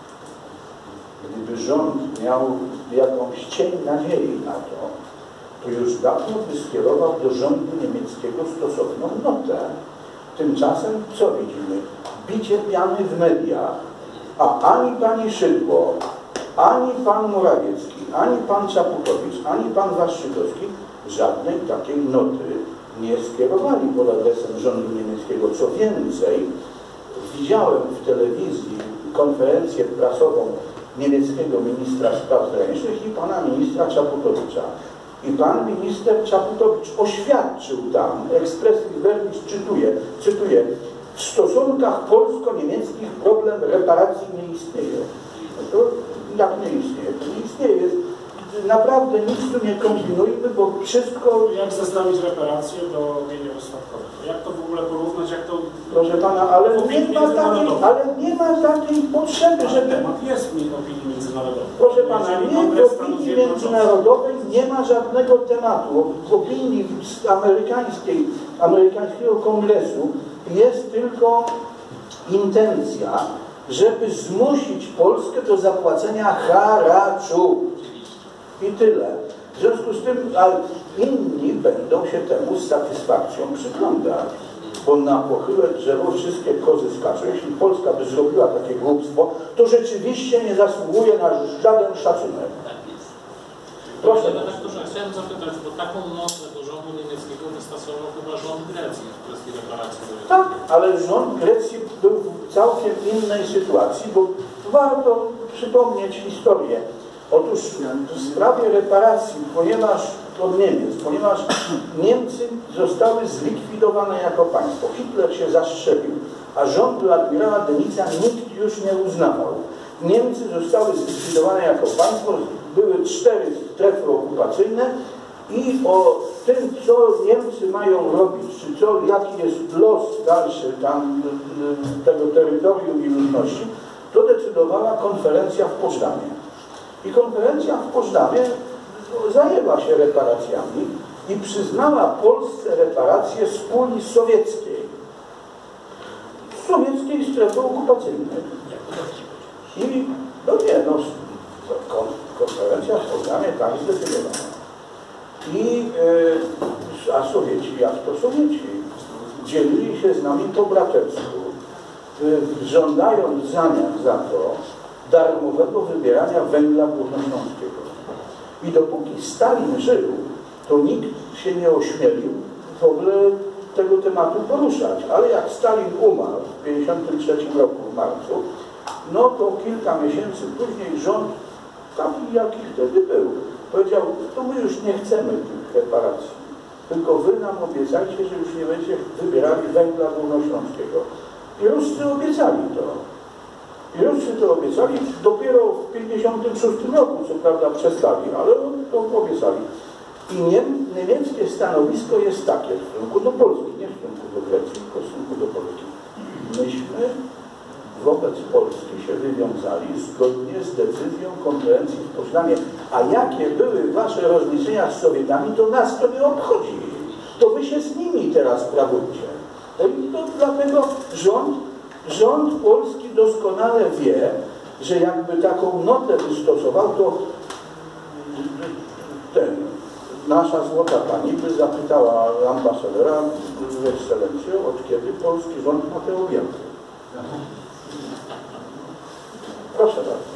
gdyby rząd miał jakąś cień nadziei na to, to już dawno by skierował do rządu niemieckiego stosowną notę. Tymczasem co widzimy? Bicie piany w mediach, a ani pani Szydło, ani pan Morawiecki, ani pan Czaputowicz, ani pan Waszczykowski żadnej takiej noty nie skierowali pod adresem rządu niemieckiego. Co więcej, widziałem w telewizji konferencję prasową niemieckiego ministra spraw zagranicznych i pana ministra Czaputowicza. I pan minister Czaputowicz oświadczył tam, expressis verbis cytuję, cytuję, w stosunkach polsko-niemieckich problem reparacji nie istnieje. No to jak nie istnieje? To nie istnieje. Więc naprawdę nic tu nie kombinujmy, bo wszystko... Jak zestawić reparacje do mienia bezspadkowego? Jak to w ogóle porównać? Jak to... Proszę pana, ale nie ma takiej, ale nie ma takiej potrzeby, żeby... Temat jest mi opinii międzynarodowej. Proszę pana, nie w opinii międzynarodowej nie ma żadnego tematu. W opinii amerykańskiej, amerykańskiego kongresu jest tylko intencja, żeby zmusić Polskę do zapłacenia haraczu. I tyle. W związku z tym, ale inni będą się temu z satysfakcją przyglądać. Bo na pochyłe drzewo wszystkie kozy skaczą. Jeśli Polska by zrobiła takie głupstwo, to rzeczywiście nie zasługuje na żaden szacunek. Proszę. Panie redaktorze, chciałem zapytać, bo taką notę do rządu niemieckiego wystosował chyba rząd Grecji w kwestii reparacji wojennych. Tak, ale rząd Grecji był w całkiem innej sytuacji, bo warto przypomnieć historię. Otóż w sprawie reparacji, ponieważ od Niemiec, ponieważ Niemcy zostały zlikwidowane jako państwo, Hitler się zastrzelił, a rządu admirała Denica nikt już nie uznawał. Niemcy zostały zlikwidowane jako państwo, były cztery strefy okupacyjne i o tym, co Niemcy mają robić, czy co, jaki jest los dalszy tam tego terytorium i ludności, to decydowała konferencja w Poczdamie. I konferencja w Poczdamie zajęła się reparacjami i przyznała Polsce reparacje z puli sowieckiej. Z sowieckiej strefy okupacyjnej. I no nie, no, konferencja w Poczdamie tak zdecydowała. I, yy, a Sowieci, jak to Sowieci? dzielili się z nami po bratersku, żądając w zamian za to darmowego wybierania węgla górnośląskiego. I dopóki Stalin żył, to nikt się nie ośmielił w ogóle tego tematu poruszać. Ale jak Stalin umarł w tysiąc dziewięćset pięćdziesiątym trzecim roku w marcu, no to kilka miesięcy później rząd, taki jaki wtedy był, powiedział, to my już nie chcemy tych reparacji, tylko wy nam obiecajcie, że już nie będziecie wybierali węgla górnośląskiego. I Ruscy obiecali to. I Ruscy to obiecali dopiero w tysiąc dziewięćset pięćdziesiątym szóstym roku, co prawda przestali, ale to obiecali. I niem, niemieckie stanowisko jest takie w stosunku do Polski, nie w stosunku do Grecji, tylko w stosunku do Polski. Myśmy wobec Polski się wywiązali zgodnie z decyzją konferencji w Poznaniu. A jakie były wasze rozliczenia z Sowietami, to nas to nie obchodzi. To wy się z nimi teraz sprawujcie. I to dlatego rząd, rząd polski doskonale wie, że jakby taką notę wystosował, to ten, nasza złota pani by zapytała ambasadora, ekscelencjo, od kiedy polski rząd ma te objęty. Proszę bardzo.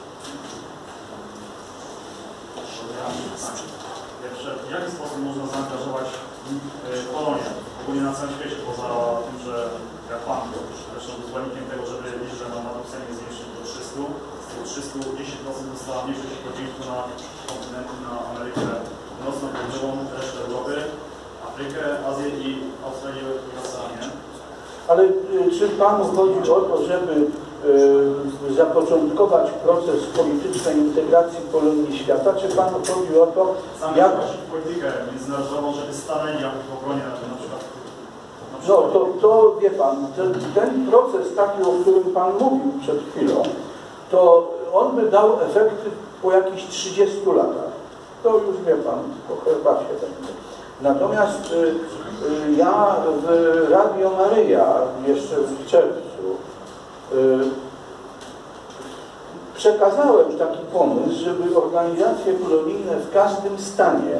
Pierwsze, w jaki sposób można zaangażować Polonię, ogólnie na całym świecie, poza tym, że jak Pan, zresztą zwolennikiem tego, żeby liczbę mandatów w Sejmie zwiększyć do trzystu, z tych trzystu dziesięć procent została mniejszość podzielić na kontynenty, na Amerykę Północną, Południową, resztę Europy, Afrykę, Azję i Australię i Oceanię. Ale czy Panu chodzi o to, żeby y, zapoczątkować proces politycznej integracji Polonii świata, czy Panu chodzi o to, jak... politykę międzynarodową, żeby stanęli w obronie na przykład... No to, to wie Pan, ten, ten proces taki, o którym Pan mówił przed chwilą, to on by dał efekty po jakichś trzydziestu latach. To już wie Pan, po herbacie będzie. Natomiast y, y, ja w Radio Maryja jeszcze w czerwcu y, przekazałem taki pomysł, żeby organizacje polonijne w każdym stanie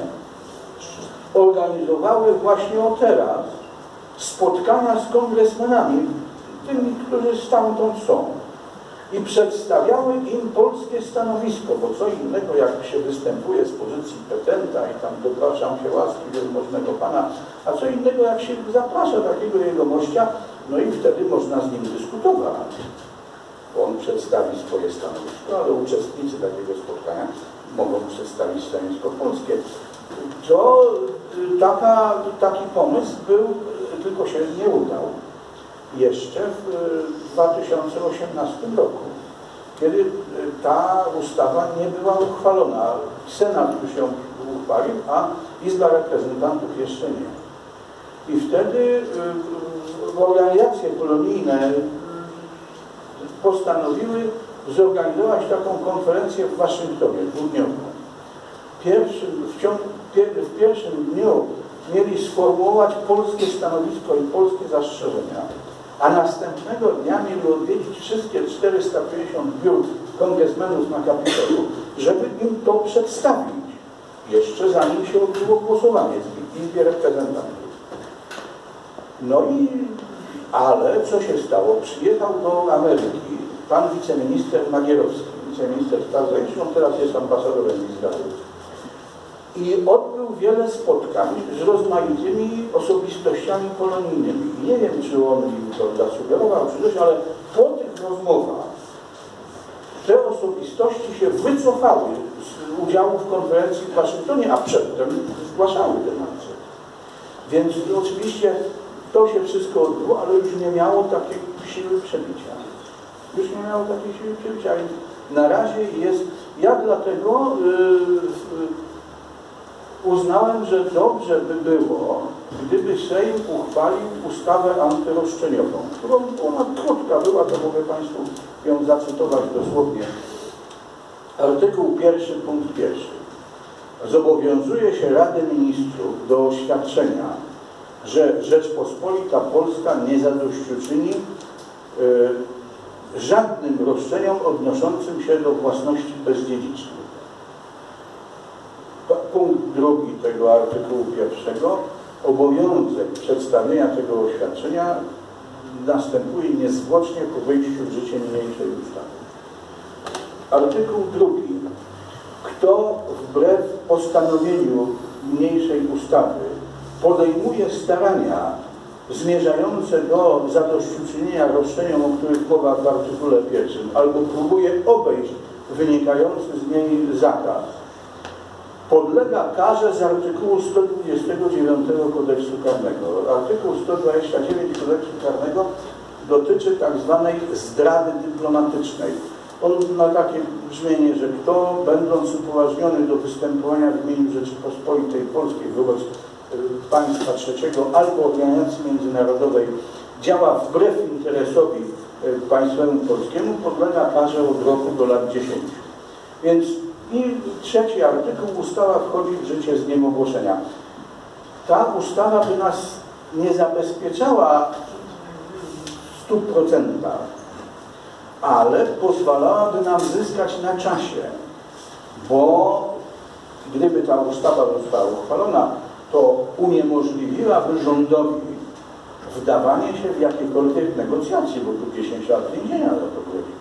organizowały właśnie od teraz spotkania z kongresmenami, tymi, którzy stamtąd są, i przedstawiały im polskie stanowisko, bo co innego jak się występuje z pozycji petenta i tam dopraszam się łaski wielmożnego Pana, a co innego jak się zaprasza takiego jegomościa, no i wtedy można z nim dyskutować. Bo on przedstawi swoje stanowisko, ale uczestnicy takiego spotkania mogą przedstawić stanowisko polskie. To taka, taki pomysł był, tylko się nie udał. Jeszcze w dwa tysiące osiemnastym roku, kiedy ta ustawa nie była uchwalona. Senat już ją uchwalił, a Izba Reprezentantów jeszcze nie. I wtedy organizacje polonijne postanowiły zorganizować taką konferencję w Waszyngtonie, dwudniową. Pierwszy, w, ciągu, w pierwszym dniu mieli sformułować polskie stanowisko i polskie zastrzeżenia, a następnego dnia mieli odwiedzić wszystkie czterysta pięćdziesiąt biur kongresmenów na Kapitolu, żeby im to przedstawić, jeszcze zanim się odbyło głosowanie w Izbie Reprezentantów. No i, ale co się stało? Przyjechał do Ameryki pan wiceminister Magierowski, wiceminister spraw zagranicznych, on teraz jest ambasadorem Izraelu. I odbył wiele spotkań z rozmaitymi osobistościami polonijnymi. I nie wiem, czy on im to zasugerował, czy coś, ale po tych rozmowach te osobistości się wycofały z udziału w konferencji w Waszyngtonie, a przedtem zgłaszały ten akcent. Więc oczywiście to się wszystko odbyło, ale już nie miało takiej siły przebicia. Już nie miało takiej siły przebicia. Więc na razie jest, ja dlatego yy, uznałem, że dobrze by było, gdyby Sejm uchwalił ustawę antyroszczeniową, którą ona krótka była, to mogę Państwu ją zacytować dosłownie. Artykuł pierwszy, punkt pierwszy. Zobowiązuje się Radę Ministrów do oświadczenia, że Rzeczpospolita Polska nie zadośćuczyni yy, żadnym roszczeniom odnoszącym się do własności bezdziedzicznej. Punkt drugi tego artykułu pierwszego. obowiązek przedstawienia tego oświadczenia następuje niezwłocznie po wejściu w życie niniejszej ustawy. Artykuł drugi. Kto wbrew postanowieniu niniejszej ustawy podejmuje starania zmierzające do zadośćuczynienia roszczeniom, o których mowa w artykule pierwszym, albo próbuje obejść wynikający z niej zakaz, podlega karze z artykułu sto dwudziestego dziewiątego Kodeksu Karnego. Artykuł sto dwadzieścia dziewięć Kodeksu Karnego dotyczy tak zwanej zdrady dyplomatycznej. On ma takie brzmienie, że kto, będąc upoważniony do występowania w imieniu Rzeczypospolitej Polskiej wobec państwa trzeciego albo organizacji międzynarodowej, działa wbrew interesowi państwowemu polskiemu, podlega karze od roku do lat dziesięciu. Więc i trzeci artykuł, ustawa wchodzi w życie z dniem ogłoszenia. Ta ustawa by nas nie zabezpieczała w stu procentach, ale pozwalałaby nam zyskać na czasie, bo gdyby ta ustawa została uchwalona, to uniemożliwiłaby rządowi wdawanie się w jakiekolwiek negocjacje, bo tu dziesięć lat więzienia za to grozi.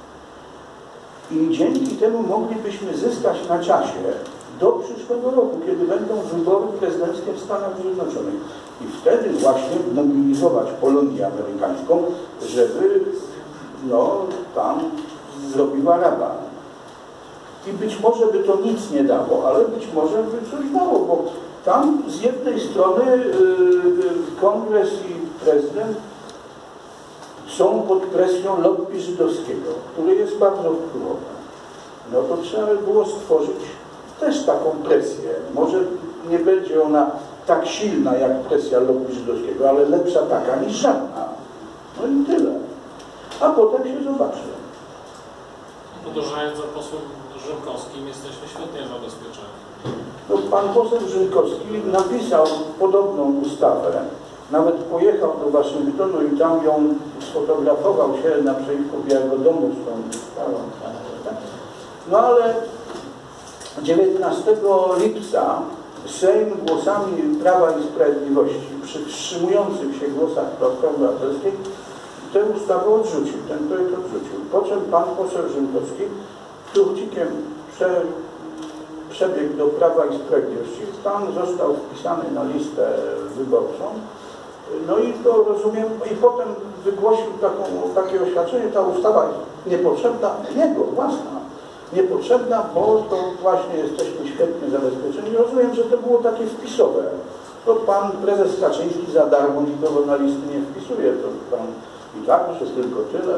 I dzięki temu moglibyśmy zyskać na czasie do przyszłego roku, kiedy będą wybory prezydenckie w Stanach Zjednoczonych. I wtedy właśnie mobilizować Polonię amerykańską, żeby no, tam zrobiła rabat. I być może by to nic nie dało, ale być może by coś dało, bo tam z jednej strony yy, kongres i prezydent są pod presją lobby żydowskiego, który jest bardzo wpływowy. No to trzeba by było stworzyć też taką presję. Może nie będzie ona tak silna jak presja lobby żydowskiego, ale lepsza taka niż żadna. No i tyle. A potem się zobaczy. Podążając za posłem Rzymkowskim, jesteśmy świetnie zabezpieczeni. No, pan poseł Rzymkowski napisał podobną ustawę. Nawet pojechał do Waszyngtonu i tam ją sfotografował się naprzeciwko Białego Domu z tą ustawą. No ale dziewiętnastego lipca Sejm głosami Prawa i Sprawiedliwości, przy wstrzymujących się głosach Platformy Obywatelskiej, tę ustawę odrzucił, ten projekt odrzucił. Po czym pan poseł Rzymkowski kruchcikiem prze, przebiegł do Prawa i Sprawiedliwości. Tam został wpisany na listę wyborczą. No i to rozumiem, i potem wygłosił taką, takie oświadczenie, ta ustawa jest niepotrzebna, jego własna, niepotrzebna, bo to właśnie jesteśmy świetnie zabezpieczeni. Rozumiem, że to było takie wpisowe. To pan prezes Kaczyński za darmo nikogo na listy nie wpisuje, to pan i tak już jest tylko tyle.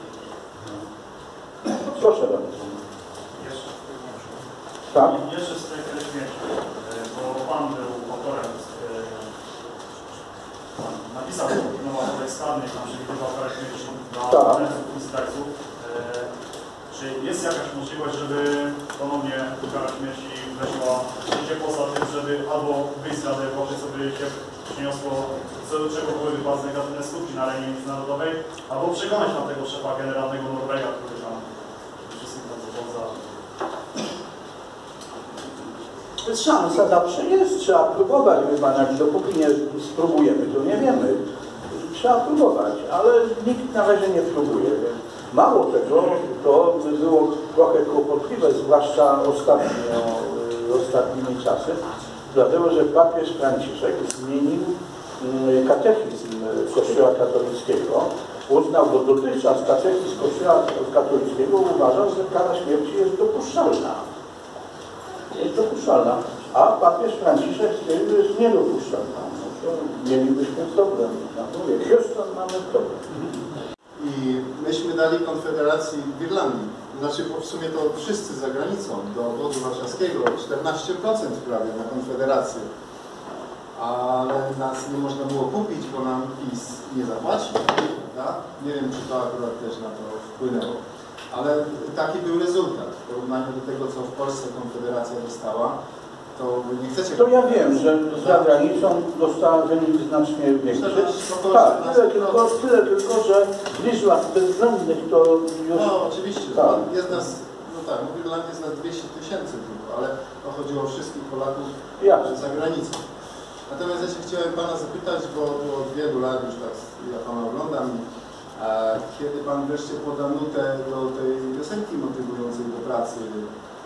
Proszę bardzo. Jeszcze, tak? Jeszcze w sprawie śmierci, bo pan był autorem, pan napisał nowa projekt stawny, tam przewidywał karę śmierci dla zdrajców i zdrajców. Czy jest jakaś możliwość, żeby ponownie kara śmierci weszła w życie poza tym, żeby albo wyjść z Rady Europy, co by się przyniosło, co do czego byłyby bardzo negatywne skutki na arenie międzynarodowej, albo przekonać na tego szefa generalnego Norwega, który tam wszystkim tam zachodza. Szansa zawsze jest, trzeba próbować wybadać, dopóki nie spróbujemy, to nie wiemy. Trzeba próbować, ale nikt na razie nie próbuje. Mało tego, to by było trochę kłopotliwe, zwłaszcza ostatnio, ostatnimi czasy, dlatego że papież Franciszek zmienił katechizm Kościoła katolickiego. Uznał, bo dotychczas katechizm Kościoła katolickiego uważał, że kara śmierci jest dopuszczalna. Jest dopuszczalna, a papież Franciszek stwierdził, że jest niedopuszczalna. No to mielibyśmy problem. No mówię, Houston mamy problem. I myśmy dali Konfederacji w Irlandii, znaczy w sumie to wszyscy za granicą, do obwodu warszawskiego, czternaście procent prawie na Konfederację. Ale nas nie można było kupić, bo nam PiS nie zapłacił, prawda? Nie wiem, czy to akurat też na to wpłynęło. Ale taki był rezultat w porównaniu do tego, co w Polsce Konfederacja dostała. To nie chcecie... To ja wiem, że za granicą dostała wynik znacznie większy. Tak, tyle tylko, tyle tylko, że w liczbach bezwzględnych to już... No oczywiście, tak. Jest nas, no tak, w Irlandii jest nas dwieście tysięcy tylko, ale to chodzi o wszystkich Polaków Jasne. za granicą. Natomiast ja się chciałem Pana zapytać, bo, bo od wielu lat już tak ja Pana oglądam, a kiedy Pan wreszcie poda nutę do tej piosenki motywującej do pracy e,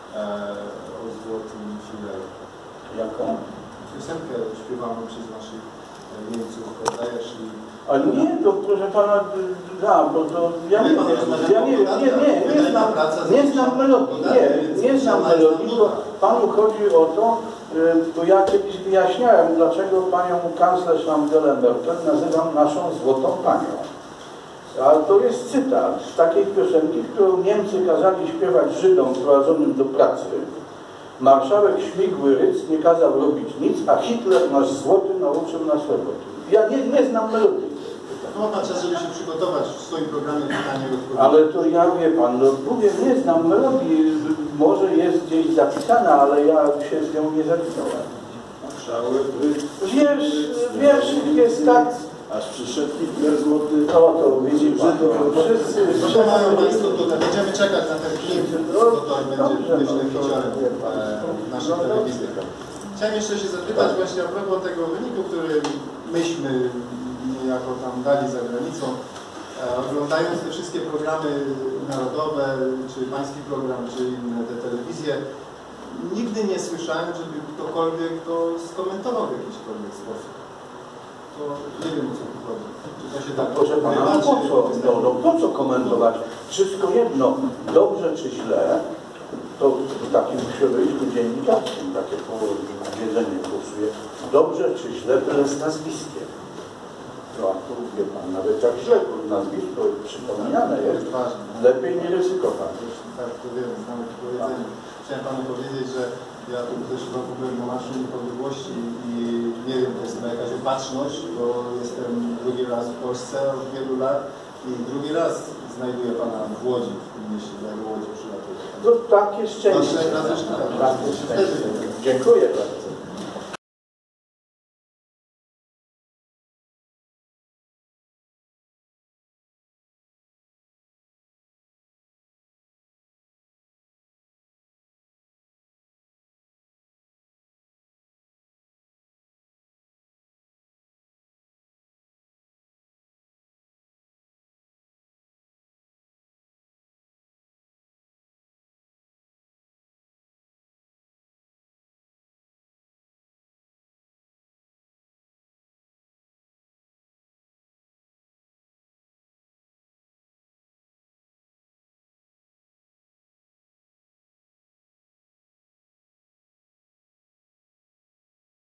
o złotym file? Jaką? Piosenkę śpiewaną przez naszych Niemców, prawda, jeśli... Ale nie, to proszę Pana, da, bo to ja nie wiem, ja nie wiem, nie, nie, nie znam, nie znam melodii, nie, nie znam melodii, bo Panu chodzi o to, bo ja kiedyś wyjaśniałem, dlaczego Panią kanclerz Angela Merkel nazywam naszą złotą Panią. Ale to jest cytat z takiej piosenki, którą Niemcy kazali śpiewać Żydom prowadzonym do pracy. Marszałek Śmigły Ryc nie kazał robić nic, a Hitler nasz złoty nauczył nas roboty. Ja nie, nie znam melodii. No, ma Pan czas, żeby się przygotować w swoim programie pytanie i odpowiedzi. Ale to ja, wie Pan, no mówię, nie znam melodii, może jest gdzieś zapisana, ale ja się z nią nie zapisałem. Wiersz, wiersz jest tak... Aż przyszedł Hitler złoty. O, to widzi Pan, wszyscy... Proszę Państwa, tutaj będziemy czekać na ten klip, bo to będzie, myślę, wieczorem w naszej telewizji. Chciałem jeszcze się zapytać właśnie a propos tego wyniku, który myśmy niejako tam dali za granicą. E, oglądając te wszystkie programy narodowe, czy pański program, czy inne te telewizje, nigdy nie słyszałem, żeby ktokolwiek to skomentował w jakikolwiek sposób. To nie wiem, o co tu chodzi. Czy to się tak Proszę Pana, no po co, no, no, po co komentować? Wszystko jedno, dobrze czy źle, to w takim środowisku dziennikarskim takie powiedzenie kursuje. Dobrze czy źle, byle z nazwiskiem. No a tu wie Pan, nawet jak źle nazwisko przypominane jest, lepiej nie ryzykować. Tak, to wiem, znamy to powiedzenie. Chciałem Panu powiedzieć, że ja tu też roku byłem na Marszu Niepodległości i nie wiem, to jest chyba jakaś opatrzność, bo jestem drugi raz w Polsce od wielu lat i drugi raz znajduję Pana w Łodzi, w tym mieście, do Łodzi przylatuje. No takie szczęście. Proszę, raz jeszcze. Takie szczęście. Dziękuję bardzo.